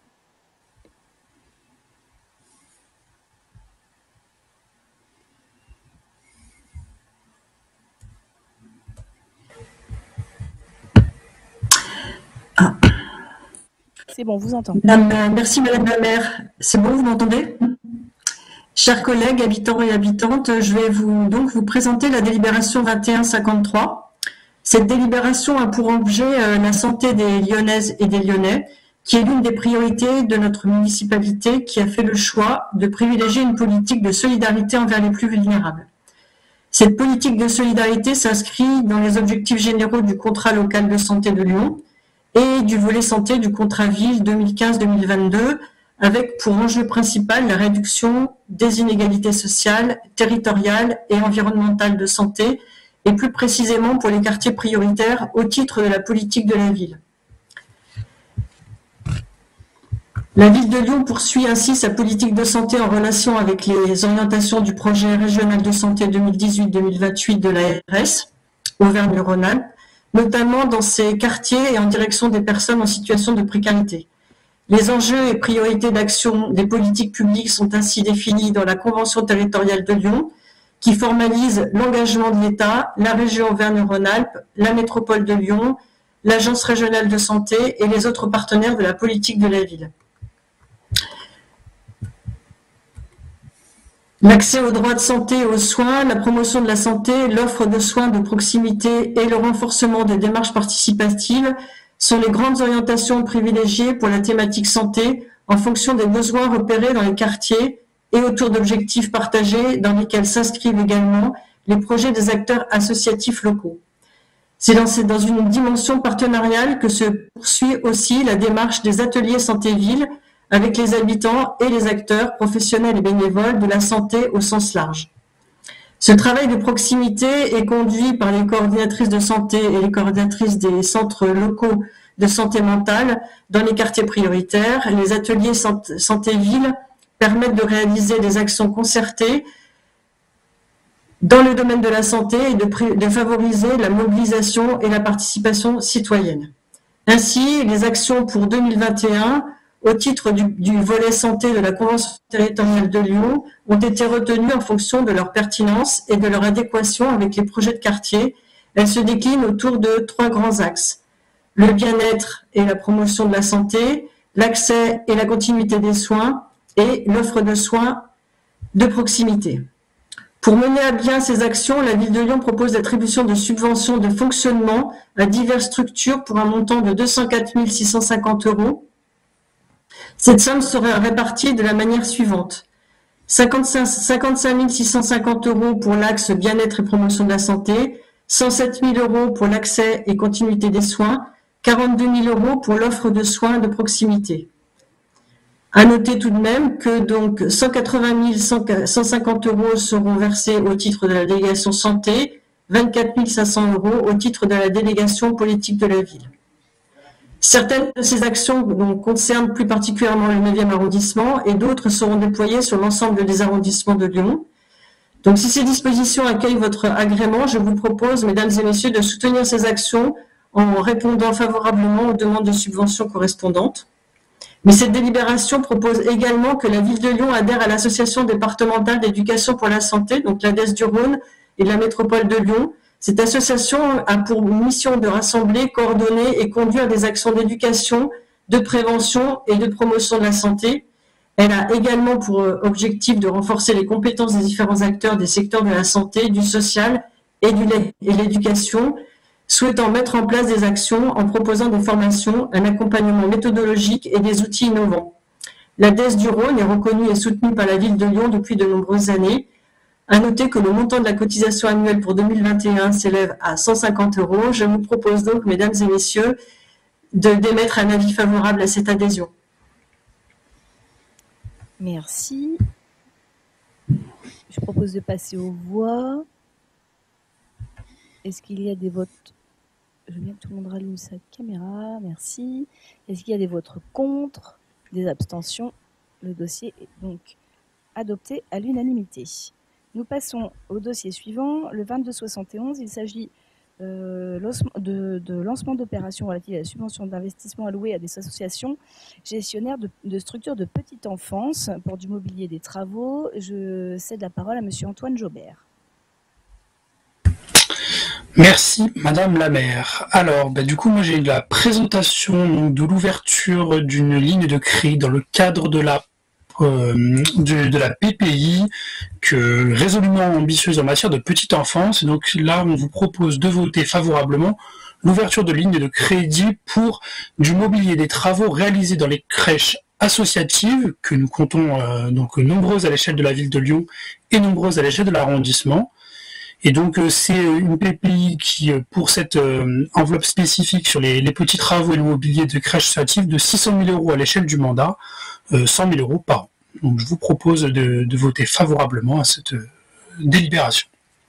Ah. C'est bon, vous entend. Madame, merci Madame la maire. C'est bon, vous m'entendez? Chers collègues, habitants et habitantes, je vais vous, donc vous présenter la délibération vingt et un cinquante-trois. Cette délibération a pour objet euh, la santé des Lyonnaises et des Lyonnais, qui est l'une des priorités de notre municipalité qui a fait le choix de privilégier une politique de solidarité envers les plus vulnérables. Cette politique de solidarité s'inscrit dans les objectifs généraux du contrat local de santé de Lyon et du volet santé du contrat ville deux mille quinze deux mille vingt-deux, avec pour enjeu principal la réduction des inégalités sociales, territoriales et environnementales de santé, et plus précisément pour les quartiers prioritaires au titre de la politique de la ville. La ville de Lyon poursuit ainsi sa politique de santé en relation avec les orientations du projet régional de santé deux mille dix-huit deux mille vingt-huit de l'A R S, Auvergne-Rhône-Alpes, notamment dans ces quartiers et en direction des personnes en situation de précarité. Les enjeux et priorités d'action des politiques publiques sont ainsi définis dans la Convention territoriale de Lyon, qui formalise l'engagement de l'État, la région Auvergne-Rhône-Alpes, la métropole de Lyon, l'Agence régionale de santé et les autres partenaires de la politique de la ville. L'accès aux droits de santé et aux soins, la promotion de la santé, l'offre de soins de proximité et le renforcement des démarches participatives sont les grandes orientations privilégiées pour la thématique santé en fonction des besoins repérés dans les quartiers et autour d'objectifs partagés dans lesquels s'inscrivent également les projets des acteurs associatifs locaux. C'est dans, dans une dimension partenariale que se poursuit aussi la démarche des ateliers santé-ville avec les habitants et les acteurs professionnels et bénévoles de la santé au sens large. Ce travail de proximité est conduit par les coordinatrices de santé et les coordinatrices des centres locaux de santé mentale dans les quartiers prioritaires. Les ateliers santé-ville permettent de réaliser des actions concertées dans le domaine de la santé et de, de favoriser la mobilisation et la participation citoyenne. Ainsi, les actions pour deux mille vingt et un au titre du, du volet santé de la Convention territoriale de Lyon ont été retenues en fonction de leur pertinence et de leur adéquation avec les projets de quartier. Elles se déclinent autour de trois grands axes. Le bien-être et la promotion de la santé, l'accès et la continuité des soins et l'offre de soins de proximité. Pour mener à bien ces actions, la ville de Lyon propose l'attribution de subventions de fonctionnement à diverses structures pour un montant de deux cent quatre mille six cent cinquante euros. Cette somme serait répartie de la manière suivante. cinquante-cinq mille six cent cinquante euros pour l'axe bien-être et promotion de la santé, cent sept mille euros pour l'accès et continuité des soins, quarante-deux mille euros pour l'offre de soins de proximité. À noter tout de même que donc cent quatre-vingt mille cent cinquante euros seront versés au titre de la délégation santé, vingt-quatre mille cinq cents euros au titre de la délégation politique de la ville. Certaines de ces actions donc, concernent plus particulièrement le neuvième arrondissement et d'autres seront déployées sur l'ensemble des arrondissements de Lyon. Donc si ces dispositions accueillent votre agrément, je vous propose, mesdames et messieurs, de soutenir ces actions en répondant favorablement aux demandes de subventions correspondantes. Mais cette délibération propose également que la ville de Lyon adhère à l'association départementale d'éducation pour la santé, donc l'A D E S du Rhône et de la métropole de Lyon. Cette association a pour mission de rassembler, coordonner et conduire des actions d'éducation, de prévention et de promotion de la santé. Elle a également pour objectif de renforcer les compétences des différents acteurs des secteurs de la santé, du social et de l'éducation, souhaitant mettre en place des actions en proposant des formations, un accompagnement méthodologique et des outils innovants. L'A D E S du Rhône est reconnue et soutenue par la ville de Lyon depuis de nombreuses années, À noter que le montant de la cotisation annuelle pour deux mille vingt et un s'élève à cent cinquante euros. Je vous propose donc, mesdames et messieurs, de d'émettre un avis favorable à cette adhésion. Merci. Je propose de passer aux voix. Est-ce qu'il y a des votes? Je veux bien que tout le monde rallume sa caméra. Merci. Est-ce qu'il y a des votes contre? Des abstentions? Le dossier est donc adopté à l'unanimité. Nous passons au dossier suivant, le vingt-deux soixante et onze. Il s'agit euh, de, de lancement d'opérations relatives à la subvention d'investissement allouée à des associations gestionnaires de, de structures de petite enfance pour du mobilier des travaux. Je cède la parole à monsieur Antoine Jobert. Merci Madame la maire. Alors, bah, du coup, moi j'ai eu la présentation de l'ouverture d'une ligne de crédit dans le cadre de la euh, de, de la P P I, que résolument ambitieuse en matière de petite enfance. Et donc là, on vous propose de voter favorablement l'ouverture de lignes de crédit pour du mobilier des travaux réalisés dans les crèches associatives, que nous comptons euh, donc nombreuses à l'échelle de la ville de Lyon et nombreuses à l'échelle de l'arrondissement. Et donc euh, c'est une P P I qui, euh, pour cette euh, enveloppe spécifique sur les, les petits travaux et le mobilier de crèche associative, de six cent mille euros à l'échelle du mandat, euh, cent mille euros par an. Donc je vous propose de, de voter favorablement à cette euh, délibération.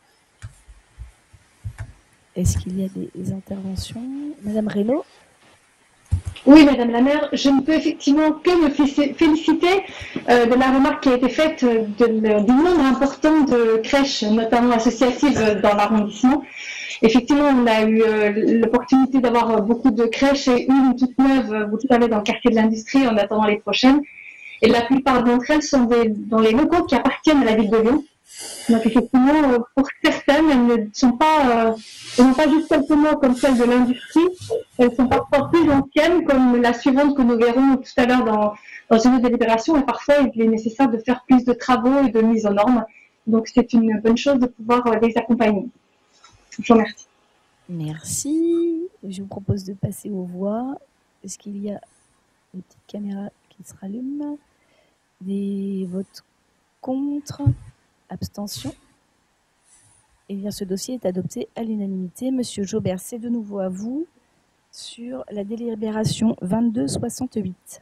Est-ce qu'il y a des, des interventions? Madame Reynaud? Oui, Madame la maire, je ne peux effectivement que me féliciter euh, de la remarque qui a été faite de, de, du nombre important de crèches, notamment associatives, dans l'arrondissement. Effectivement, on a eu euh, l'opportunité d'avoir beaucoup de crèches et une toute neuve, vous le savez, dans le quartier de l'industrie, en attendant les prochaines. Et la plupart d'entre elles sont des, dans les locaux qui appartiennent à la ville de Lyon. Donc effectivement, pour certaines, elles ne sont pas, euh, elles n'ont pas juste quelques mots comme celles de l'industrie, elles sont parfois plus anciennes, comme la suivante que nous verrons tout à l'heure dans, dans une autre délibération, et parfois il est nécessaire de faire plus de travaux et de mise aux normes. Donc c'est une bonne chose de pouvoir les accompagner. Je vous remercie. Merci. Je vous propose de passer aux voix. Est-ce qu'il y a des petites caméras qui se rallument? Des votes contre? Abstention. Eh bien, ce dossier est adopté à l'unanimité. Monsieur Jobert, c'est de nouveau à vous sur la délibération vingt-deux soixante-huit.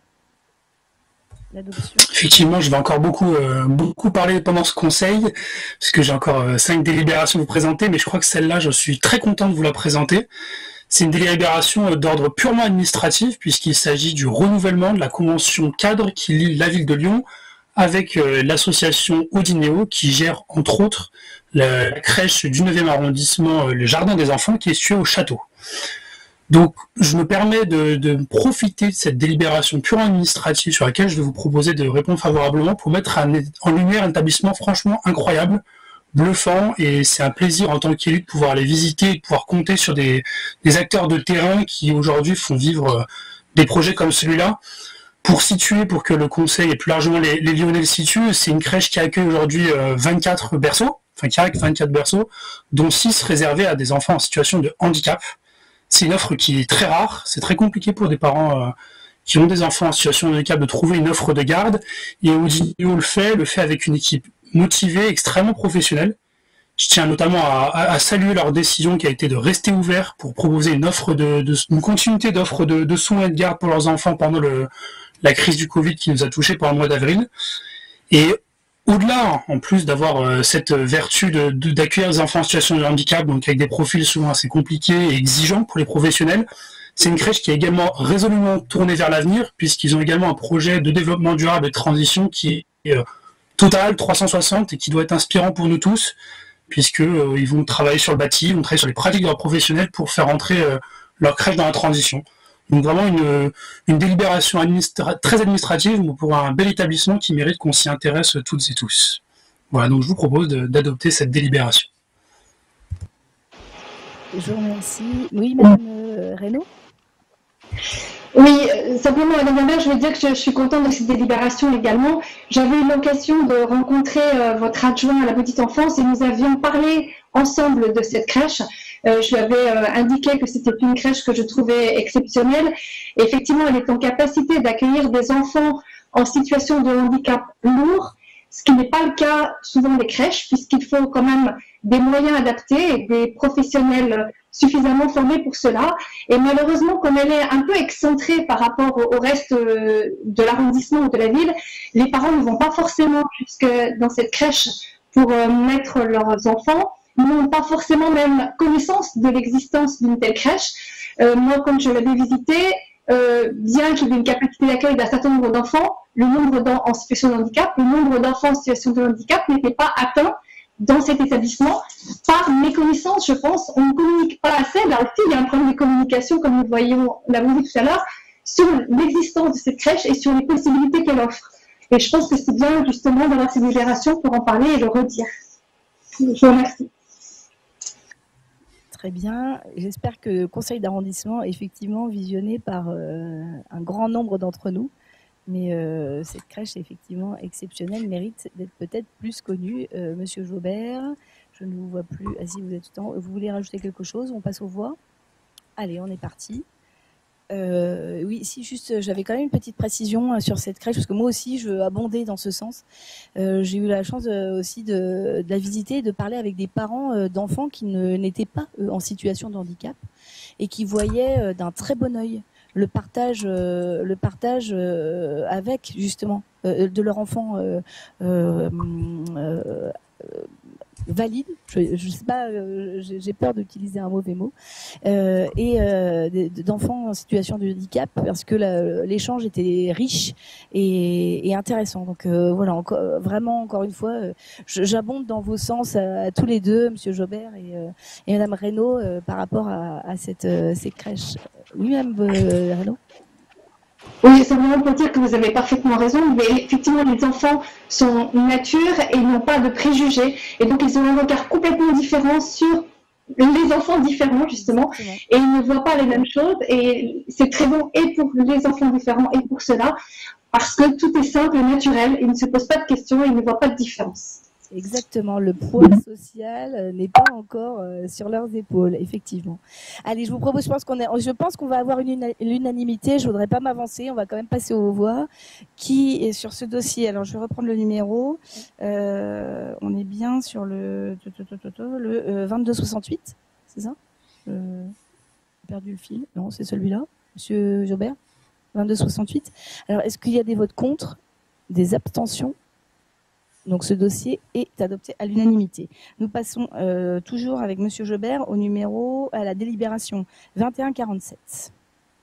L'adoption. Effectivement, je vais encore beaucoup, euh, beaucoup parler pendant ce conseil, parce que j'ai encore euh, cinq délibérations à vous présenter, mais je crois que celle-là, je suis très content de vous la présenter. C'est une délibération d'ordre purement administratif, puisqu'il s'agit du renouvellement de la convention cadre qui lie la ville de Lyon avec euh, l'association Odinéo, qui gère entre autres la crèche du neuvième arrondissement, euh, le Jardin des Enfants, qui est situé au château. Donc, je me permets de, de profiter de cette délibération purement administrative sur laquelle je vais vous proposer de répondre favorablement pour mettre en, en lumière un établissement franchement incroyable, bluffant, et c'est un plaisir en tant qu'élu de pouvoir les visiter et de pouvoir compter sur des, des acteurs de terrain qui aujourd'hui font vivre euh, des projets comme celui-là. Pour situer, pour que le conseil et plus largement les, les Lyonnais le situent, c'est une crèche qui accueille aujourd'hui euh, vingt-quatre berceaux, enfin qui a vingt-quatre berceaux, dont six réservés à des enfants en situation de handicap. C'est une offre qui est très rare, c'est très compliqué pour des parents euh, qui ont des enfants en situation de handicap de trouver une offre de garde, et Odinéo le fait, le fait avec une équipe motivée, extrêmement professionnelle. Je tiens notamment à, à, à saluer leur décision qui a été de rester ouvert pour proposer une offre de, de une continuité d'offres de, de soins et de garde pour leurs enfants pendant le, la crise du Covid qui nous a touchés pendant le mois d'avril. Et au-delà, en plus d'avoir euh, cette vertu de, de, d'accueillir des enfants en situation de handicap, donc avec des profils souvent assez compliqués et exigeants pour les professionnels, c'est une crèche qui est également résolument tournée vers l'avenir, puisqu'ils ont également un projet de développement durable et de transition qui est euh, total, trois cent soixante, et qui doit être inspirant pour nous tous, puisqu'ils euh, vont travailler sur le bâti, ils vont travailler sur les pratiques de leurs professionnels pour faire entrer euh, leur crèche dans la transition. Donc vraiment une, une délibération administra très administrative pour un bel établissement qui mérite qu'on s'y intéresse toutes et tous. Voilà, donc je vous propose d'adopter cette délibération. Je vous remercie. Oui, Madame euh, Reynaud? Oui, euh, simplement, Madame la maire, je veux dire que je, je suis contente de cette délibération également. J'avais eu l'occasion de rencontrer euh, votre adjoint à la petite enfance et nous avions parlé ensemble de cette crèche. Euh, je lui avais euh, indiqué que c'était une crèche que je trouvais exceptionnelle. Et effectivement, elle est en capacité d'accueillir des enfants en situation de handicap lourd, ce qui n'est pas le cas souvent des crèches, puisqu'il faut quand même des moyens adaptés et des professionnels suffisamment formés pour cela. Et malheureusement, comme elle est un peu excentrée par rapport au, au reste de l'arrondissement ou de la ville, les parents ne vont pas forcément jusque dans cette crèche pour euh, mettre leurs enfants, n'ont pas forcément même connaissance de l'existence d'une telle crèche. Euh, moi, quand je l'avais visitée, euh, bien qu'il y ait une capacité d'accueil d'un certain nombre d'enfants, le nombre d'enfants en situation de handicap, le nombre d'enfants en situation de handicap n'était pas atteint dans cet établissement. Par méconnaissance, je pense, on ne communique pas assez. Là aussi, il y a un problème de communication, comme nous voyons, l'avons vu tout à l'heure, sur l'existence de cette crèche et sur les possibilités qu'elle offre. Et je pense que c'est bien, justement, d'avoir ces délibérations pour en parler et le redire. Je vous remercie. Très bien. J'espère que le conseil d'arrondissement est effectivement visionné par euh, un grand nombre d'entre nous. Mais euh, cette crèche, effectivement exceptionnelle, mérite d'être peut-être plus connue. Euh, Monsieur Jaubert, je ne vous vois plus. Ah si, vous êtes tout le temps. Vous voulez rajouter quelque chose? On passe aux voix. Allez, on est parti. Euh, oui, si juste, j'avais quand même une petite précision sur cette crèche, parce que moi aussi, je veux abonder dans ce sens. Euh, j'ai eu la chance euh, aussi de, de la visiter et de parler avec des parents euh, d'enfants qui ne, n'étaient pas euh, en situation de handicap et qui voyaient euh, d'un très bon œil le partage, euh, le partage euh, avec justement euh, de leur enfant euh, euh, euh, valide. Je ne sais pas, euh, j'ai peur d'utiliser un mauvais mot, euh, et euh, d'enfants en situation de handicap parce que l'échange était riche et, et intéressant. Donc euh, voilà, encore, vraiment encore une fois, euh, j'abonde dans vos sens à, à tous les deux, Monsieur Jaubert et, euh, et Madame Reynaud, euh, par rapport à, à cette, euh, ces crèches. Oui, Madame euh, Reynaud. Oui, simplement pour dire que vous avez parfaitement raison, mais effectivement, les enfants sont nature et n'ont pas de préjugés, et donc ils ont un regard complètement différent sur les enfants différents, justement, et ils ne voient pas les mêmes choses, et c'est très bon et pour les enfants différents et pour cela, parce que tout est simple et naturel, ils ne se posent pas de questions, ils ne voient pas de différence. Exactement, le poids social n'est pas encore euh, sur leurs épaules, effectivement. Allez, je vous propose, je pense qu'on est, je pense qu'on va avoir une l'unanimité. Je voudrais pas m'avancer, on va quand même passer aux voix. Qui est sur ce dossier? Alors, je vais reprendre le numéro. Euh, on est bien sur le le euh, vingt-deux soixante-huit, c'est ça? euh, J'ai perdu le fil. Non, c'est celui-là, Monsieur Jaubert. vingt-deux soixante-huit. Alors, est-ce qu'il y a des votes contre, des abstentions? Donc ce dossier est adopté à l'unanimité. Nous passons euh, toujours avec Monsieur Jaubert au numéro, à la délibération vingt et un quarante-sept.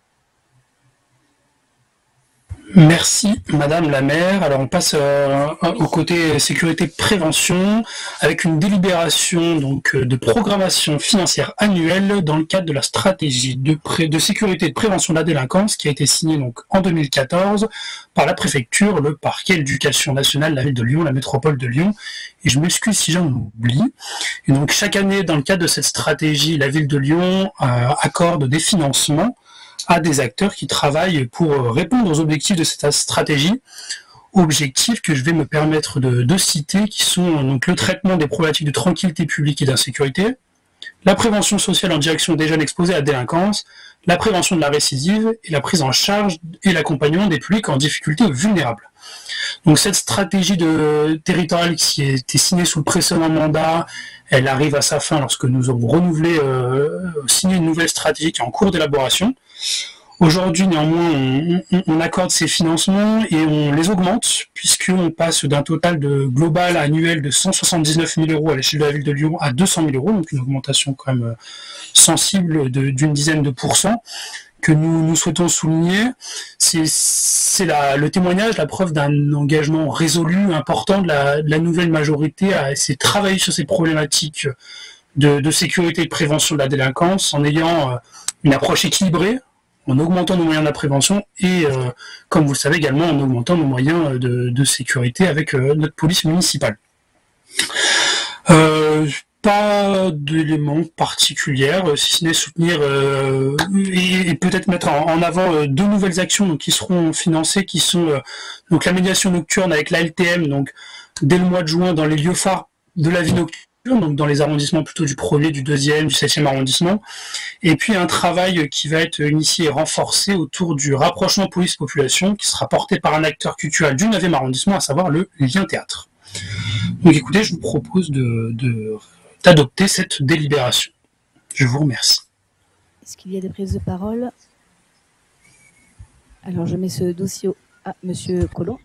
Merci Madame la maire. Alors on passe euh, au côté sécurité prévention avec une délibération donc de programmation financière annuelle dans le cadre de la stratégie de, pré de sécurité et de prévention de la délinquance qui a été signée donc en deux mille quatorze par la préfecture, le parquet, l'éducation nationale, la ville de Lyon, la métropole de Lyon. Et je m'excuse si j'en oublie. Et donc chaque année dans le cadre de cette stratégie, la ville de Lyon euh, accorde des financements à des acteurs qui travaillent pour répondre aux objectifs de cette stratégie, objectifs que je vais me permettre de, de citer, qui sont donc le traitement des problématiques de tranquillité publique et d'insécurité, la prévention sociale en direction des jeunes exposés à la délinquance, la prévention de la récidive et la prise en charge et l'accompagnement des publics en difficulté ou vulnérables. Donc cette stratégie de, territoriale qui a été signée sous le précédent mandat, elle arrive à sa fin lorsque nous avons renouvelé, euh, signé une nouvelle stratégie qui est en cours d'élaboration. Aujourd'hui, néanmoins, on, on, on accorde ces financements et on les augmente, puisqu'on passe d'un total de global annuel de cent soixante-dix-neuf mille euros à l'échelle de la ville de Lyon à deux cent mille euros, donc une augmentation quand même sensible d'une dizaine de pourcents, que nous, nous souhaitons souligner. C'est le témoignage, la preuve d'un engagement résolu, important de la, de la nouvelle majorité à essayer de travailler sur ces problématiques de, de sécurité et de prévention de la délinquance en ayant euh, une approche équilibrée, en augmentant nos moyens de la prévention et, euh, comme vous le savez également, en augmentant nos moyens de, de sécurité avec euh, notre police municipale. Euh, pas d'éléments particuliers, si ce n'est soutenir euh, et, et peut-être mettre en, en avant euh, deux nouvelles actions donc, qui seront financées, qui sont euh, donc la médiation nocturne avec la L T M, donc dès le mois de juin dans les lieux phares de la vie nocturne, donc dans les arrondissements plutôt du premier, du deuxième, du septième arrondissement, et puis un travail qui va être initié et renforcé autour du rapprochement police-population qui sera porté par un acteur culturel du neuvième arrondissement, à savoir le Lien Théâtre. Donc écoutez, je vous propose de, de, d'adopter cette délibération. Je vous remercie. Est-ce qu'il y a des prises de parole? Alors je mets ce dossier à Monsieur Collomb.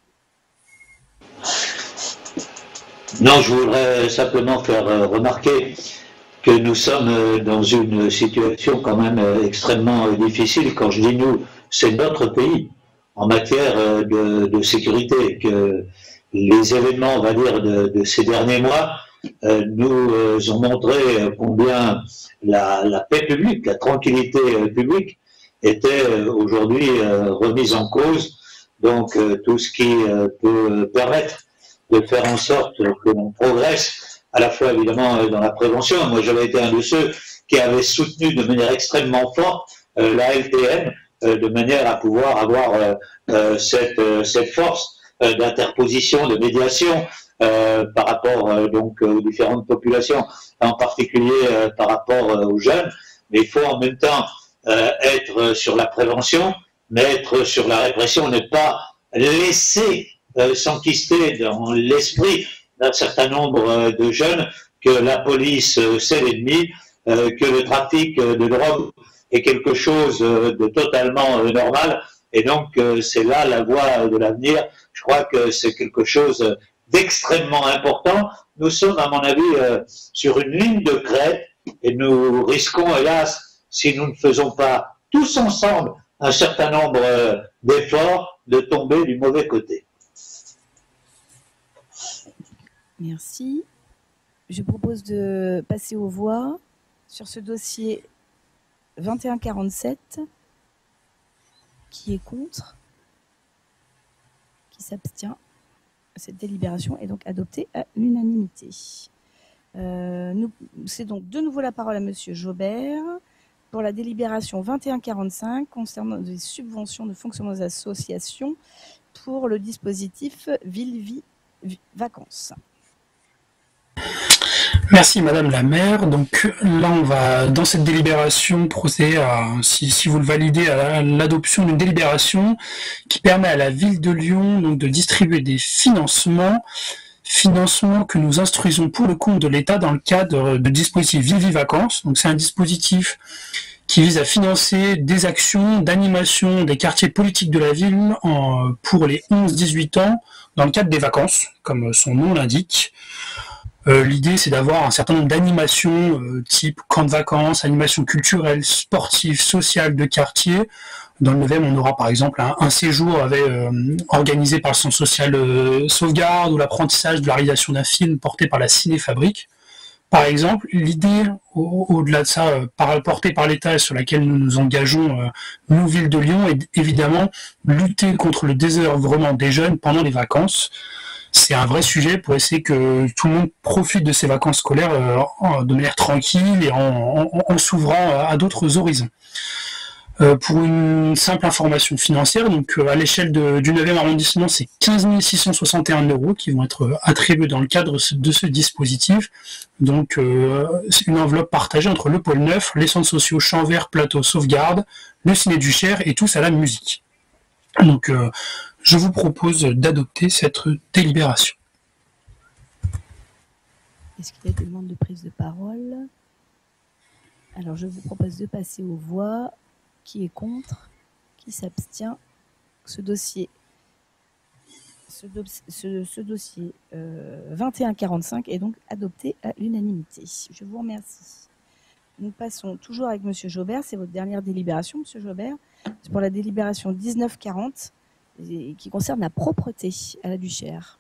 Non, je voudrais simplement faire remarquer que nous sommes dans une situation quand même extrêmement difficile. Quand je dis nous, c'est notre pays en matière de, de sécurité, que les événements, on va dire, de, de ces derniers mois euh, nous euh, ont montré combien la, la paix publique, la tranquillité euh, publique était euh, aujourd'hui euh, remise en cause. Donc euh, tout ce qui euh, peut permettre de faire en sorte que l'on progresse, à la fois évidemment euh, dans la prévention. Moi j'avais été un de ceux qui avait soutenu de manière extrêmement forte euh, la L T M, euh, de manière à pouvoir avoir euh, euh, cette, euh, cette force euh, d'interposition, de médiation euh, par rapport euh, donc aux différentes populations, en particulier euh, par rapport euh, aux jeunes. Mais il faut en même temps euh, être sur la prévention, mais être sur la répression, ne pas laisser euh, s'enquister dans l'esprit d'un certain nombre euh, de jeunes que la police euh, c'est l'ennemi, euh, que le trafic euh, de drogue est quelque chose euh, de totalement euh, normal, et donc euh, c'est là la voie de l'avenir. Je crois que c'est quelque chose d'extrêmement important. Nous sommes, à mon avis, euh, sur une ligne de crête, et nous risquons, hélas, si nous ne faisons pas tous ensemble un certain nombre euh, d'efforts, de tomber du mauvais côté. Merci. Je propose de passer aux voix sur ce dossier vingt et un quarante-sept. Qui est contre? Qui s'abstient? Cette délibération est donc adoptée à l'unanimité. Euh, nous, c'est donc de nouveau la parole à Monsieur Jobert pour la délibération vingt et un quarante-cinq concernant des subventions de fonctionnement des associations pour le dispositif Ville-Vie Vacances. Merci Madame la maire. Donc là, on va, dans cette délibération, procéder à, si, si vous le validez, à l'adoption d'une délibération qui permet à la ville de Lyon donc, de distribuer des financements, financements que nous instruisons pour le compte de l'État dans le cadre de dispositif Ville-Vie Vacances. Donc c'est un dispositif qui vise à financer des actions d'animation des quartiers politiques de la ville en, pour les onze dix-huit ans dans le cadre des vacances, comme son nom l'indique. Euh, l'idée, c'est d'avoir un certain nombre d'animations euh, type camp de vacances, animations culturelles, sportives, sociales de quartier. Dans le neuvième, on aura par exemple un, un séjour avec, euh, organisé par le Centre social euh, Sauvegarde ou l'apprentissage de la réalisation d'un film porté par la Ciné-Fabrique. Par exemple, l'idée, au, au-delà de ça, euh, par, portée par l'État et sur laquelle nous nous engageons, euh, nous, Ville de Lyon, est évidemment lutter contre le désœuvrement des jeunes pendant les vacances. C'est un vrai sujet pour essayer que tout le monde profite de ses vacances scolaires euh, de manière tranquille et en, en, en s'ouvrant à d'autres horizons. Euh, pour une simple information financière, donc euh, à l'échelle de, du neuvième arrondissement, c'est quinze mille six cent soixante et un euros qui vont être attribués dans le cadre de ce dispositif. Donc euh, c'est une enveloppe partagée entre le pôle neuf, les centres sociaux Champ Vert, Plateau, Sauvegarde, le Ciné du Cher et tous à la musique. Donc euh, je vous propose d'adopter cette délibération. Est-ce qu'il y a des demandes de prise de parole? Alors, je vous propose de passer aux voix. Qui est contre? Qui s'abstient? Ce dossier, ce, do ce, ce dossier euh, vingt et un quarante-cinq est donc adopté à l'unanimité. Je vous remercie. Nous passons toujours avec Monsieur Jobert. C'est votre dernière délibération, Monsieur Jobert. C'est pour la délibération dix-neuf quarante. Qui concerne la propreté à la Duchère.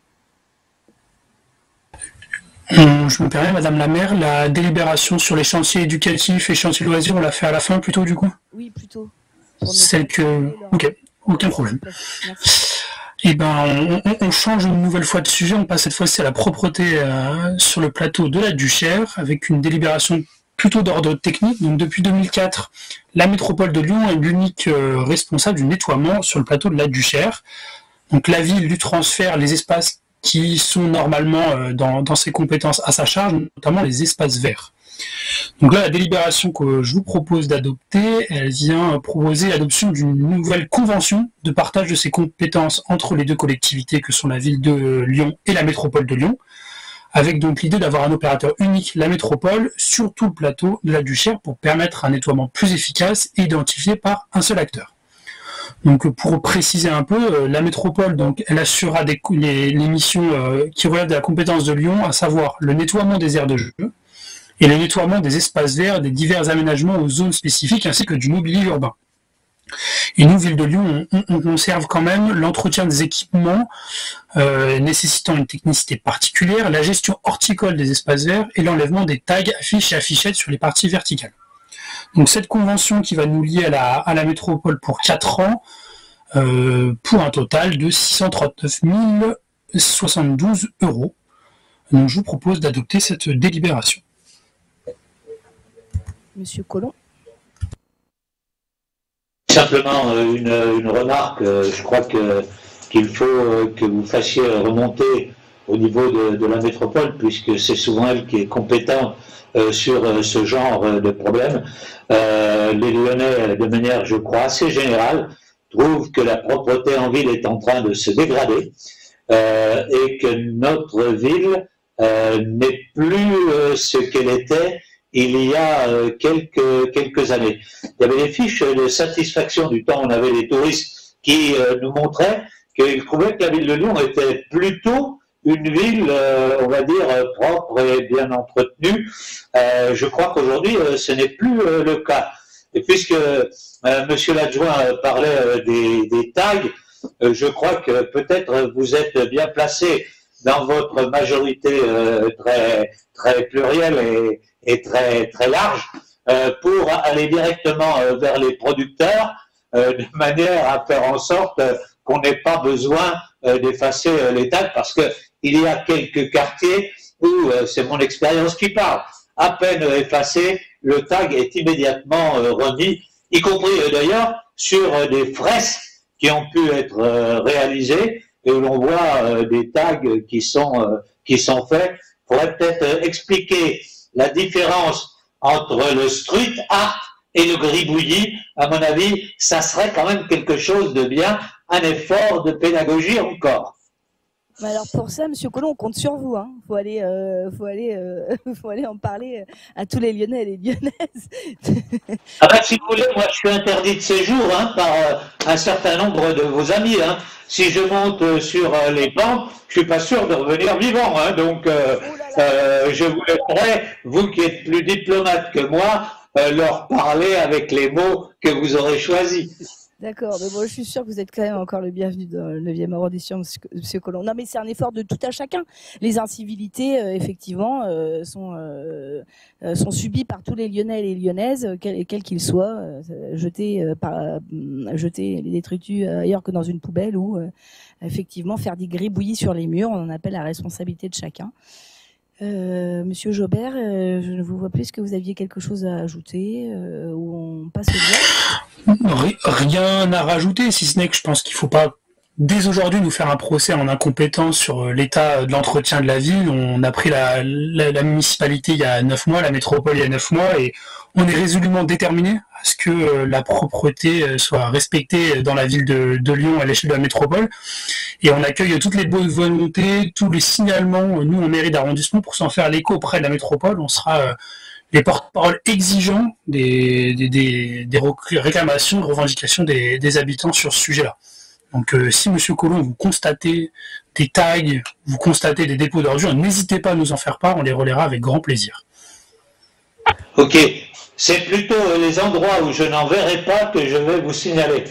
Je me permets, Madame la maire, la délibération sur les chantiers éducatifs et chantiers loisirs, on l'a fait à la fin plutôt du coup? Oui, plutôt. Celle que... Ok, aucun problème. Eh ben, on, on change une nouvelle fois de sujet, on passe cette fois-ci à la propreté euh, sur le plateau de la Duchère, avec une délibération plutôt d'ordre technique. Donc depuis deux mille quatre, la métropole de Lyon est l'unique euh, responsable du nettoiement sur le plateau de la Duchère. Donc la ville lui transfère les espaces qui sont normalement euh, dans, dans ses compétences à sa charge, notamment les espaces verts. Donc là, la délibération que je vous propose d'adopter, elle vient proposer l'adoption d'une nouvelle convention de partage de ces compétences entre les deux collectivités que sont la ville de Lyon et la métropole de Lyon, avec donc l'idée d'avoir un opérateur unique, la métropole, sur tout le plateau de la Duchère pour permettre un nettoiement plus efficace et identifié par un seul acteur. Donc pour préciser un peu, la métropole, donc, elle assurera des, les, les missions euh, qui relèvent de la compétence de Lyon, à savoir le nettoiement des aires de jeu et le nettoiement des espaces verts, des divers aménagements aux zones spécifiques, ainsi que du mobilier urbain. Et nous, Ville de Lyon, on, on conserve quand même l'entretien des équipements euh, nécessitant une technicité particulière, la gestion horticole des espaces verts et l'enlèvement des tags, affiches et affichettes sur les parties verticales. Donc cette convention qui va nous lier à la, à la métropole pour quatre ans, euh, pour un total de six cent trente-neuf mille soixante-douze euros. Donc je vous propose d'adopter cette délibération. Monsieur Collomb. Simplement une, une remarque, je crois que qu'il faut que vous fassiez remonter au niveau de, de la métropole, puisque c'est souvent elle qui est compétente euh, sur euh, ce genre de problème. Euh, les Lyonnais, de manière, je crois, assez générale, trouvent que la propreté en ville est en train de se dégrader euh, et que notre ville euh, n'est plus euh, ce qu'elle était il y a euh, quelques, quelques années. Il y avait des fiches de satisfaction du temps où on avait des touristes qui euh, nous montraient qu'ils trouvaient que la ville de Lyon était plutôt une ville, euh, on va dire, propre et bien entretenue. Euh, je crois qu'aujourd'hui, euh, ce n'est plus euh, le cas. Et puisque euh, monsieur l'adjoint parlait euh, des, des tags, euh, je crois que peut-être vous êtes bien placé dans votre majorité euh, très, très plurielle et est très très large euh, pour aller directement euh, vers les producteurs euh, de manière à faire en sorte euh, qu'on n'ait pas besoin euh, d'effacer euh, les tags, parce que il y a quelques quartiers où euh, c'est mon expérience qui parle. À peine effacé, le tag est immédiatement euh, remis, y compris euh, d'ailleurs sur euh, des fresques qui ont pu être euh, réalisées et où l'on voit euh, des tags qui sont euh, qui sont faits. Il faudrait peut-être euh, expliquer la différence entre le street art et le gribouillis. À mon avis, ça serait quand même quelque chose de bien, un effort de pédagogie encore. Mais alors pour ça, Monsieur Collomb, on compte sur vous. Hein. Faut aller, euh, faut aller, euh, faut aller en parler à tous les Lyonnais et les Lyonnaises. Ah ben, si vous voulez, moi je suis interdit de séjour hein, par euh, un certain nombre de vos amis. Hein. Si je monte euh, sur euh, les bancs, je suis pas sûr de revenir vivant. Hein. Donc euh, euh, je vous laisserai, vous qui êtes plus diplomate que moi, euh, leur parler avec les mots que vous aurez choisis. D'accord, mais bon, je suis sûre que vous êtes quand même encore le bienvenu dans le neuvième arrondissement, Monsieur Collomb. Non, mais c'est un effort de tout à chacun. Les incivilités, euh, effectivement, euh, sont, euh, sont subies par tous les Lyonnais et les Lyonnaises, quels quel qu'ils soient, euh, jeter, euh, par, euh, jeter les détritus ailleurs que dans une poubelle ou, euh, effectivement, faire des gribouillis sur les murs. On en appelle la responsabilité de chacun. Euh, Monsieur Jobert, euh, je ne vous vois plus. Est-ce que vous aviez quelque chose à ajouter euh, ou on passe au vote? Rien à rajouter, si ce n'est que je pense qu'il ne faut pas dès aujourd'hui nous faire un procès en incompétence sur l'état de l'entretien de la ville. On a pris la, la, la municipalité il y a neuf mois, la métropole il y a neuf mois, et on est résolument déterminé à ce que la propreté soit respectée dans la ville de, de Lyon à l'échelle de la métropole. Et on accueille toutes les bonnes volontés, tous les signalements, nous en mairie d'arrondissement, pour s'en faire l'écho auprès de la métropole. On sera les porte-parole exigeants des, des, des, des réclamations, des revendications des, des habitants sur ce sujet-là. Donc euh, si Monsieur Collomb, vous constatez des tags, vous constatez des dépôts d'ordures, n'hésitez pas à nous en faire part, on les relaiera avec grand plaisir. Ok, c'est plutôt les endroits où je n'en verrai pas que je vais vous signaler.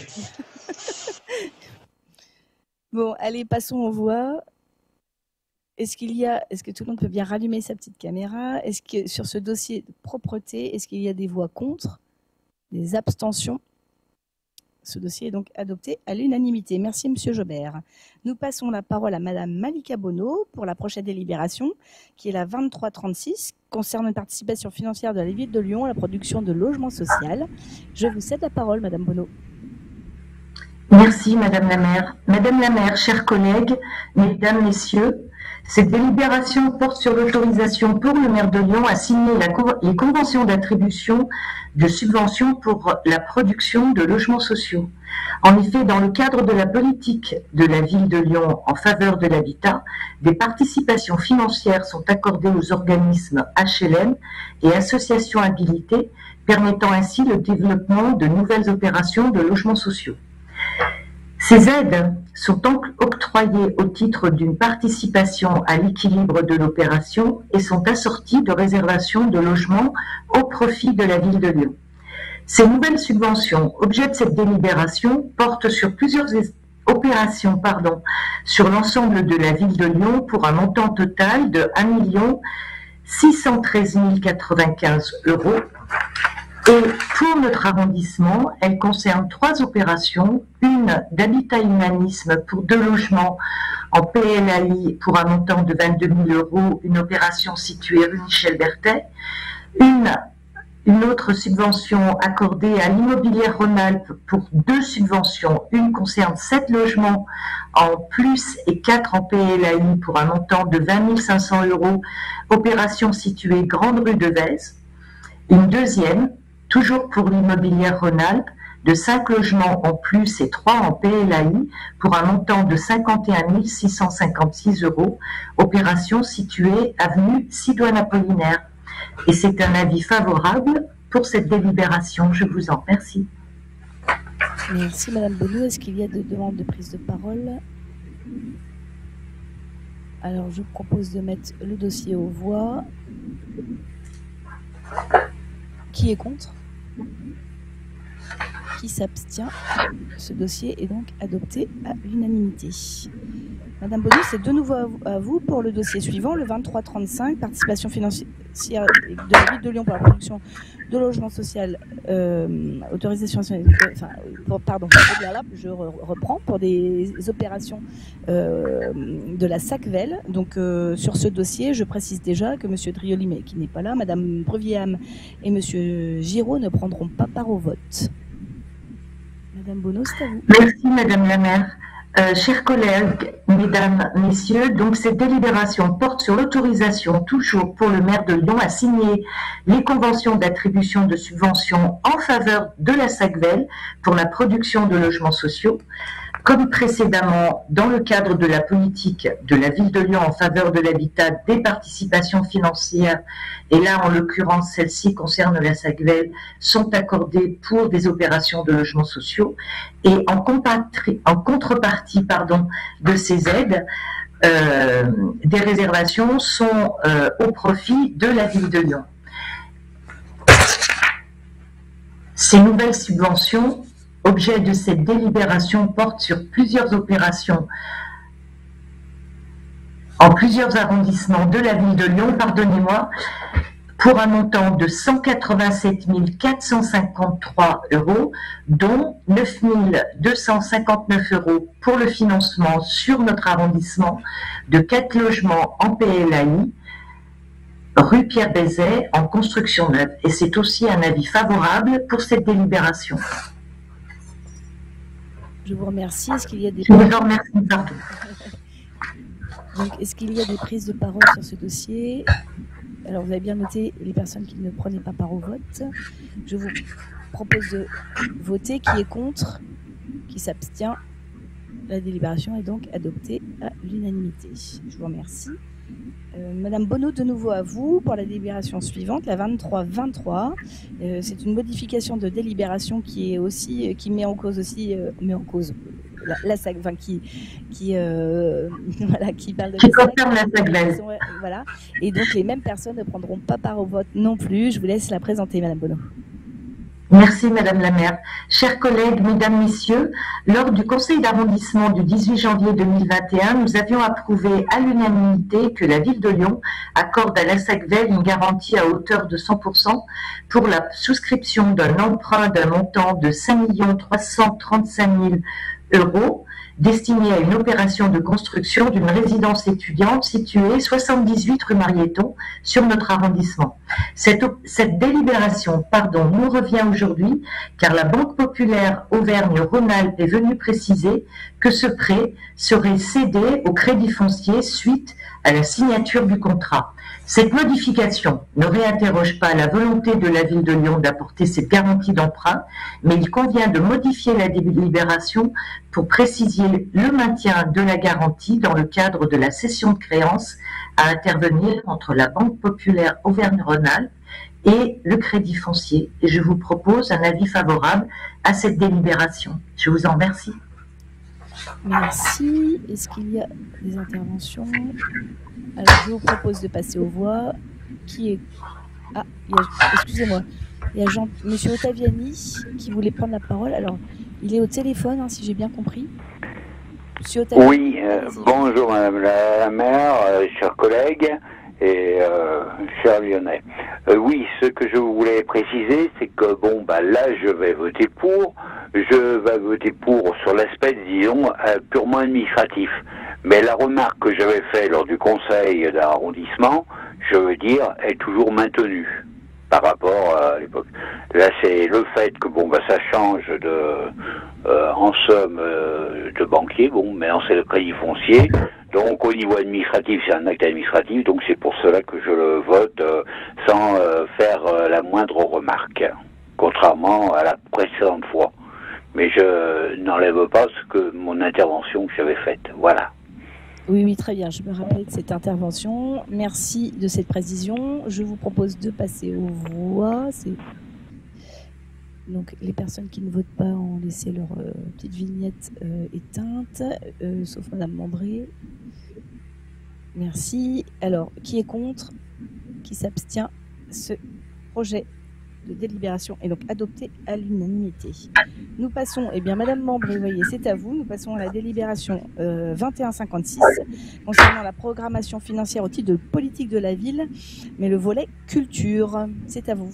Bon, allez, passons aux voix. Est-ce qu'il y a, est-ce que tout le monde peut bien rallumer sa petite caméra? Est-ce que sur ce dossier de propreté, est-ce qu'il y a des voix contre, des abstentions? Ce dossier est donc adopté à l'unanimité. Merci Monsieur Jobert. Nous passons la parole à Madame Malika Bonneau pour la prochaine délibération, qui est la vingt-trois trente-six, concerne une participation financière de la ville de Lyon à la production de logements sociaux. Je vous cède la parole, Madame Bonneau. Merci Madame la maire. Madame la maire, chers collègues, mesdames, messieurs, Cette délibération porte sur l'autorisation pour le maire de Lyon à signer la, les conventions d'attribution de subventions pour la production de logements sociaux. En effet, dans le cadre de la politique de la ville de Lyon en faveur de l'habitat, des participations financières sont accordées aux organismes H L M et associations habilitées, permettant ainsi le développement de nouvelles opérations de logements sociaux. Ces aides sont donc octroyées au titre d'une participation à l'équilibre de l'opération et sont assorties de réservations de logements au profit de la ville de Lyon. Ces nouvelles subventions, objet de cette délibération, portent sur plusieurs opérations pardon, sur l'ensemble de la ville de Lyon pour un montant total de un million six cent treize mille quatre-vingt-quinze euros. Et pour notre arrondissement, elle concerne trois opérations, une d'habitat humanisme pour deux logements en P L A I pour un montant de vingt-deux mille euros, une opération située rue Michel Berthet, une, une autre subvention accordée à l'immobilière Rhône-Alpes pour deux subventions, une concerne sept logements en plus et quatre en P L A I pour un montant de vingt mille cinq cents euros, opération située Grande Rue de Vèze, une deuxième, toujours pour l'immobilière Rhône-Alpes, de cinq logements en plus et trois en P L A I pour un montant de cinquante et un mille six cent cinquante-six euros, opération située avenue Sidoine-Apollinaire. Et c'est un avis favorable pour cette délibération. Je vous en remercie. Merci Madame Bonneau. Est-ce qu'il y a des demandes de prise de parole? Alors je propose de mettre le dossier aux voix. Qui est contre? Qui s'abstient? Ce dossier est donc adopté à l'unanimité. Madame Bonneau, c'est de nouveau à vous pour le dossier suivant, le vingt-trois trente-cinq, participation financière de la ville de Lyon pour la production de logement social, euh, autorisation, enfin, pour, pardon, je reprends pour des opérations euh, de la SACVEL. Donc euh, sur ce dossier, je précise déjà que Monsieur Drioli, mais qui n'est pas là, Madame Breviam et Monsieur Giraud ne prendront pas part au vote. Madame Bonneau, c'est à vous. Merci Madame la maire. Euh, chers collègues, mesdames, messieurs, donc cette délibération porte sur l'autorisation, toujours pour le maire de Lyon, à signer les conventions d'attribution de subventions en faveur de la SACVEL pour la production de logements sociaux. Comme précédemment, dans le cadre de la politique de la ville de Lyon en faveur de l'habitat, des participations financières, et là en l'occurrence celles-ci concernent la SACVEL, sont accordées pour des opérations de logements sociaux. Et en, en contrepartie pardon, de ces aides, euh, des réservations sont euh, au profit de la ville de Lyon. Ces nouvelles subventions, objet de cette délibération, portent sur plusieurs opérations en plusieurs arrondissements de la ville de Lyon, pardonnez-moi, pour un montant de cent quatre-vingt-sept mille quatre cent cinquante-trois euros, dont neuf mille deux cent cinquante-neuf euros pour le financement sur notre arrondissement de quatre logements en P L A I, rue Pierre Bézet, en construction neuve. Et c'est aussi un avis favorable pour cette délibération. Je vous remercie. Est-ce qu'il y a des... Je vous remercie, pardon. Donc, est-ce qu'il y a des prises de parole sur ce dossier? Alors, vous avez bien noté les personnes qui ne prenaient pas part au vote. Je vous propose de voter. Qui est contre? Qui s'abstient? La délibération est donc adoptée à l'unanimité. Je vous remercie. Euh, Madame Bonneau, de nouveau à vous pour la délibération suivante, la vingt-trois vingt-trois. Euh, c'est une modification de délibération qui est aussi, qui met en cause aussi, euh, met en cause la, la SAC, enfin qui, qui, euh, voilà, qui parle de qui concerne la SACVEL. Voilà. Et donc les mêmes personnes ne prendront pas part au vote non plus. Je vous laisse la présenter, Madame Bonneau. Merci Madame la maire. Chers collègues, mesdames, messieurs, lors du conseil d'arrondissement du dix-huit janvier deux mille vingt et un, nous avions approuvé à l'unanimité que la ville de Lyon accorde à la SACVEL une garantie à hauteur de cent pour cent pour la souscription d'un emprunt d'un montant de cinq millions trois cent trente-cinq mille euros destiné à une opération de construction d'une résidence étudiante située soixante-dix-huit rue Marieton sur notre arrondissement. Cette, cette délibération pardon, nous revient aujourd'hui car la Banque populaire Auvergne-Rhône-Alpes est venue préciser que ce prêt serait cédé au crédit foncier suite à la signature du contrat. Cette modification ne réinterroge pas la volonté de la ville de Lyon d'apporter cette garantie d'emprunt, mais il convient de modifier la délibération pour préciser le maintien de la garantie dans le cadre de la cession de créances à intervenir entre la Banque populaire Auvergne-Rhône-Alpes et le crédit foncier. Et je vous propose un avis favorable à cette délibération. Je vous en remercie. Merci. Est-ce qu'il y a des interventions? Alors, je vous propose de passer aux voix. Qui est... Ah, il y a... excusez-moi. Il y a Jean... Monsieur Ottaviani qui voulait prendre la parole. Alors, il est au téléphone, hein, si j'ai bien compris. Monsieur Ottaviani. Oui, euh, bonjour Madame la maire, euh, chers collègues et euh, chers Lyonnais. Euh, oui, ce que je voulais préciser, c'est que bon, bah là, je vais voter pour. Je vais voter pour sur l'aspect, disons, euh, purement administratif. Mais la remarque que j'avais faite lors du conseil d'arrondissement, je veux dire, est toujours maintenue par rapport à l'époque. Là, c'est le fait que bon, bah ça change de, euh, en somme, euh, de banquier. Bon, maintenant c'est le crédit foncier. Donc au niveau administratif, c'est un acte administratif. Donc c'est pour cela que je le vote euh, sans euh, faire euh, la moindre remarque, contrairement à la précédente fois. Mais je n'enlève pas ce que mon intervention que j'avais faite. Voilà. Oui, oui, très bien. Je me rappelle de cette intervention. Merci de cette précision. Je vous propose de passer aux voix. Donc, les personnes qui ne votent pas ont laissé leur euh, petite vignette euh, éteinte, euh, sauf Madame Membré. Merci. Alors, qui est contre? Qui s'abstient? Ce projet de délibération est donc adopté à l'unanimité. Nous passons, eh bien Madame Membré, voyez, c'est à vous, nous passons à la délibération euh, vingt et un cinquante-six concernant la programmation financière au titre de politique de la ville, mais le volet culture, c'est à vous.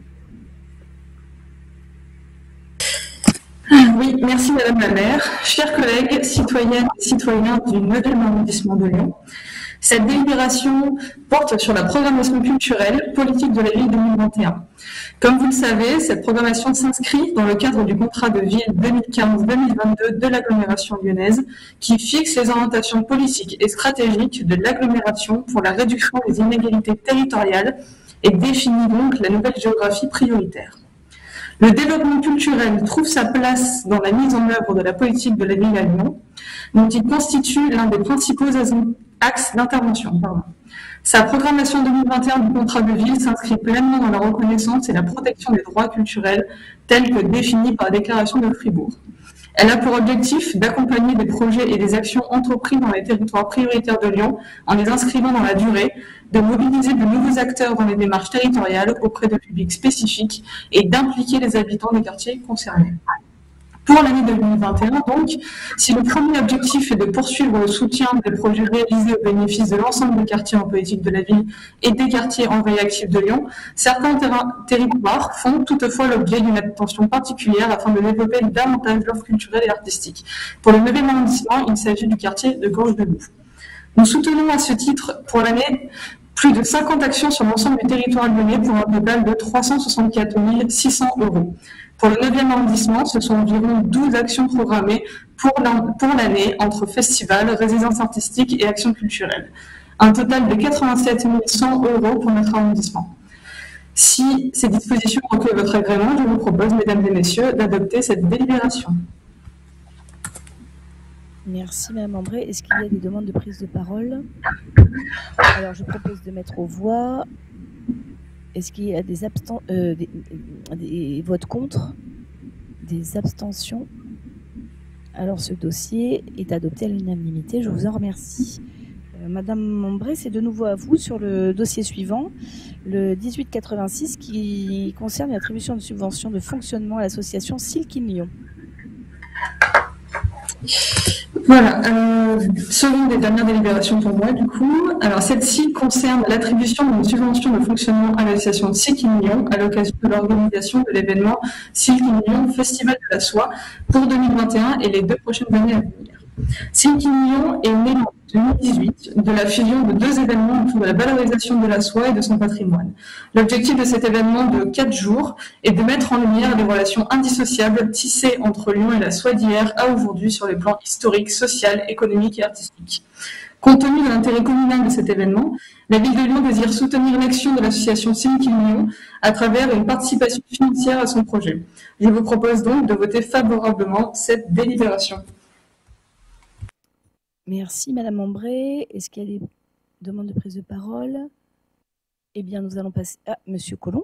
Oui, merci Madame la maire. Chers collègues, citoyennes et citoyens du neuvième arrondissement de Lyon, cette délibération porte sur la programmation culturelle politique de la ville deux mille vingt et un. Comme vous le savez, cette programmation s'inscrit dans le cadre du contrat de ville deux mille quinze deux mille vingt-deux de l'agglomération lyonnaise qui fixe les orientations politiques et stratégiques de l'agglomération pour la réduction des inégalités territoriales et définit donc la nouvelle géographie prioritaire. Le développement culturel trouve sa place dans la mise en œuvre de la politique de la ville à Lyon, dont il constitue l'un des principaux axes d'intervention. Sa programmation deux mille vingt et un du contrat de ville s'inscrit pleinement dans la reconnaissance et la protection des droits culturels tels que définis par la déclaration de Fribourg. Elle a pour objectif d'accompagner des projets et des actions entrepris dans les territoires prioritaires de Lyon en les inscrivant dans la durée, de mobiliser de nouveaux acteurs dans les démarches territoriales auprès de publics spécifiques et d'impliquer les habitants des quartiers concernés. Pour l'année deux mille vingt et un, donc, si le premier objectif est de poursuivre le soutien des projets réalisés au bénéfice de l'ensemble des quartiers en politique de la ville et des quartiers en veille active de Lyon, certains territoires font toutefois l'objet d'une attention particulière afin de développer davantage l'offre culturelle et artistique. Pour le neuvième arrondissement, il s'agit du quartier de Gorge-de-Loup. Nous soutenons à ce titre, pour l'année, plus de cinquante actions sur l'ensemble du territoire lyonnais pour un total de trois cent soixante-quatre mille six cents euros. Pour le neuvième arrondissement, ce sont environ douze actions programmées pour l'année entre festivals, résidences artistiques et actions culturelles. Un total de quatre-vingt-sept mille cent euros pour notre arrondissement. Si ces dispositions recueillent votre agrément, je vous propose, mesdames et messieurs, d'adopter cette délibération. Merci Madame Membré. Est-ce qu'il y a des demandes de prise de parole? Alors je propose de mettre aux voix. Est-ce qu'il y a des, absten... euh, des, des votes contre? Des abstentions? Alors ce dossier est adopté à l'unanimité. Je vous en remercie. Euh, Madame Membré, c'est de nouveau à vous sur le dossier suivant, le dix-huit quatre-vingt-six, qui concerne l'attribution de subventions de fonctionnement à l'association Silk in Lyon. Voilà, euh, selon les dernières délibérations pour moi, du coup, alors celle-ci concerne l'attribution d'une subvention de fonctionnement à l'association Silk in Lyon à l'occasion de l'organisation de l'événement Silk in Lyon Festival de la Soie pour deux mille vingt et un et les deux prochaines années à venir. Cinq millions est né en deux mille dix-huit de la fusion de deux événements autour de la valorisation de la soie et de son patrimoine. L'objectif de cet événement de quatre jours est de mettre en lumière les relations indissociables tissées entre Lyon et la soie d'hier à aujourd'hui sur les plans historiques, social, économique et artistique. Compte tenu de l'intérêt communal de cet événement, la ville de Lyon désire soutenir l'action de l'association Cinq millions à travers une participation financière à son projet. Je vous propose donc de voter favorablement cette délibération. Merci Madame Ambré. Est-ce qu'il y a des demandes de prise de parole? Eh bien, nous allons passer à Monsieur Collomb.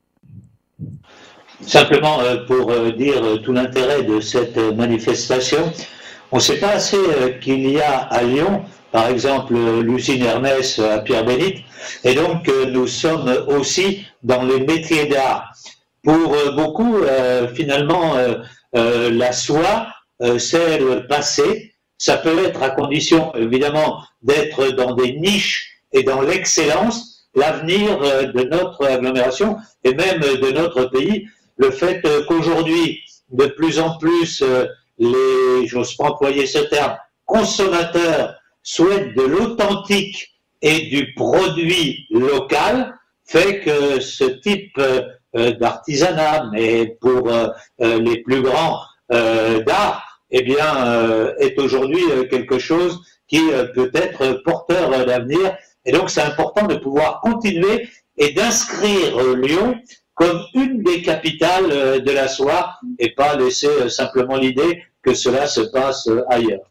Simplement euh, pour euh, dire euh, tout l'intérêt de cette euh, manifestation, on ne sait pas assez euh, qu'il y a à Lyon, par exemple, euh, l'usine Hermès à Pierre-Bénite, et donc euh, nous sommes aussi dans les métiers d'art. Pour euh, beaucoup, euh, finalement, euh, euh, la soie, euh, c'est le passé. Ça peut être à condition, évidemment, d'être dans des niches et dans l'excellence, l'avenir de notre agglomération et même de notre pays. Le fait qu'aujourd'hui, de plus en plus, les, j'ose pas employer ce terme, consommateurs souhaitent de l'authentique et du produit local, fait que ce type d'artisanat, mais pour les plus grands d'art, eh bien, euh, est aujourd'hui euh, quelque chose qui euh, peut être porteur euh, d'avenir. Et donc, c'est important de pouvoir continuer et d'inscrire euh, Lyon comme une des capitales euh, de la soie et pas laisser euh, simplement l'idée que cela se passe euh, ailleurs.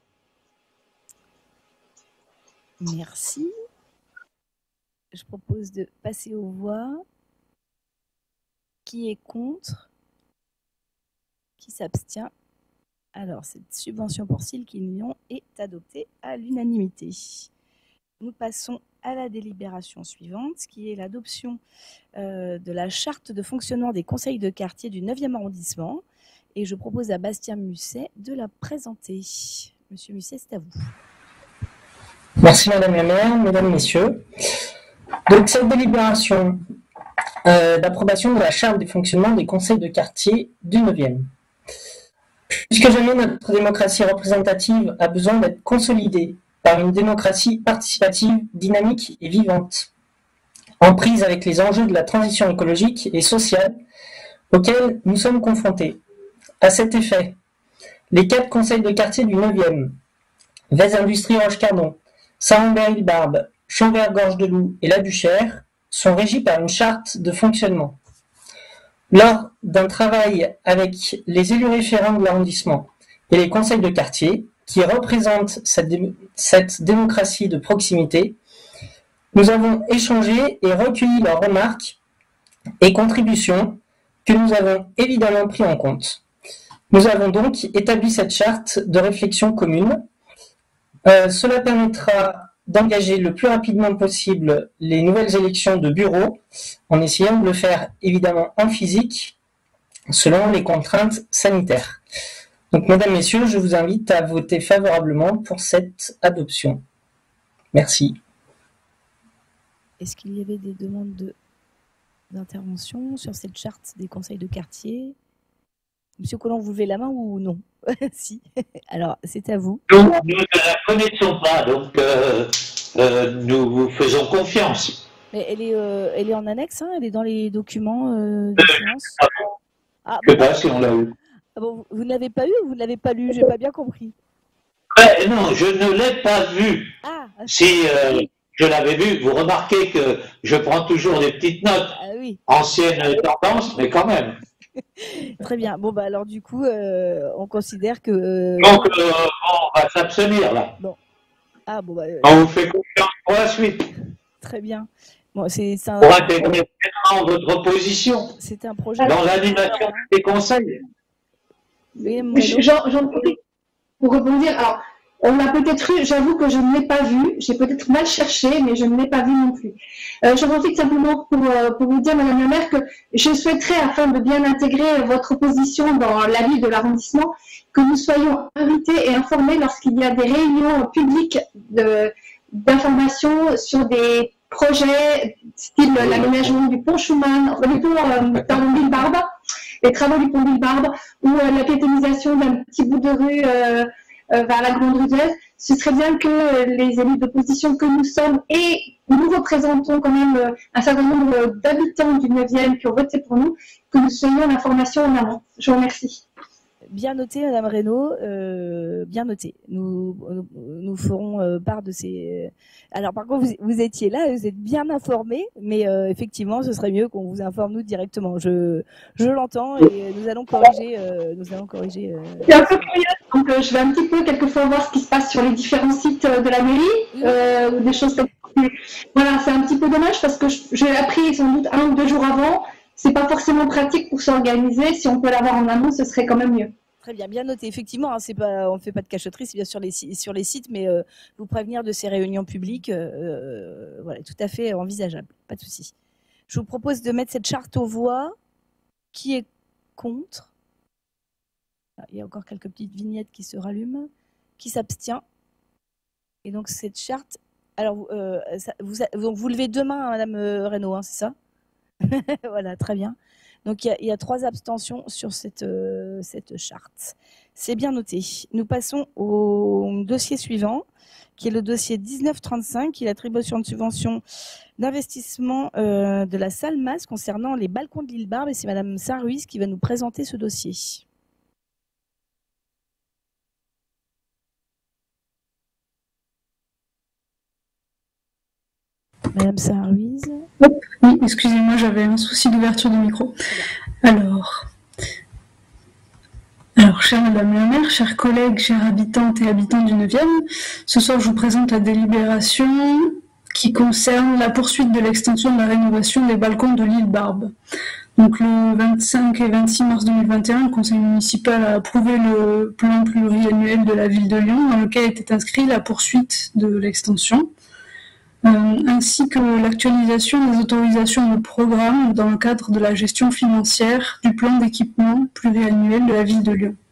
Merci. Je propose de passer aux voix. Qui est contre? Qui s'abstient? Alors, cette subvention pour Cinq millions est adoptée à l'unanimité. Nous passons à la délibération suivante, qui est l'adoption euh, de la charte de fonctionnement des conseils de quartier du neuvième arrondissement. Et je propose à Bastien Musset de la présenter. Monsieur Musset, c'est à vous. Merci Madame la maire, Mesdames, Messieurs. Donc, cette délibération euh, d'approbation de la charte de fonctionnement des conseils de quartier du neuvième. Plus que jamais, notre démocratie représentative a besoin d'être consolidée par une démocratie participative, dynamique et vivante, en prise avec les enjeux de la transition écologique et sociale auxquels nous sommes confrontés. À cet effet, les quatre conseils de quartier du neuvième, Vez Industrie Roche-Cardon, Saint-Lambert-Île-Barbe, Chambert-Gorge-de-Loup et La Duchère, sont régis par une charte de fonctionnement. Lors d'un travail avec les élus référents de l'arrondissement et les conseils de quartier, qui représentent cette, dé cette démocratie de proximité, nous avons échangé et recueilli leurs remarques et contributions que nous avons évidemment pris en compte. Nous avons donc établi cette charte de réflexion commune. Euh, cela permettra d'engager le plus rapidement possible les nouvelles élections de bureaux, en essayant de le faire évidemment en physique, selon les contraintes sanitaires. Donc, Mesdames, Messieurs, je vous invite à voter favorablement pour cette adoption. Merci. Est-ce qu'il y avait des demandes de, d'intervention sur cette charte des conseils de quartier? Monsieur Collomb, vous levez la main ou non? Si. Alors, c'est à vous. Nous, nous ne la connaissons pas, donc euh, euh, nous vous faisons confiance. Mais elle est, euh, elle est en annexe, hein, elle est dans les documents euh, de séance. Ah, je ne sais pas si on l'a eu. Ah bon, vous ne l'avez pas eu ou vous ne l'avez pas lu? Je n'ai pas bien compris. Ouais, non, je ne l'ai pas vu. Ah, si euh, je l'avais vu, vous remarquez que je prends toujours des petites notes. Ah, oui. Anciennes tendances, mais quand même. Très bien. Bon, bah alors du coup, euh, on considère que... Euh... Donc, euh, on va s'abstenir, là. Bon. Ah, bon, bah... Euh... On vous fait confiance pour la suite. Très bien. Bon, c'est un... Pour intégrer pleinement votre position. C'est un projet... Dans l'animation des conseils. J'en profite pour rebondir. Alors, on l'a peut-être eu, j'avoue que je ne l'ai pas vu, j'ai peut-être mal cherché, mais je ne l'ai pas vu non plus. Euh, je profite simplement pour, euh, pour vous dire, Madame la maire, que je souhaiterais, afin de bien intégrer votre position dans la vie de l'arrondissement, que nous soyons invités et informés lorsqu'il y a des réunions publiques d'information sur des projets, style l'aménagement du pont Schumann, du pont euh, pardon, Bilbarbe, les travaux du pont Bilbarbe, ou euh, la piétonisation d'un petit bout de rue euh, euh, vers la Grande Rudiez, ce serait bien que les élus d'opposition que nous sommes et nous représentons quand même euh, un certain nombre d'habitants du neuvième qui ont voté pour nous, que nous soyons l'information en amont. Je vous remercie. Bien noté, Madame Reynaud, euh, bien noté. Nous, nous, nous ferons euh, part de ces... Alors par contre, vous, vous étiez là, vous êtes bien informés, mais euh, effectivement, ce serait mieux qu'on vous informe nous directement. Je, je l'entends et nous allons corriger. Euh, nous allons corriger. Euh... Je suis un peu curieuse, donc euh, je vais un petit peu quelquefois voir ce qui se passe sur les différents sites de la mairie, euh, ou des choses comme ça. Voilà, c'est un petit peu dommage parce que j'ai appris sans doute un ou deux jours avant. C'est pas forcément pratique pour s'organiser. Si on peut l'avoir en amont, ce serait quand même mieux. Très bien, bien noté. Effectivement, hein, c'est pas, on ne fait pas de cachotterie, c'est bien sur les, sur les sites, mais euh, vous prévenir de ces réunions publiques, euh, voilà, tout à fait envisageable, pas de souci. Je vous propose de mettre cette charte aux voix. Qui est contre? Il y a encore quelques petites vignettes qui se rallument. Qui s'abstient? Et donc cette charte, alors euh, ça, vous, donc vous levez deux mains, hein, Madame Reynaud, hein, c'est ça? Voilà, très bien. Donc, il y, a, il y a trois abstentions sur cette, euh, cette charte. C'est bien noté. Nous passons au dossier suivant, qui est le dossier dix-neuf trente-cinq, qui est l'attribution de subvention d'investissement euh, de la Salmas concernant les balcons de l'île Barbe. Et c'est Madame Saint-Ruiz qui va nous présenter ce dossier. Madame Saint-Ruiz. Oui, excusez-moi, j'avais un souci d'ouverture du micro. Alors, alors, chère Madame la maire, chers collègues, chères habitantes et habitants du neuvième, ce soir je vous présente la délibération qui concerne la poursuite de l'extension de la rénovation des balcons de l'île Barbe. Donc le vingt-cinq et vingt-six mars deux mille vingt et un, le conseil municipal a approuvé le plan pluriannuel de la ville de Lyon dans lequel était inscrit la poursuite de l'extension. Euh, ainsi que l'actualisation des autorisations de programme dans le cadre de la gestion financière du plan d'équipement pluriannuel de la ville de Lyon.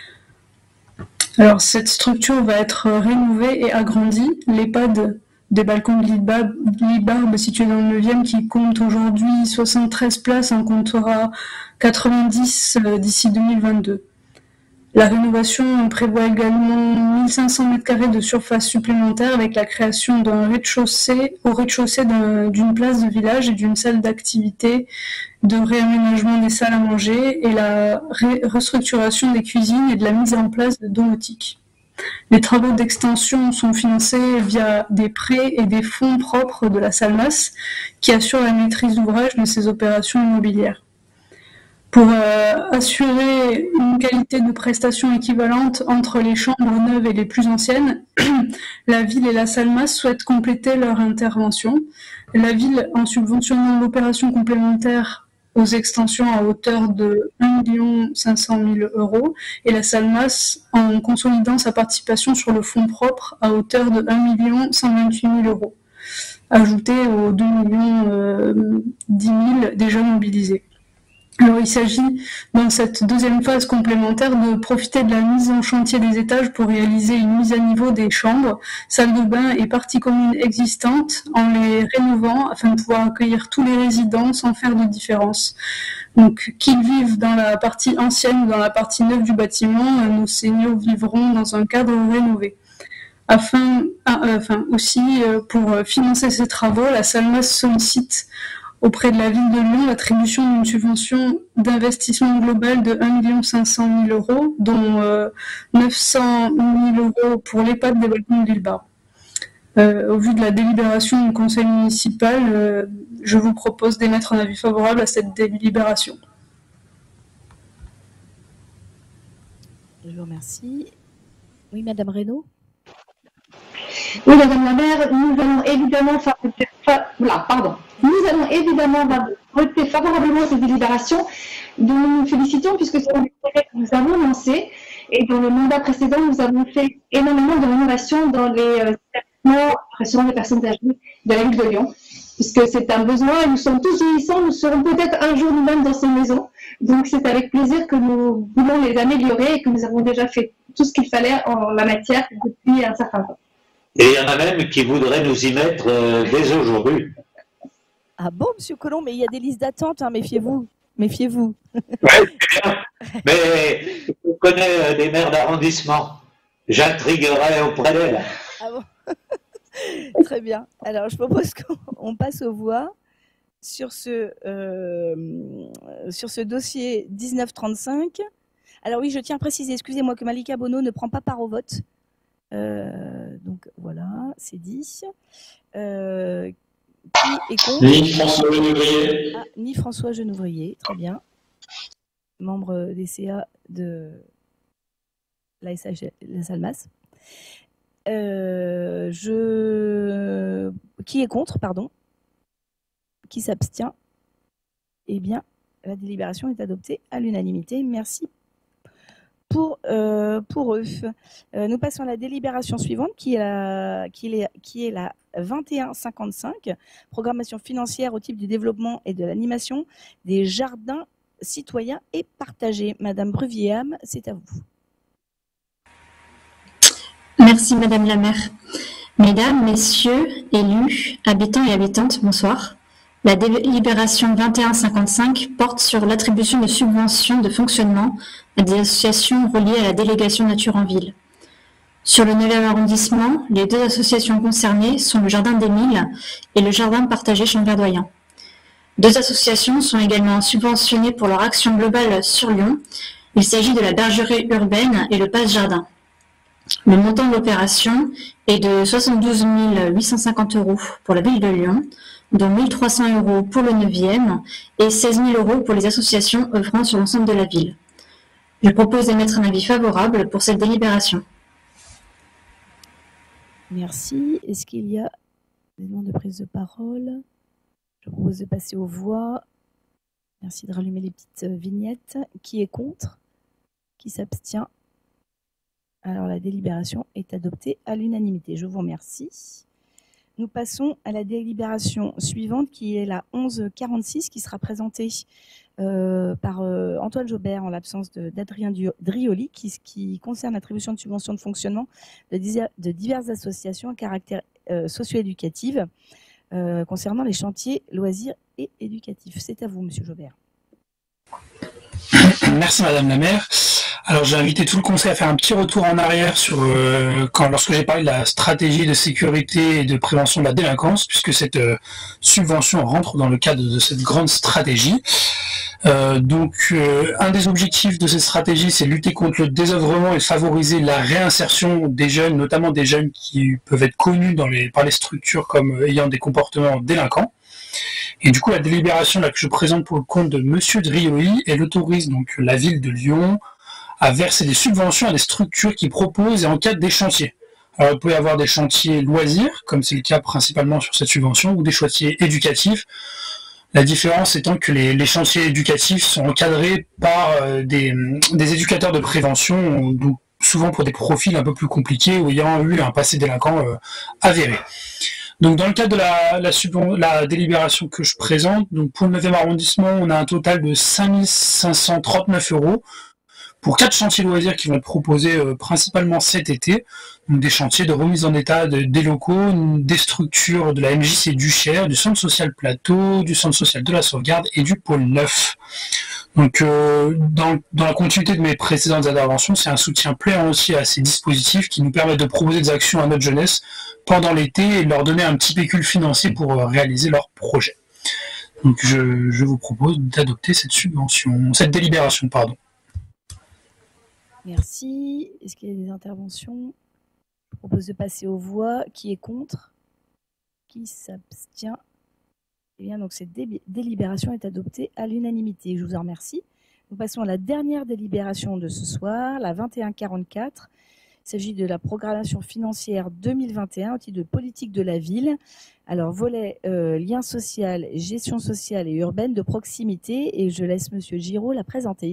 Alors cette structure va être rénovée et agrandie. L'EHPAD des balcons de l'île Barbe, l'île Barbe situé dans le neuvième qui compte aujourd'hui soixante-treize places en comptera quatre-vingt-dix euh, d'ici deux mille vingt-deux. La rénovation prévoit également mille cinq cents mètres carrés de surface supplémentaire avec la création d'un rez-de-chaussée, au rez-de-chaussée d'une place de village et d'une salle d'activité, de réaménagement des salles à manger et la restructuration des cuisines et de la mise en place de domotique. Les travaux d'extension sont financés via des prêts et des fonds propres de la Salmas qui assurent la maîtrise d'ouvrage de ces opérations immobilières. Pour euh, assurer une qualité de prestation équivalente entre les chambres neuves et les plus anciennes, la ville et la Salmas souhaitent compléter leur intervention. La ville en subventionnant l'opération complémentaire aux extensions à hauteur de un million cinq cent mille euros et la Salmas en consolidant sa participation sur le fonds propre à hauteur de un million cent vingt-huit mille euros, ajouté aux deux millions dix mille déjà mobilisés. Alors, il s'agit, dans cette deuxième phase complémentaire, de profiter de la mise en chantier des étages pour réaliser une mise à niveau des chambres, salles de bain et parties communes existantes en les rénovant afin de pouvoir accueillir tous les résidents sans faire de différence. Donc, qu'ils vivent dans la partie ancienne ou dans la partie neuve du bâtiment, nos seniors vivront dans un cadre rénové. Afin, euh, enfin, aussi, euh, pour financer ces travaux, la Salmas sollicite auprès de la ville de Lyon l'attribution d'une subvention d'investissement global de un million cinq cent mille euros, dont euh, neuf cent mille euros pour l'EHPAD des balcons de l'île Barbe. Euh, au vu de la délibération du conseil municipal, euh, je vous propose d'émettre un avis favorable à cette délibération. Je vous remercie. Oui, Madame Reynaud. Oui, Madame la maire, nous allons évidemment fa... Fa... Là, pardon. Nous allons évidemment voter favorablement cette délibération dont nous nous félicitons puisque c'est un projet que nous avons lancé et dans le mandat précédent, nous avons fait énormément de rénovations dans les établissements recevant les personnes âgées de la ville de Lyon, puisque c'est un besoin et nous sommes tous vieillissants, nous serons peut-être un jour nous-mêmes dans ces maisons. Donc c'est avec plaisir que nous voulons les améliorer et que nous avons déjà fait tout ce qu'il fallait en la matière depuis un certain temps. Et il y en a même qui voudraient nous y mettre euh, dès aujourd'hui. Ah bon, Monsieur Colomb, mais il y a des listes d'attente, hein, méfiez-vous, méfiez-vous. Oui, c'est bien. Mais on connaît des maires d'arrondissement. j'intriguerai auprès d'elle. Ah bon. Très bien. Alors, je propose qu'on passe aux voix sur ce, euh, sur ce dossier dix-neuf trente-cinq. Alors oui, je tiens à préciser, excusez-moi, que Malika Bono ne prend pas part au vote. Euh, donc voilà, c'est dit. Euh, qui est contre? Ni François Genouvrier. Ah, ni François Genouvrier, très bien. Membre des C A de la S H, la Salmas. Euh, je... Qui est contre, pardon? Qui s'abstient? Eh bien, la délibération est adoptée à l'unanimité. Merci pour, euh, pour eux. Euh, nous passons à la délibération suivante, qui est la, qui est, qui est la vingt et un cinquante-cinq, programmation financière au type du développement et de l'animation des jardins citoyens et partagés. Madame Bruvier-Ham, c'est à vous. Merci Madame la maire. Mesdames, Messieurs, élus, habitants et habitantes, bonsoir. La délibération vingt et un cinquante-cinq porte sur l'attribution de subventions de fonctionnement à des associations reliées à la délégation Nature en Ville. Sur le neuvième arrondissement, les deux associations concernées sont le Jardin d'Émile et le Jardin partagé Champ-Verdoyant. Deux associations sont également subventionnées pour leur action globale sur Lyon. Il s'agit de la bergerie urbaine et le passe jardin. Le montant de l'opération est de soixante-douze mille huit cent cinquante euros pour la ville de Lyon, dont mille trois cents euros pour le neuvième et seize mille euros pour les associations œuvrant sur l'ensemble de la ville. Je propose d'émettre un avis favorable pour cette délibération. Merci. Est-ce qu'il y a des demandes de prise de parole? Je propose de passer aux voix. Merci de rallumer les petites vignettes. Qui est contre? Qui s'abstient? Alors, la délibération est adoptée à l'unanimité. Je vous remercie. Nous passons à la délibération suivante, qui est la onze quarante-six, qui sera présentée euh, par euh, Antoine Jobert en l'absence d'Adrien Drioli, qui, qui concerne l'attribution de subventions de fonctionnement de, de diverses associations à caractère euh, socio-éducatif euh, concernant les chantiers loisirs et éducatifs. C'est à vous, Monsieur Jobert. Merci Madame la maire. Alors j'ai invité tout le conseil à faire un petit retour en arrière sur euh, quand lorsque j'ai parlé de la stratégie de sécurité et de prévention de la délinquance, puisque cette euh, subvention rentre dans le cadre de cette grande stratégie. Euh, donc euh, un des objectifs de cette stratégie, c'est lutter contre le désœuvrement et favoriser la réinsertion des jeunes, notamment des jeunes qui peuvent être connus dans les, par les structures comme ayant des comportements délinquants. Et du coup, la délibération là, que je présente pour le compte de Monsieur Drioli, elle autorise donc la ville de Lyon à verser des subventions à des structures qui proposent et encadrent des chantiers. Alors, il peut y avoir des chantiers loisirs, comme c'est le cas principalement sur cette subvention, ou des chantiers éducatifs. La différence étant que les, les chantiers éducatifs sont encadrés par euh, des, des éducateurs de prévention, donc souvent pour des profils un peu plus compliqués ou ayant eu un passé délinquant euh, avéré. Donc dans le cadre de la, la, la délibération que je présente, donc pour le neuvième arrondissement, on a un total de cinq mille cinq cent trente-neuf euros pour quatre chantiers loisirs qui vont être proposés euh, principalement cet été. Donc des chantiers de remise en état de, des locaux, des structures de la M J C du Cher, du centre social Plateau, du centre social de la Sauvegarde et du pôle neuf. Donc euh, dans, dans la continuité de mes précédentes interventions, c'est un soutien plein aussi à ces dispositifs qui nous permettent de proposer des actions à notre jeunesse pendant l'été et de leur donner un petit pécule financier pour euh, réaliser leurs projets. Donc je, je vous propose d'adopter cette subvention, cette délibération, pardon. Merci. Est-ce qu'il y a des interventions? Je propose de passer aux voix. Qui est contre? Qui s'abstient? Eh bien, donc cette dé délibération est adoptée à l'unanimité. Je vous en remercie. Nous passons à la dernière délibération de ce soir, la vingt et un quarante-quatre. Il s'agit de la programmation financière deux mille vingt et un au titre de politique de la ville. Alors, volet euh, lien social, gestion sociale et urbaine de proximité. Et je laisse Monsieur Giraud la présenter.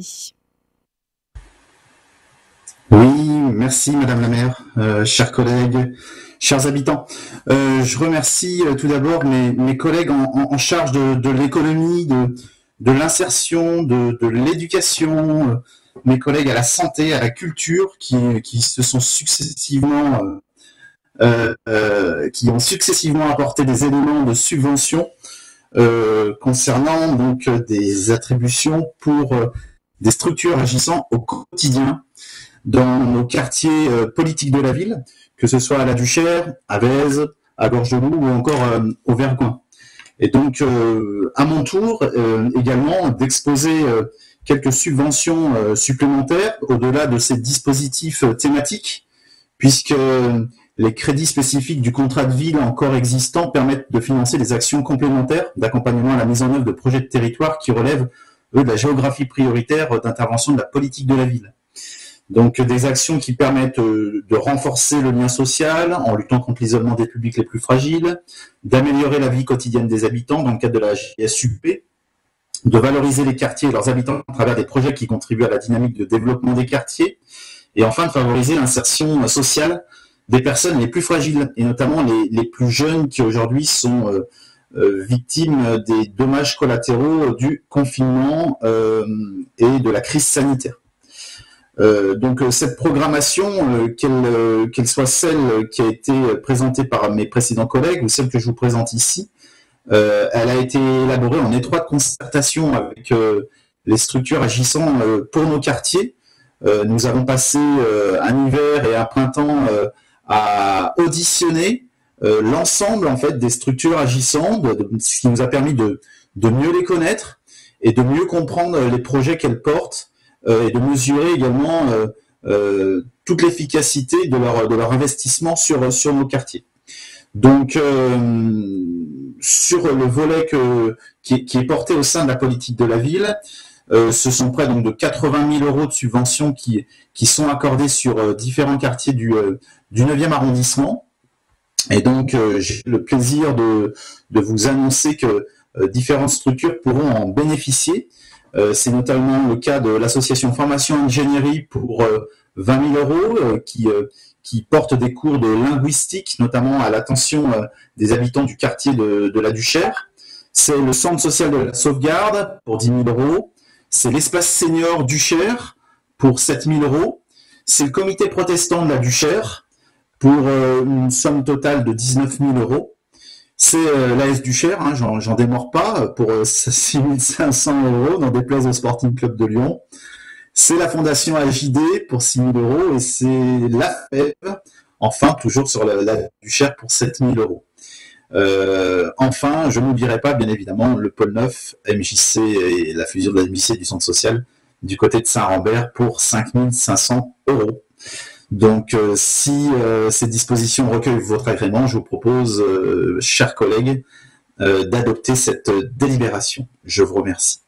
Oui, merci Madame la maire, euh, chers collègues, chers habitants. Euh, je remercie euh, tout d'abord mes, mes collègues en, en, en charge de, de l'économie, de, de l'insertion, de, de l'éducation, euh, mes collègues à la santé, à la culture, qui, qui se sont successivement, euh, euh, euh, qui ont successivement apporté des éléments de subvention euh, concernant donc des attributions pour euh, des structures agissant au quotidien dans nos quartiers euh, politiques de la ville, que ce soit à la Duchère, à Vèze, à Gorge-de-Loup ou encore euh, au Vergoin. Et donc, euh, à mon tour, euh, également, d'exposer euh, quelques subventions euh, supplémentaires au-delà de ces dispositifs euh, thématiques, puisque euh, les crédits spécifiques du contrat de ville encore existant permettent de financer des actions complémentaires d'accompagnement à la mise en œuvre de projets de territoire qui relèvent, eux, de la géographie prioritaire d'intervention de la politique de la ville. Donc, des actions qui permettent euh, de renforcer le lien social en luttant contre l'isolement des publics les plus fragiles, d'améliorer la vie quotidienne des habitants dans le cadre de la G S U P, de valoriser les quartiers et leurs habitants à travers des projets qui contribuent à la dynamique de développement des quartiers, et enfin de favoriser l'insertion sociale des personnes les plus fragiles, et notamment les, les plus jeunes qui aujourd'hui sont euh, euh, victimes des dommages collatéraux du confinement euh, et de la crise sanitaire. Euh, donc cette programmation, euh, qu'elle euh, qu'elle soit celle qui a été présentée par mes précédents collègues ou celle que je vous présente ici, euh, elle a été élaborée en étroite concertation avec euh, les structures agissant euh, pour nos quartiers. Euh, nous avons passé euh, un hiver et un printemps euh, à auditionner euh, l'ensemble en fait des structures agissantes, de, de, ce qui nous a permis de, de mieux les connaître et de mieux comprendre les projets qu'elles portent, et de mesurer également euh, euh, toute l'efficacité de leur, de leur investissement sur, sur nos quartiers. Donc, euh, sur le volet que, qui, est, qui est porté au sein de la politique de la ville, euh, ce sont près donc, de quatre-vingt mille euros de subventions qui, qui sont accordés sur euh, différents quartiers du, euh, du neuvième arrondissement. Et donc, euh, j'ai le plaisir de, de vous annoncer que euh, différentes structures pourront en bénéficier. Euh, c'est notamment le cas de l'association Formation Ingénierie pour euh, vingt mille euros euh, qui, euh, qui porte des cours de linguistique, notamment à l'attention euh, des habitants du quartier de, de la Duchère. C'est le Centre social de la sauvegarde pour dix mille euros. C'est l'espace senior Duchère pour sept mille euros. C'est le comité protestant de la Duchère pour euh, une somme totale de dix-neuf mille euros. C'est euh, l'A S Duchère, hein, j'en démords pas, pour euh, six mille cinq cents euros, dans des places au Sporting Club de Lyon. C'est la Fondation A J D pour six mille euros, et c'est l'A F E V, enfin, toujours sur la, la Duchère pour sept mille euros. Euh, enfin, je n'oublierai pas, bien évidemment, le pôle neuf, M J C et la fusion de la M J C et du centre social du côté de Saint-Rambert pour cinq mille cinq cents euros. Donc, euh, si euh, ces dispositions recueillent votre agrément, je vous propose, euh, chers collègues, euh, d'adopter cette délibération. Je vous remercie.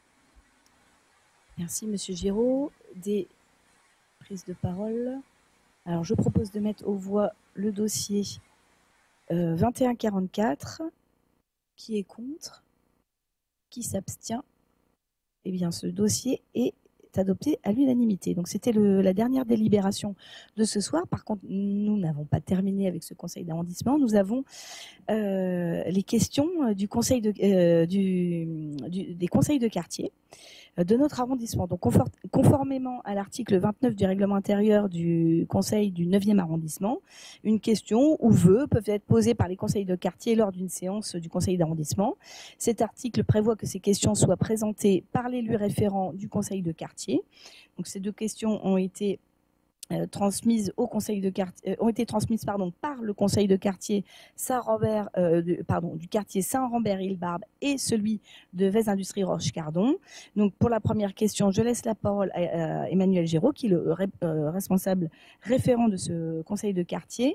Merci, Monsieur Giraud. Des prises de parole. Alors, je propose de mettre aux voix le dossier euh, vingt et un quarante-quatre. Qui est contre? Qui s'abstient? Eh bien, ce dossier est adopté à l'unanimité. Donc c'était la dernière délibération de ce soir. Par contre, nous n'avons pas terminé avec ce conseil d'arrondissement. Nous avons euh, les questions du conseil de, euh, du, du, des conseils de quartier euh, de notre arrondissement. Donc conformément à l'article vingt-neuf du règlement intérieur du conseil du neuvième arrondissement, une question ou vœux peuvent être posés par les conseils de quartier lors d'une séance du conseil d'arrondissement. Cet article prévoit que ces questions soient présentées par l'élu référent du conseil de quartier. Donc ces deux questions ont été euh, transmises au conseil de quartier, euh, ont été transmises pardon par le conseil de quartier Saint-Rambert, euh, de, pardon du quartier Saint-Rambert-Île-Barbe et celui de Vèze Industrie Roche-Cardon. Donc pour la première question, je laisse la parole à, à Emmanuel Giraud, qui est le ré, euh, responsable référent de ce conseil de quartier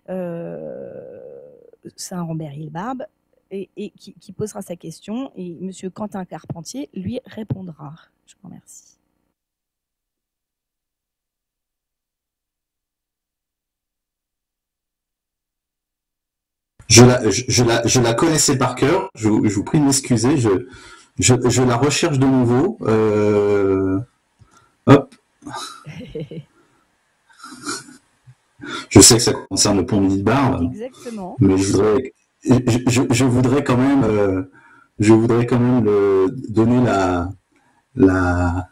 euh, Saint-Rambert-Île-Barbe. Et, et qui, qui posera sa question, et Monsieur Quentin Carpentier lui répondra. Je vous remercie. Je la, je, je la, je la connaissais par cœur, je, je vous prie de m'excuser, je, je, je la recherche de nouveau. Euh... Hop. Je sais que ça concerne le pont Midi-Barbe. Exactement. Mais je voudrais... Je, je, je voudrais quand même, euh, je voudrais quand même le, donner la, la.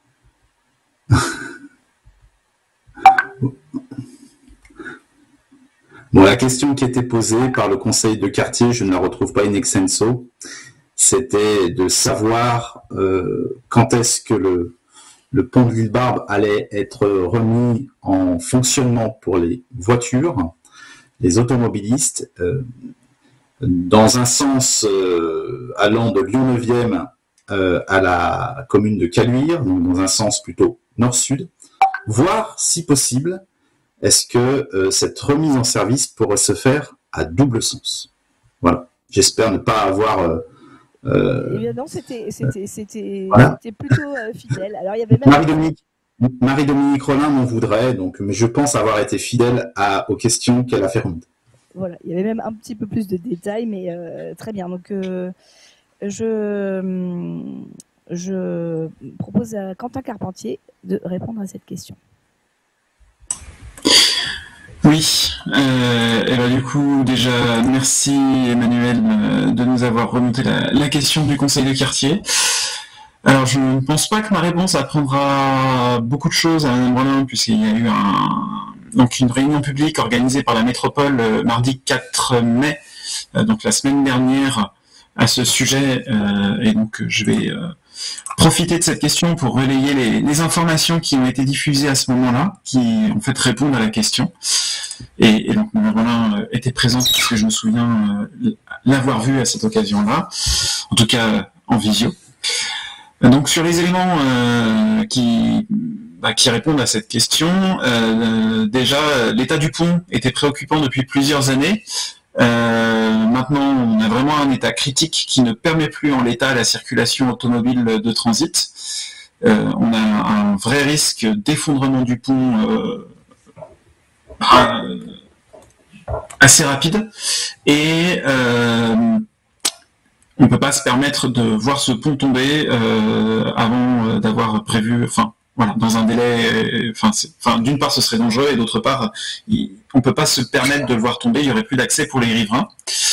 Bon, la question qui était posée par le conseil de quartier, je ne la retrouve pas in extenso, c'était de savoir euh, quand est-ce que le, le pont de l'île Barbe allait être remis en fonctionnement pour les voitures, les automobilistes, euh, dans un sens euh, allant de Lyon neuvième euh, à la commune de Caluire, donc dans un sens plutôt nord-sud, voire, si possible, est-ce que euh, cette remise en service pourrait se faire à double sens. Voilà. J'espère ne pas avoir... Euh, euh, Eh bien non, c'était c'était- c'était- voilà. c'était plutôt euh, fidèle. Alors, il y avait même... Marie-Dominique Marie-Dominique Rollin m'en voudrait, donc, mais je pense avoir été fidèle à, aux questions qu'elle a fait remonter. Voilà, il y avait même un petit peu plus de détails, mais euh, très bien. Donc, euh, je, hum, je propose à Quentin Carpentier de répondre à cette question. Oui, euh, et ben du coup déjà merci Emmanuel euh, de nous avoir remonté la, la question du conseil de quartier. Alors je ne pense pas que ma réponse apprendra beaucoup de choses à Madame Rollin, puisqu'il y a eu un, donc une réunion publique organisée par la métropole euh, mardi quatre mai, euh, donc la semaine dernière, à ce sujet, euh, et donc je vais euh, profiter de cette question pour relayer les, les informations qui ont été diffusées à ce moment-là, qui en fait répondent à la question. Et, et donc Madame Rollin euh, était présente, puisque je me souviens euh, l'avoir vue à cette occasion-là, en tout cas en visio. Donc sur les éléments euh, qui, bah, qui répondent à cette question, euh, déjà l'état du pont était préoccupant depuis plusieurs années. Euh, maintenant, on a vraiment un état critique qui ne permet plus en l'état la circulation automobile de transit. Euh, on a un vrai risque d'effondrement du pont euh, euh, assez rapide, et euh, on ne peut pas se permettre de voir ce pont tomber euh, avant euh, d'avoir prévu, enfin voilà, dans un délai, enfin, enfin d'une part ce serait dangereux, et d'autre part il, on ne peut pas se permettre de le voir tomber, il n'y aurait plus d'accès pour les riverains.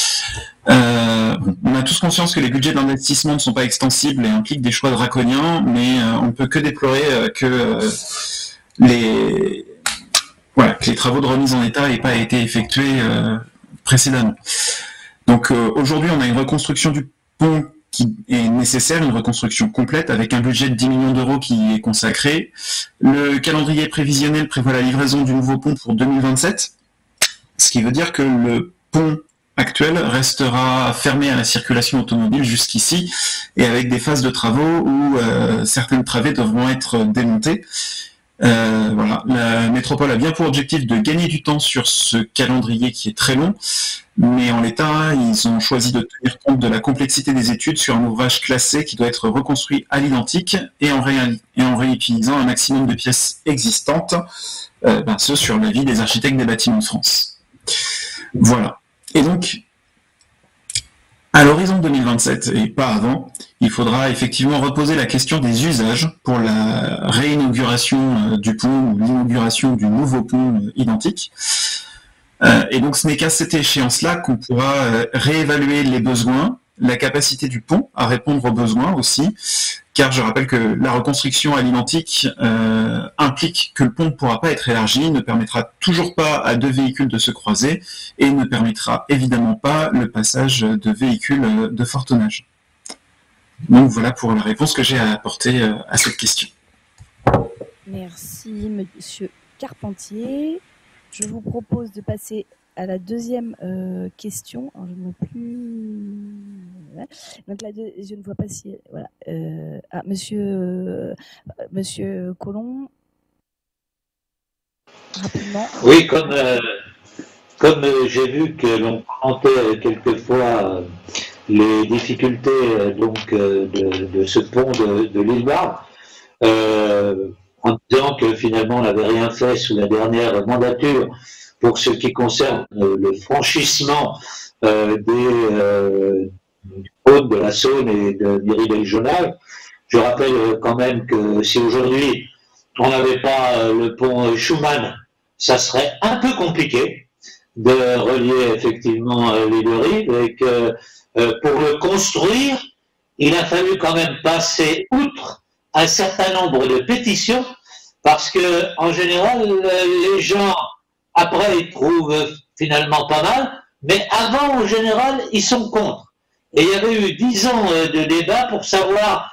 Euh, bon, on a tous conscience que les budgets d'investissement ne sont pas extensibles et impliquent des choix draconiens, mais euh, on ne peut que déplorer euh, que euh, les voilà, que les travaux de remise en état n'aient pas été effectués euh, précédemment. Donc euh, aujourd'hui, on a une reconstruction du pont qui est nécessaire, une reconstruction complète, avec un budget de dix millions d'euros qui est consacré. Le calendrier prévisionnel prévoit la livraison du nouveau pont pour deux mille vingt-sept, ce qui veut dire que le pont actuel restera fermé à la circulation automobile jusqu'ici, et avec des phases de travaux où euh, certaines travées devront être démontées. Euh, voilà. La métropole a bien pour objectif de gagner du temps sur ce calendrier qui est très long, mais en l'état, ils ont choisi de tenir compte de la complexité des études sur un ouvrage classé qui doit être reconstruit à l'identique et en, réal- et en réutilisant un maximum de pièces existantes, euh, ben, ce sur l'avis des architectes des bâtiments de France. Voilà. Et donc, à l'horizon deux mille vingt-sept, et pas avant, il faudra effectivement reposer la question des usages pour la réinauguration euh, du pont ou l'inauguration du nouveau pont euh, identique. Euh, et donc ce n'est qu'à cette échéance-là qu'on pourra euh, réévaluer les besoins, la capacité du pont à répondre aux besoins aussi, car je rappelle que la reconstruction à l'identique euh, implique que le pont ne pourra pas être élargi, ne permettra toujours pas à deux véhicules de se croiser, et ne permettra évidemment pas le passage de véhicules de fort tonnage. Donc voilà pour la réponse que j'ai à apporter euh, à cette question. Merci, monsieur Carpentier. Je vous propose de passer à la deuxième euh, question. Alors, je ne vois plus. Voilà. Donc la deux... je ne vois pas si. Voilà. Euh... Ah, monsieur, euh... monsieur Colomb. Rapidement. Oui, comme euh, comme euh, j'ai vu que l'on commentait quelquefois euh, les difficultés euh, donc euh, de, de ce pont de, de l'île Barbe, euh, en disant que finalement on n'avait rien fait sous la dernière mandature pour ce qui concerne le franchissement euh, des euh, côtes de la Saône et de Miribel-Jonal. Je rappelle quand même que si aujourd'hui on n'avait pas le pont Schumann, ça serait un peu compliqué de relier effectivement les deux rives, et que euh, pour le construire, il a fallu quand même passer outre un certain nombre de pétitions, parce que en général les gens après ils trouvent finalement pas mal, mais avant en général ils sont contre. Et il y avait eu dix ans de débat pour savoir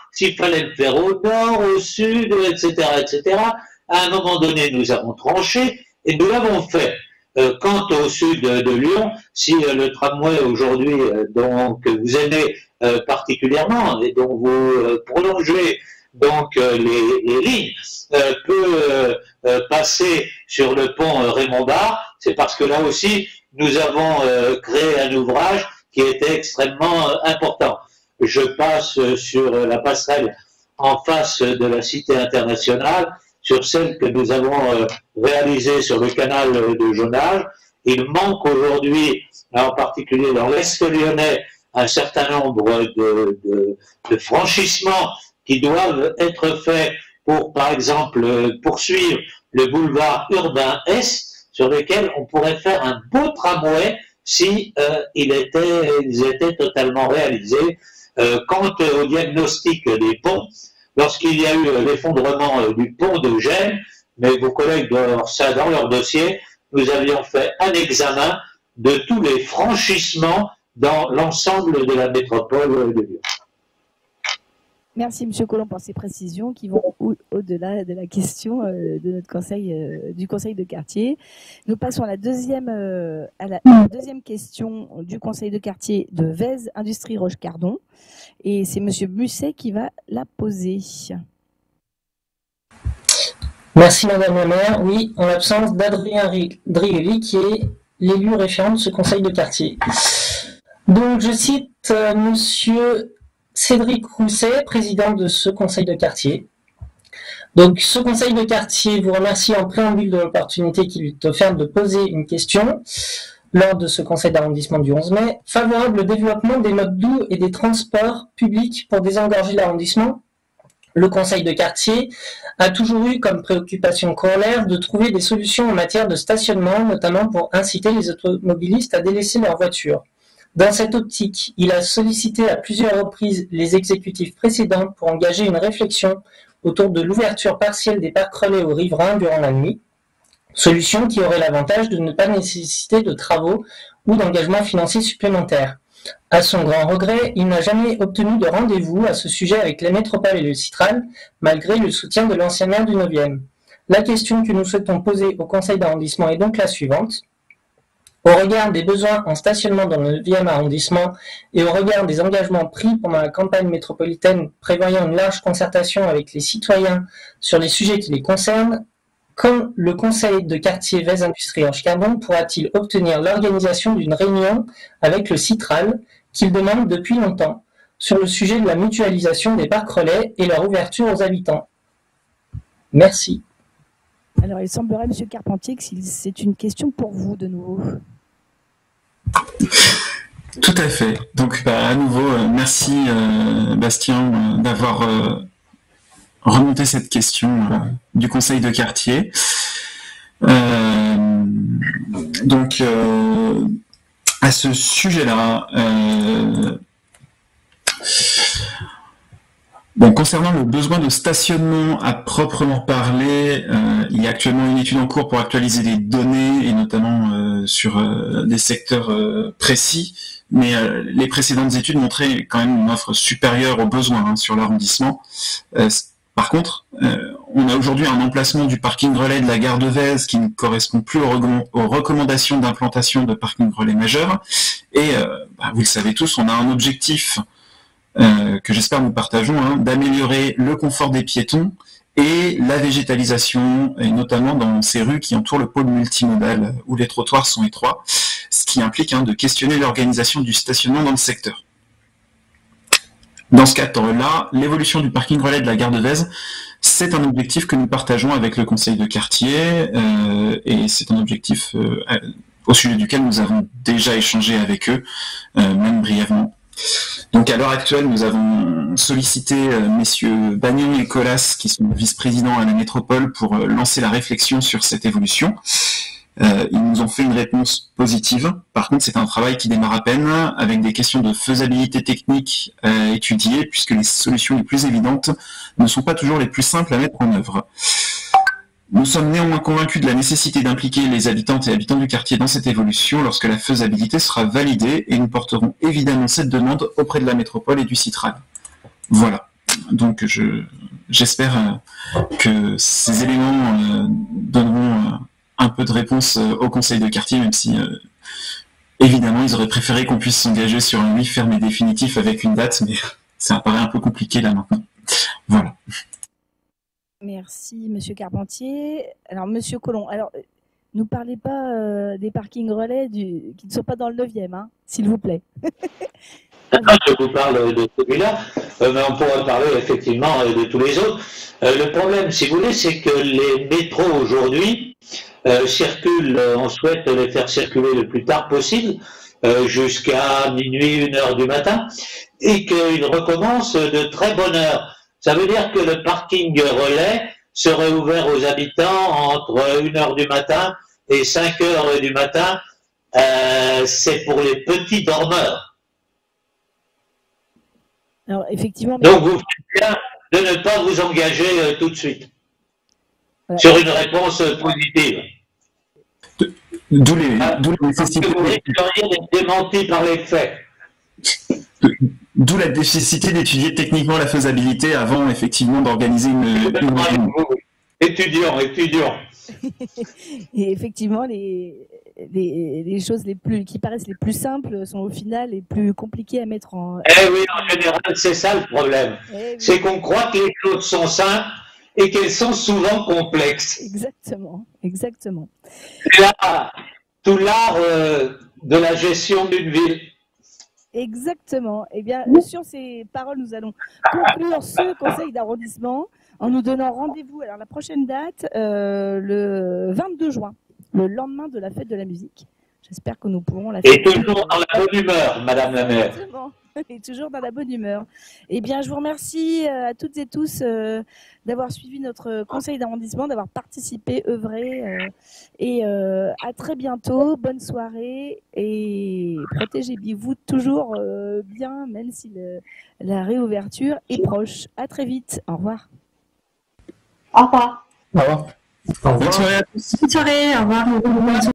s'il fallait le faire au nord, au sud, et cetera, et cetera. À un moment donné, nous avons tranché et nous l'avons fait. Euh, quant au sud de Lyon, si euh, le tramway aujourd'hui, euh, donc vous aimez euh, particulièrement et dont vous euh, prolongez donc euh, les, les lignes, euh, peut euh, euh, passer sur le pont euh, Raymond Barre, c'est parce que là aussi nous avons euh, créé un ouvrage qui était extrêmement euh, important. Je passe euh, sur euh, la passerelle en face de la Cité internationale, sur celle que nous avons euh, réalisée sur le canal de Jonage. Il manque aujourd'hui, en particulier dans l'Est lyonnais, un certain nombre de, de, de franchissements qui doivent être faits pour, par exemple, poursuivre le boulevard urbain Est, sur lequel on pourrait faire un beau tramway si euh, il était, ils étaient totalement réalisés. Euh, quant au diagnostic des ponts, lorsqu'il y a eu l'effondrement du pont de Gênes, mais vos collègues doivent avoir ça dans leur dossier, nous avions fait un examen de tous les franchissements dans l'ensemble de la métropole de Lyon. Merci Monsieur Collomb pour ces précisions qui vont au-delà de la question euh, de notre conseil, euh, du conseil de quartier. Nous passons à la deuxième, euh, à la, à la deuxième question du conseil de quartier de Vèze Industrie Roche-Cardon. Et c'est Monsieur Musset qui va la poser. Merci Madame la maire. Oui, en l'absence d'Adrien Drielli qui est l'élu référent de ce conseil de quartier. Donc je cite euh, Monsieur Cédric Rousset, président de ce conseil de quartier. Donc, ce conseil de quartier vous remercie en préambule de l'opportunité qui lui est offerte de poser une question lors de ce conseil d'arrondissement du onze mai. Favorable au développement des modes doux et des transports publics pour désengorger l'arrondissement, le conseil de quartier a toujours eu comme préoccupation corollaire de trouver des solutions en matière de stationnement, notamment pour inciter les automobilistes à délaisser leur voiture. Dans cette optique, il a sollicité à plusieurs reprises les exécutifs précédents pour engager une réflexion autour de l'ouverture partielle des parcs relais aux riverains durant la nuit, solution qui aurait l'avantage de ne pas nécessiter de travaux ou d'engagements financiers supplémentaires. À son grand regret, il n'a jamais obtenu de rendez-vous à ce sujet avec la métropole et le Citral, malgré le soutien de l'ancien maire du neuvième. La question que nous souhaitons poser au conseil d'arrondissement est donc la suivante. Au regard des besoins en stationnement dans le neuvième arrondissement et au regard des engagements pris pendant la campagne métropolitaine prévoyant une large concertation avec les citoyens sur les sujets qui les concernent, quand le conseil de quartier Vèze Industrie Roche-Cardon pourra-t-il obtenir l'organisation d'une réunion avec le Citral qu'il demande depuis longtemps sur le sujet de la mutualisation des parcs relais et leur ouverture aux habitants? Merci. Alors, il semblerait, Monsieur Carpentier, que c'est une question pour vous de nouveau. Tout à fait. Donc, bah, à nouveau, euh, merci euh, Bastien euh, d'avoir euh, remonté cette question euh, du conseil de quartier. Euh, donc, euh, à ce sujet-là, euh, bon, concernant le besoin de stationnement à proprement parler, euh, il y a actuellement une étude en cours pour actualiser des données et notamment euh, sur euh, des secteurs euh, précis, mais euh, les précédentes études montraient quand même une offre supérieure aux besoins hein, sur l'arrondissement. Euh, par contre, euh, on a aujourd'hui un emplacement du parking relais de la gare de Vèze qui ne correspond plus aux, aux recommandations d'implantation de parking relais majeurs et euh, bah, vous le savez tous, on a un objectif Euh, que j'espère nous partageons, hein, d'améliorer le confort des piétons et la végétalisation, et notamment dans ces rues qui entourent le pôle multimodal où les trottoirs sont étroits, ce qui implique hein, de questionner l'organisation du stationnement dans le secteur. Dans ce cadre-là, l'évolution du parking relais de la gare de Vèze, c'est un objectif que nous partageons avec le conseil de quartier euh, et c'est un objectif euh, au sujet duquel nous avons déjà échangé avec eux, euh, même brièvement. Donc à l'heure actuelle, nous avons sollicité euh, messieurs Bagnon et Colas, qui sont vice-présidents à la métropole, pour euh, lancer la réflexion sur cette évolution. Euh, ils nous ont fait une réponse positive. Par contre, c'est un travail qui démarre à peine, avec des questions de faisabilité technique à étudier, puisque les solutions les plus évidentes ne sont pas toujours les plus simples à mettre en œuvre. Nous sommes néanmoins convaincus de la nécessité d'impliquer les habitantes et habitants du quartier dans cette évolution lorsque la faisabilité sera validée et nous porterons évidemment cette demande auprès de la métropole et du Citral. Voilà. donc je j'espère que ces éléments euh, donneront un peu de réponse au conseil de quartier, même si euh, évidemment ils auraient préféré qu'on puisse s'engager sur un oui ferme et définitif avec une date, mais ça apparaît un peu compliqué là maintenant. Voilà. Merci Monsieur Carpentier. Alors Monsieur Collomb, alors ne nous parlez pas euh, des parkings relais du... qui ne sont pas dans le neuvième, hein, s'il vous plaît. Je vous parle de celui-là, euh, mais on pourrait parler effectivement euh, de tous les autres. Euh, le problème, si vous voulez, c'est que les métros aujourd'hui euh, circulent, euh, on souhaite les faire circuler le plus tard possible, euh, jusqu'à minuit, une heure du matin, et qu'ils recommencent de très bonne heure. Ça veut dire que le parking relais serait ouvert aux habitants entre une heure du matin et cinq heures du matin. Euh, c'est pour les petits dormeurs. Alors, effectivement, mais... Donc, vous faites bien de ne pas vous engager euh, tout de suite voilà. sur une réponse euh, positive. D'où les, d'où les nécessités. Vous risqueriez d'être démenti par les faits. D'où la nécessité d'étudier techniquement la faisabilité avant, effectivement, d'organiser une... une... Étudiants, étudiants. Et effectivement, les, les, les choses les plus, qui paraissent les plus simples sont au final les plus compliquées à mettre en... Eh oui, en général, c'est ça le problème. Eh oui. C'est qu'on croit que les choses sont simples et qu'elles sont souvent complexes. Exactement, exactement. C'est là tout l'art euh, de la gestion d'une ville. Exactement. Eh bien, sur ces paroles, nous allons conclure ce conseil d'arrondissement en nous donnant rendez-vous. Alors, la prochaine date, euh, le vingt-deux juin, le lendemain de la fête de la musique. J'espère que nous pourrons la faire. Et toujours dans la bonne humeur, Madame la maire. Exactement. Et toujours dans la bonne humeur. Eh bien, je vous remercie à toutes et tous euh, d'avoir suivi notre conseil d'arrondissement, d'avoir participé, œuvré. Euh, et euh, à très bientôt. Bonne soirée. Et protégez-vous toujours euh, bien, même si le, la réouverture est proche. À très vite. Au revoir. Au revoir. Au revoir. Au revoir. Bonne soirée à tous. Bonne soirée. Au revoir.